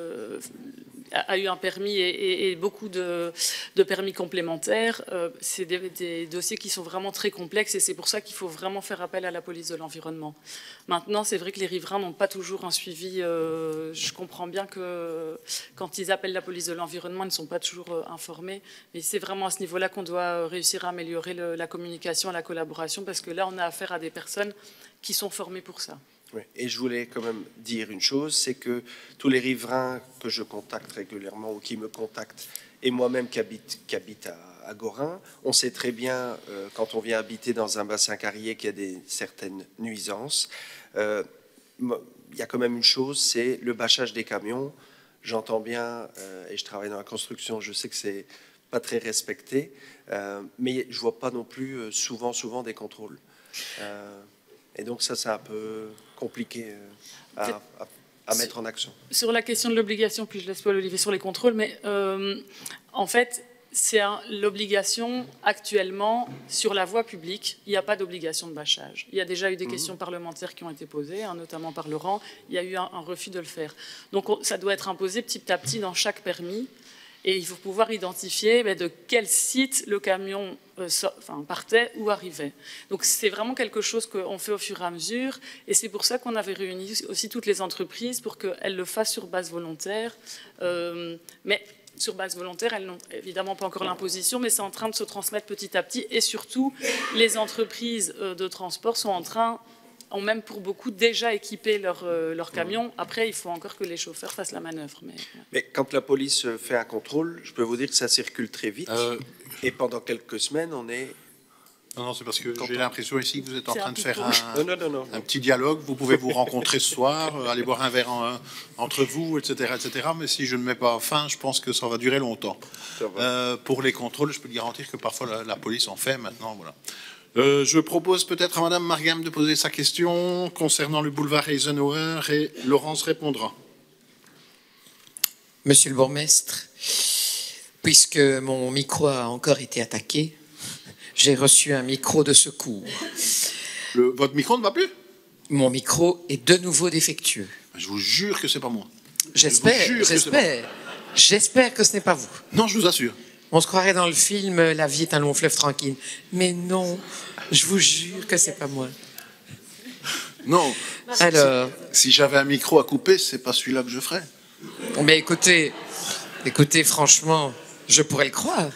a eu un permis et beaucoup de permis complémentaires, c'est des dossiers qui sont vraiment très complexes. Et c'est pour ça qu'il faut vraiment faire appel à la police de l'environnement. Maintenant, c'est vrai que les riverains n'ont pas toujours un suivi. Je comprends bien que quand ils appellent la police de l'environnement, ils ne sont pas toujours informés. Mais c'est vraiment à ce niveau-là qu'on doit réussir à améliorer la communication et la collaboration, parce que là, on a affaire à des personnes qui sont formées pour ça. Oui. Et je voulais quand même dire une chose, c'est que tous les riverains que je contacte régulièrement ou qui me contactent, et moi-même qui habite à Gorin, on sait très bien, quand on vient habiter dans un bassin carrier, qu'il y a certaines nuisances. Il y a quand même une chose, c'est le bâchage des camions. J'entends bien, et je travaille dans la construction, je sais que c'est pas très respecté, mais je vois pas non plus souvent des contrôles. Et donc ça, c'est un peu compliqué à mettre en action. Sur la question de l'obligation, puis je laisse Paul Olivier sur les contrôles, mais en fait, c'est l'obligation actuellement sur la voie publique. Il n'y a pas d'obligation de bâchage. Il y a déjà eu des questions parlementaires qui ont été posées, hein, notamment par Laurent. Il y a eu un refus de le faire. Donc ça doit être imposé petit à petit dans chaque permis. Et il faut pouvoir identifier de quel site le camion partait ou arrivait. Donc c'est vraiment quelque chose qu'on fait au fur et à mesure. Et c'est pour ça qu'on avait réuni aussi toutes les entreprises pour qu'elles le fassent sur base volontaire. Mais sur base volontaire, elles n'ont évidemment pas encore l'imposition, mais c'est en train de se transmettre petit à petit. Et surtout, les entreprises de transport ont même pour beaucoup déjà équipé leur camion. Après, il faut encore que les chauffeurs fassent la manœuvre. Mais quand la police fait un contrôle, je peux vous dire que ça circule très vite. Et pendant quelques semaines, on est... Non, c'est parce que j'ai l'impression ici que vous êtes en train de faire un petit dialogue. Vous pouvez vous rencontrer ce soir, aller boire un verre entre vous, etc., etc. Mais si je ne mets pas fin, je pense que ça va durer longtemps. Pour les contrôles, je peux garantir que parfois la police en fait maintenant. Voilà. Je propose peut-être à Madame Margam de poser sa question concernant le boulevard Eisenhower et Laurence répondra. Monsieur le bourgmestre, puisque mon micro a encore été attaqué, j'ai reçu un micro de secours. Votre micro ne va plus? Mon micro est de nouveau défectueux. Je vous jure que c'est pas moi. J'espère que ce n'est pas vous. Non, je vous assure. On se croirait dans le film « La vie est un long fleuve tranquille ». Mais non, je vous jure que c'est pas moi. Non. Alors, si j'avais un micro à couper, c'est pas celui-là que je ferais. Mais écoutez, franchement, je pourrais le croire.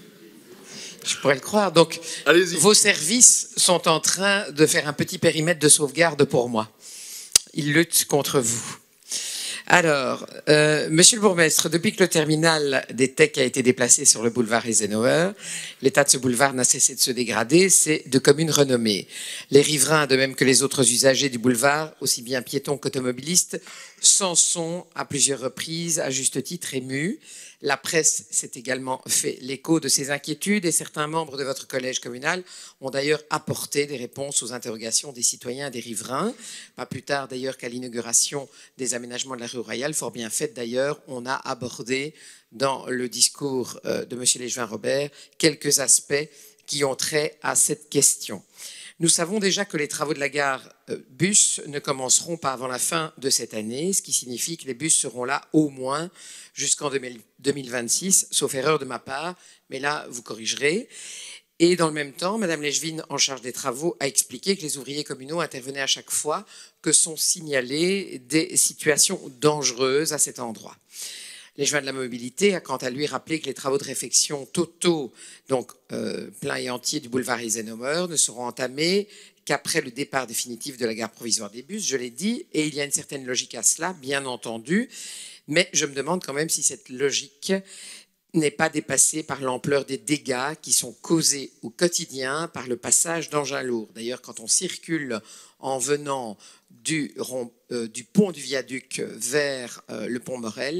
Je pourrais le croire. Donc, vos services sont en train de faire un petit périmètre de sauvegarde pour moi. Ils luttent contre vous. Alors, monsieur le bourgmestre, depuis que le terminal des TEC a été déplacé sur le boulevard Eisenhower, l'état de ce boulevard n'a cessé de se dégrader, c'est de commune renommée. Les riverains, de même que les autres usagers du boulevard, aussi bien piétons qu'automobilistes, s'en sont à plusieurs reprises, à juste titre, émus. La presse s'est également fait l'écho de ces inquiétudes et certains membres de votre collège communal ont d'ailleurs apporté des réponses aux interrogations des citoyens et des riverains. Pas plus tard d'ailleurs qu'à l'inauguration des aménagements de la rue Royale, fort bien faite d'ailleurs, on a abordé dans le discours de M. Léchevin-Robert quelques aspects qui ont trait à cette question. Nous savons déjà que les travaux de la gare bus ne commenceront pas avant la fin de cette année, ce qui signifie que les bus seront là au moins jusqu'en 2026, sauf erreur de ma part, mais là, vous corrigerez. Et dans le même temps, Mme Léchevin, en charge des travaux, a expliqué que les ouvriers communaux intervenaient à chaque fois que sont signalées des situations dangereuses à cet endroit. Léchevin de la mobilité a quant à lui rappelé que les travaux de réfection totaux, donc plein et entier du boulevard Eisenhower, ne seront entamés qu'après le départ définitif de la gare provisoire des bus, je l'ai dit, et il y a une certaine logique à cela, bien entendu, mais je me demande quand même si cette logique n'est pas dépassée par l'ampleur des dégâts qui sont causés au quotidien par le passage d'engins lourds. D'ailleurs, quand on circule en venant du pont du viaduc vers le pont Morel,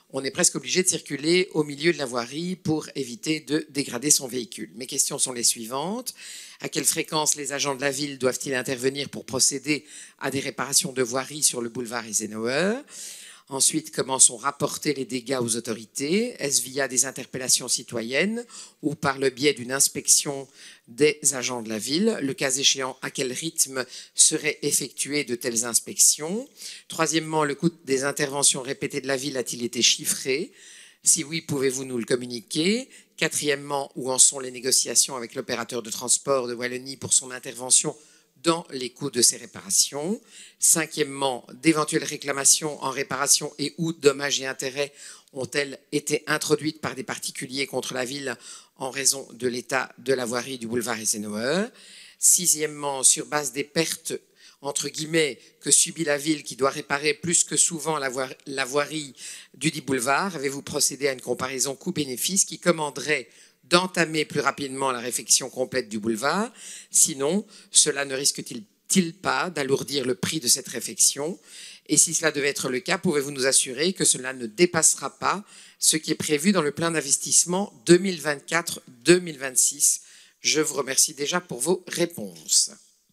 on est presque obligé de circuler au milieu de la voirie pour éviter de dégrader son véhicule. Mes questions sont les suivantes. À quelle fréquence les agents de la ville doivent-ils intervenir pour procéder à des réparations de voirie sur le boulevard Eisenhower? Ensuite, comment sont rapportés les dégâts aux autorités? Est-ce via des interpellations citoyennes ou par le biais d'une inspection des agents de la ville? Le cas échéant, à quel rythme seraient effectuées de telles inspections? Troisièmement, le coût des interventions répétées de la ville a-t-il été chiffré? Si oui, pouvez-vous nous le communiquer? Quatrièmement, où en sont les négociations avec l'opérateur de transport de Wallonie pour son intervention dans les coûts de ces réparations? Cinquièmement, d'éventuelles réclamations en réparation et ou dommages et intérêts ont-elles été introduites par des particuliers contre la ville en raison de l'état de la voirie du boulevard Eisenhower? Sixièmement, sur base des pertes entre guillemets que subit la ville qui doit réparer plus que souvent la voirie du dit boulevard, avez-vous procédé à une comparaison coût-bénéfice qui commanderait d'entamer plus rapidement la réfection complète du boulevard? Sinon, cela ne risque-t-il pas d'alourdir le prix de cette réfection? Et si cela devait être le cas, pouvez-vous nous assurer que cela ne dépassera pas ce qui est prévu dans le plan d'investissement 2024-2026? Je vous remercie déjà pour vos réponses.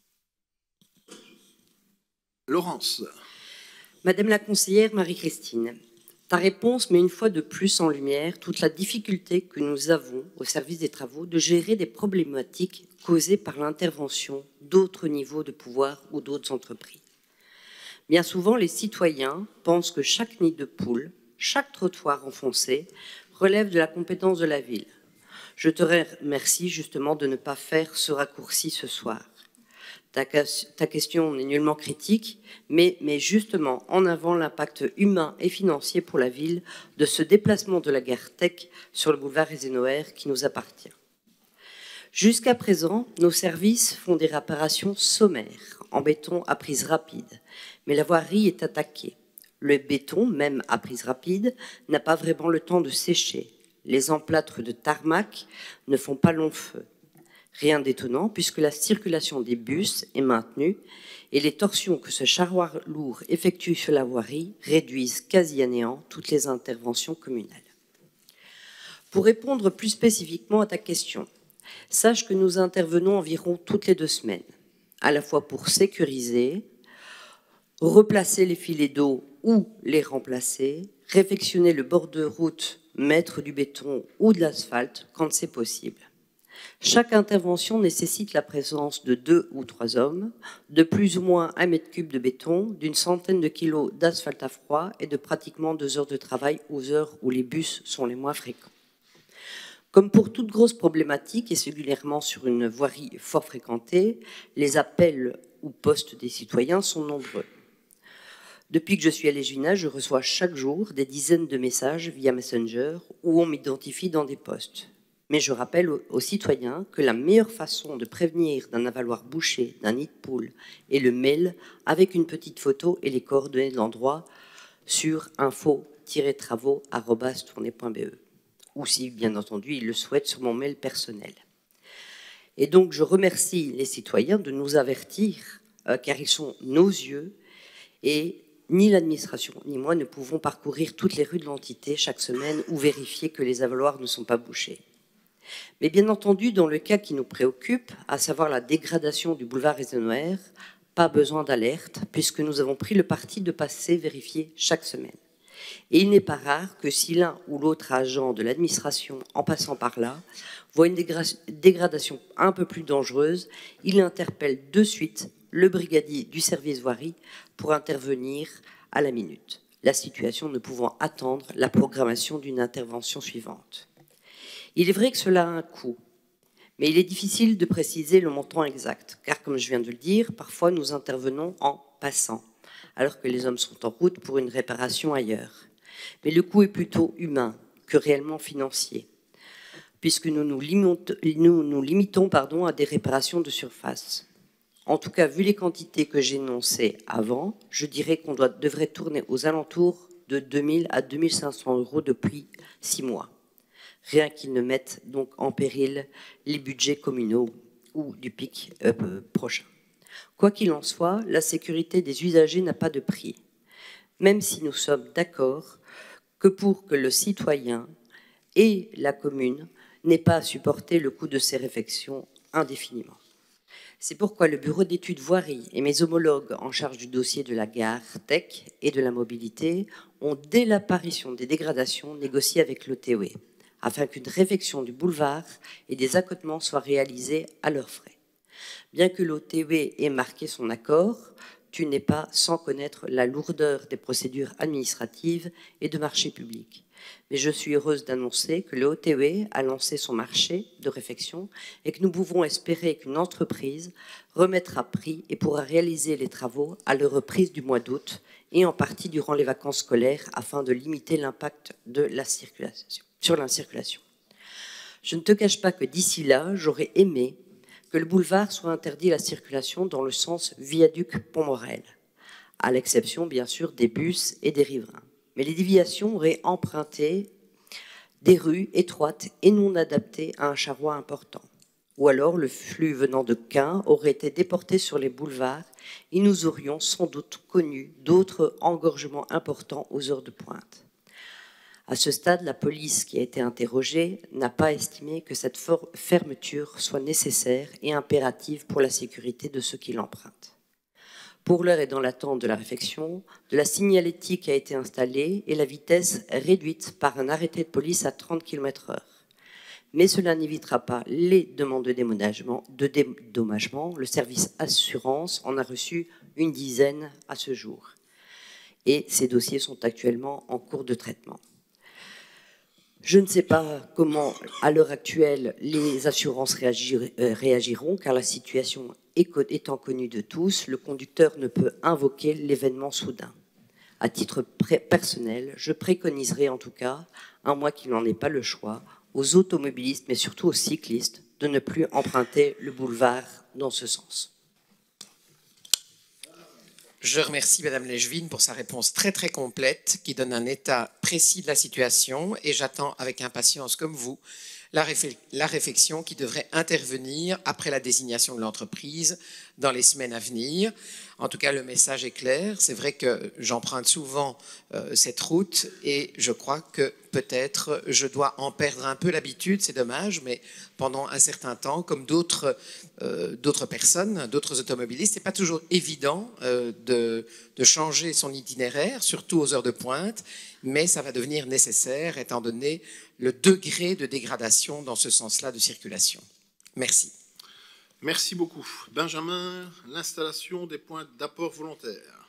Laurence. Madame la conseillère Marie-Christine, ta réponse met une fois de plus en lumière toute la difficulté que nous avons au service des travaux de gérer des problématiques causées par l'intervention d'autres niveaux de pouvoir ou d'autres entreprises. Bien souvent, les citoyens pensent que chaque nid de poule, chaque trottoir enfoncé relève de la compétence de la ville. Je te remercie justement de ne pas faire ce raccourci ce soir. Ta question n'est nullement critique, mais met justement en avant l'impact humain et financier pour la ville de ce déplacement de la gare Tech sur le boulevard Eisenhower qui nous appartient. Jusqu'à présent, nos services font des réparations sommaires en béton à prise rapide, mais la voirie est attaquée. Le béton, même à prise rapide, n'a pas vraiment le temps de sécher. Les emplâtres de tarmac ne font pas long feu. Rien d'étonnant puisque la circulation des bus est maintenue et les torsions que ce charroi lourd effectue sur la voirie réduisent quasi à néant toutes les interventions communales. Pour répondre plus spécifiquement à ta question, sache que nous intervenons environ toutes les 2 semaines, à la fois pour sécuriser, replacer les filets d'eau ou les remplacer, réfectionner le bord de route, mettre du béton ou de l'asphalte quand c'est possible. Chaque intervention nécessite la présence de 2 ou 3 hommes, de plus ou moins 1 mètre cube de béton, d'une centaine de kilos d'asphalte à froid et de pratiquement 2 heures de travail aux heures où les bus sont les moins fréquents. Comme pour toute grosse problématique, et singulièrement sur une voirie fort fréquentée, les appels ou postes des citoyens sont nombreux. Depuis que je suis à l'Égina, je reçois chaque jour des dizaines de messages via Messenger où on m'identifie dans des postes. Mais je rappelle aux citoyens que la meilleure façon de prévenir d'un avaloir bouché, d'un nid de poule, est le mail avec une petite photo et les coordonnées de l'endroit sur info-travaux@tournai.be ou si, bien entendu, ils le souhaitent sur mon mail personnel. Et donc, je remercie les citoyens de nous avertir, car ils sont nos yeux et ni l'administration ni moi ne pouvons parcourir toutes les rues de l'entité chaque semaine ou vérifier que les avaloirs ne sont pas bouchés. Mais bien entendu, dans le cas qui nous préoccupe, à savoir la dégradation du boulevard Eisenhower, pas besoin d'alerte, puisque nous avons pris le parti de passer vérifier chaque semaine. Et il n'est pas rare que si l'un ou l'autre agent de l'administration, en passant par là, voit une dégradation un peu plus dangereuse, il interpelle de suite le brigadier du service voirie pour intervenir à la minute, la situation ne pouvant attendre la programmation d'une intervention suivante. Il est vrai que cela a un coût, mais il est difficile de préciser le montant exact, car comme je viens de le dire, parfois nous intervenons en passant, alors que les hommes sont en route pour une réparation ailleurs. Mais le coût est plutôt humain que réellement financier, puisque nous nous limitons à des réparations de surface. En tout cas, vu les quantités que j'ai énoncées avant, je dirais qu'on devrait tourner aux alentours de 2 000 à 2 500 € depuis 6 mois. Rien qu'ils ne mettent donc en péril les budgets communaux ou du pic prochain. Quoi qu'il en soit, la sécurité des usagers n'a pas de prix. Même si nous sommes d'accord que pour que le citoyen et la commune n'aient pas à supporter le coût de ces réfections indéfiniment. C'est pourquoi le bureau d'études voirie et mes homologues en charge du dossier de la gare Tech et de la mobilité ont, dès l'apparition des dégradations, négocié avec l'OTW, afin qu'une réfection du boulevard et des accotements soient réalisés à leurs frais. Bien que l'OTW ait marqué son accord, tu n'es pas sans connaître la lourdeur des procédures administratives et de marché public. Mais je suis heureuse d'annoncer que le OTW a lancé son marché de réfection et que nous pouvons espérer qu'une entreprise remettra prix et pourra réaliser les travaux à leur reprise du mois d'août et en partie durant les vacances scolaires afin de limiter l'impact de la circulation, sur la circulation. Je ne te cache pas que d'ici là, j'aurais aimé que le boulevard soit interdit à la circulation dans le sens Viaduc-Pont-Morel, à l'exception bien sûr des bus et des riverains. Mais les déviations auraient emprunté des rues étroites et non adaptées à un charroi important. Ou alors le flux venant de Caen aurait été déporté sur les boulevards et nous aurions sans doute connu d'autres engorgements importants aux heures de pointe. À ce stade, la police qui a été interrogée n'a pas estimé que cette fermeture soit nécessaire et impérative pour la sécurité de ceux qui l'empruntent. Pour l'heure et dans l'attente de la réfection, de la signalétique a été installée et la vitesse réduite par un arrêté de police à 30 km/h. Mais cela n'évitera pas les demandes de dédommagement. Le service assurance en a reçu une dizaine à ce jour. Et ces dossiers sont actuellement en cours de traitement. Je ne sais pas comment, à l'heure actuelle, les assurances réagiront, car la situation étant connue de tous, le conducteur ne peut invoquer l'événement soudain. À titre personnel, je préconiserai en tout cas, à moins qu'il n'en ait pas le choix, aux automobilistes, mais surtout aux cyclistes, de ne plus emprunter le boulevard dans ce sens. Je remercie Madame Legevin pour sa réponse très très complète qui donne un état précis de la situation et j'attends avec impatience comme vous la réflexion qui devrait intervenir après la désignation de l'entreprise dans les semaines à venir. En tout cas, le message est clair. C'est vrai que j'emprunte souvent cette route et je crois que peut-être je dois en perdre un peu l'habitude, c'est dommage, mais pendant un certain temps, comme d'autres personnes, d'autres automobilistes, c'est pas toujours évident de changer son itinéraire, surtout aux heures de pointe, mais ça va devenir nécessaire étant donné le degré de dégradation dans ce sens-là de circulation. Merci. Merci beaucoup. Benjamin, l'installation des points d'apport volontaires.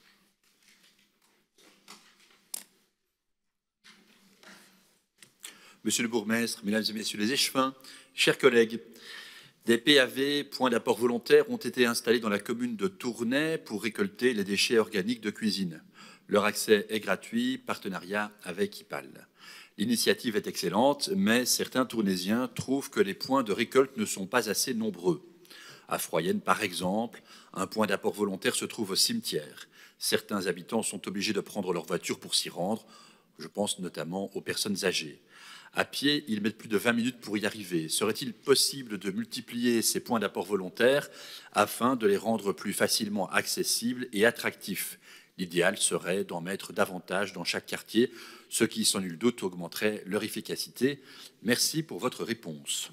Monsieur le bourgmestre, mesdames et messieurs les échevins, chers collègues, des PAV, points d'apport volontaires, ont été installés dans la commune de Tournai pour récolter les déchets organiques de cuisine. Leur accès est gratuit, partenariat avec IPAL. L'initiative est excellente, mais certains Tournaisiens trouvent que les points de récolte ne sont pas assez nombreux. À Froyenne, par exemple, un point d'apport volontaire se trouve au cimetière. Certains habitants sont obligés de prendre leur voiture pour s'y rendre. Je pense notamment aux personnes âgées. À pied, ils mettent plus de 20 minutes pour y arriver. Serait-il possible de multiplier ces points d'apport volontaires afin de les rendre plus facilement accessibles et attractifs? L'idéal serait d'en mettre davantage dans chaque quartier, ce qui, sans nul doute, augmenterait leur efficacité. Merci pour votre réponse.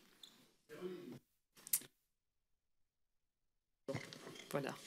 Voilà.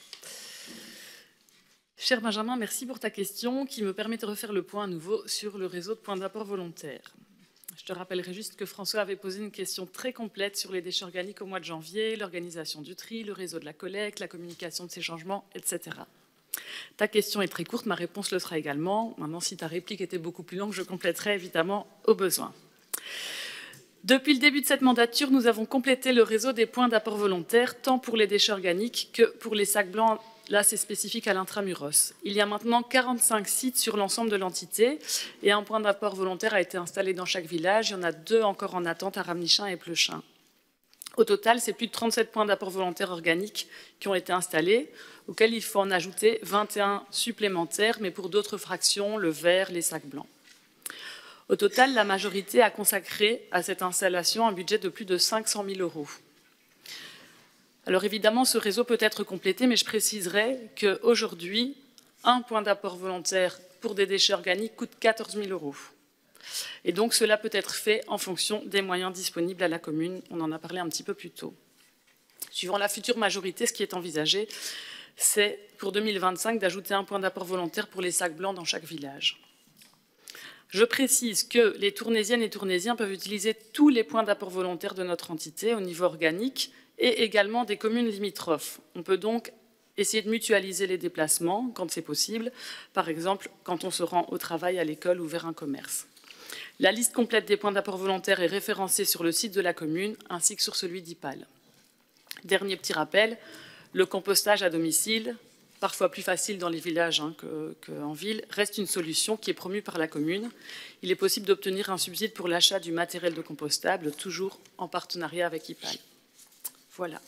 Cher Benjamin, merci pour ta question qui me permet de refaire le point à nouveau sur le réseau de points d'apport volontaires. Je te rappellerai juste que François avait posé une question très complète sur les déchets organiques au mois de janvier, l'organisation du tri, le réseau de la collecte, la communication de ces changements, etc. Ta question est très courte, ma réponse le sera également. Maintenant, si ta réplique était beaucoup plus longue, je compléterai évidemment au besoin. Depuis le début de cette mandature, nous avons complété le réseau des points d'apport volontaires, tant pour les déchets organiques que pour les sacs blancs. Là, c'est spécifique à l'intramuros. Il y a maintenant 45 sites sur l'ensemble de l'entité et un point d'apport volontaire a été installé dans chaque village. Il y en a 2 encore en attente à Ramnichin et Pleuchin. Au total, c'est plus de 37 points d'apport volontaire organiques qui ont été installés, auxquels il faut en ajouter 21 supplémentaires, mais pour d'autres fractions, le verre, les sacs blancs. Au total, la majorité a consacré à cette installation un budget de plus de 500 000 €. Alors évidemment, ce réseau peut être complété, mais je préciserai qu'aujourd'hui, un point d'apport volontaire pour des déchets organiques coûte 14 000 €. Et donc cela peut être fait en fonction des moyens disponibles à la commune. On en a parlé un petit peu plus tôt. Suivant la future majorité, ce qui est envisagé, c'est pour 2025 d'ajouter un point d'apport volontaire pour les sacs blancs dans chaque village. Je précise que les Tournaisiennes et Tournaisiens peuvent utiliser tous les points d'apport volontaire de notre entité au niveau organique et également des communes limitrophes. On peut donc essayer de mutualiser les déplacements quand c'est possible, par exemple quand on se rend au travail, à l'école ou vers un commerce. La liste complète des points d'apport volontaire est référencée sur le site de la commune ainsi que sur celui d'IPAL. Dernier petit rappel, le compostage à domicile, parfois plus facile dans les villages qu'en ville, reste une solution qui est promue par la commune. Il est possible d'obtenir un subside pour l'achat du matériel de compostable, toujours en partenariat avec IPAL. Voilà.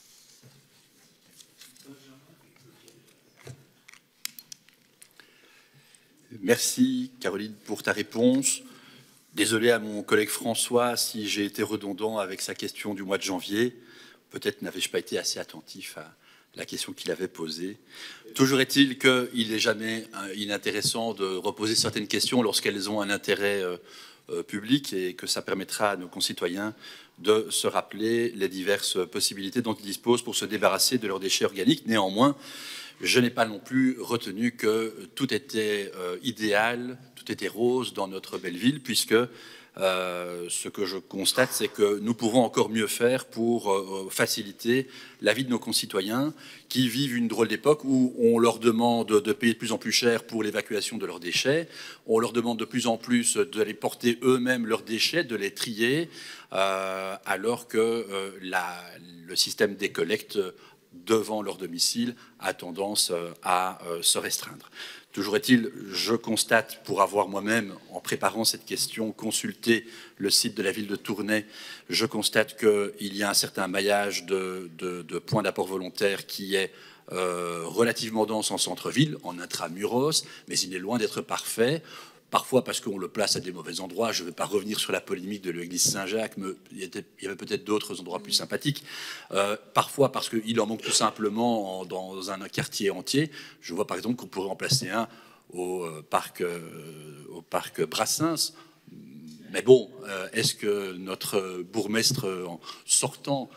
Merci Caroline pour ta réponse. Désolé à mon collègue François si j'ai été redondant avec sa question du mois de janvier. Peut-être n'avais-je pas été assez attentif à la question qu'il avait posée. Toujours est-il qu'il n'est jamais inintéressant de reposer certaines questions lorsqu'elles ont un intérêt public et que ça permettra à nos concitoyens de se rappeler les diverses possibilités dont ils disposent pour se débarrasser de leurs déchets organiques. Néanmoins, je n'ai pas non plus retenu que tout était idéal, tout était rose dans notre belle ville, puisque ce que je constate, c'est que nous pouvons encore mieux faire pour faciliter la vie de nos concitoyens qui vivent une drôle d'époque où on leur demande de payer de plus en plus cher pour l'évacuation de leurs déchets, on leur demande de plus en plus d'aller porter eux-mêmes leurs déchets, de les trier, alors que le système des collectes devant leur domicile a tendance à se restreindre. Toujours est-il, je constate, pour avoir moi-même, en préparant cette question, consulté le site de la ville de Tournai, je constate qu'il y a un certain maillage de points d'apport volontaire qui est relativement dense en centre-ville, en intramuros, mais il est loin d'être parfait. Parfois parce qu'on le place à des mauvais endroits. Je ne vais pas revenir sur la polémique de l'église Saint-Jacques, mais il y avait peut-être d'autres endroits plus sympathiques. Parfois parce qu'il en manque tout simplement dans un quartier entier. Je vois par exemple qu'on pourrait en placer un au parc Brassens. Mais bon, est-ce que notre bourgmestre en sortant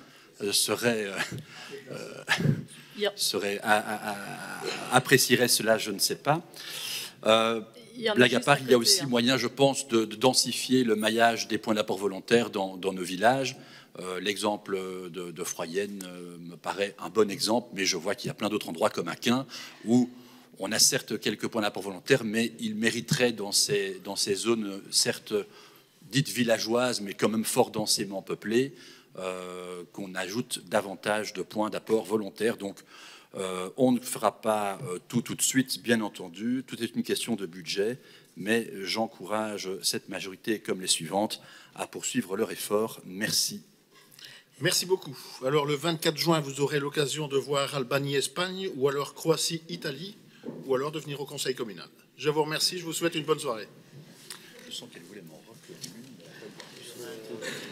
apprécierait cela? Je ne sais pas. Blague à part, il y a aussi moyen, je pense, de densifier le maillage des points d'apport volontaires dans nos villages. L'exemple de Froyenne me paraît un bon exemple, mais je vois qu'il y a plein d'autres endroits comme Aquin où on a certes quelques points d'apport volontaires, mais ils mériteraient dans ces zones, certes dites villageoises, mais quand même fort densément peuplées, qu'on ajoute davantage de points d'apport volontaires. Donc, on ne fera pas tout de suite, bien entendu. Tout est une question de budget, mais j'encourage cette majorité, comme les suivantes, à poursuivre leur effort. Merci. Merci beaucoup. Alors, le 24 juin, vous aurez l'occasion de voir Albanie-Espagne, ou alors Croatie-Italie, ou alors de venir au Conseil communal. Je vous remercie, je vous souhaite une bonne soirée. Je sens qu'elle voulait m'en refaire une.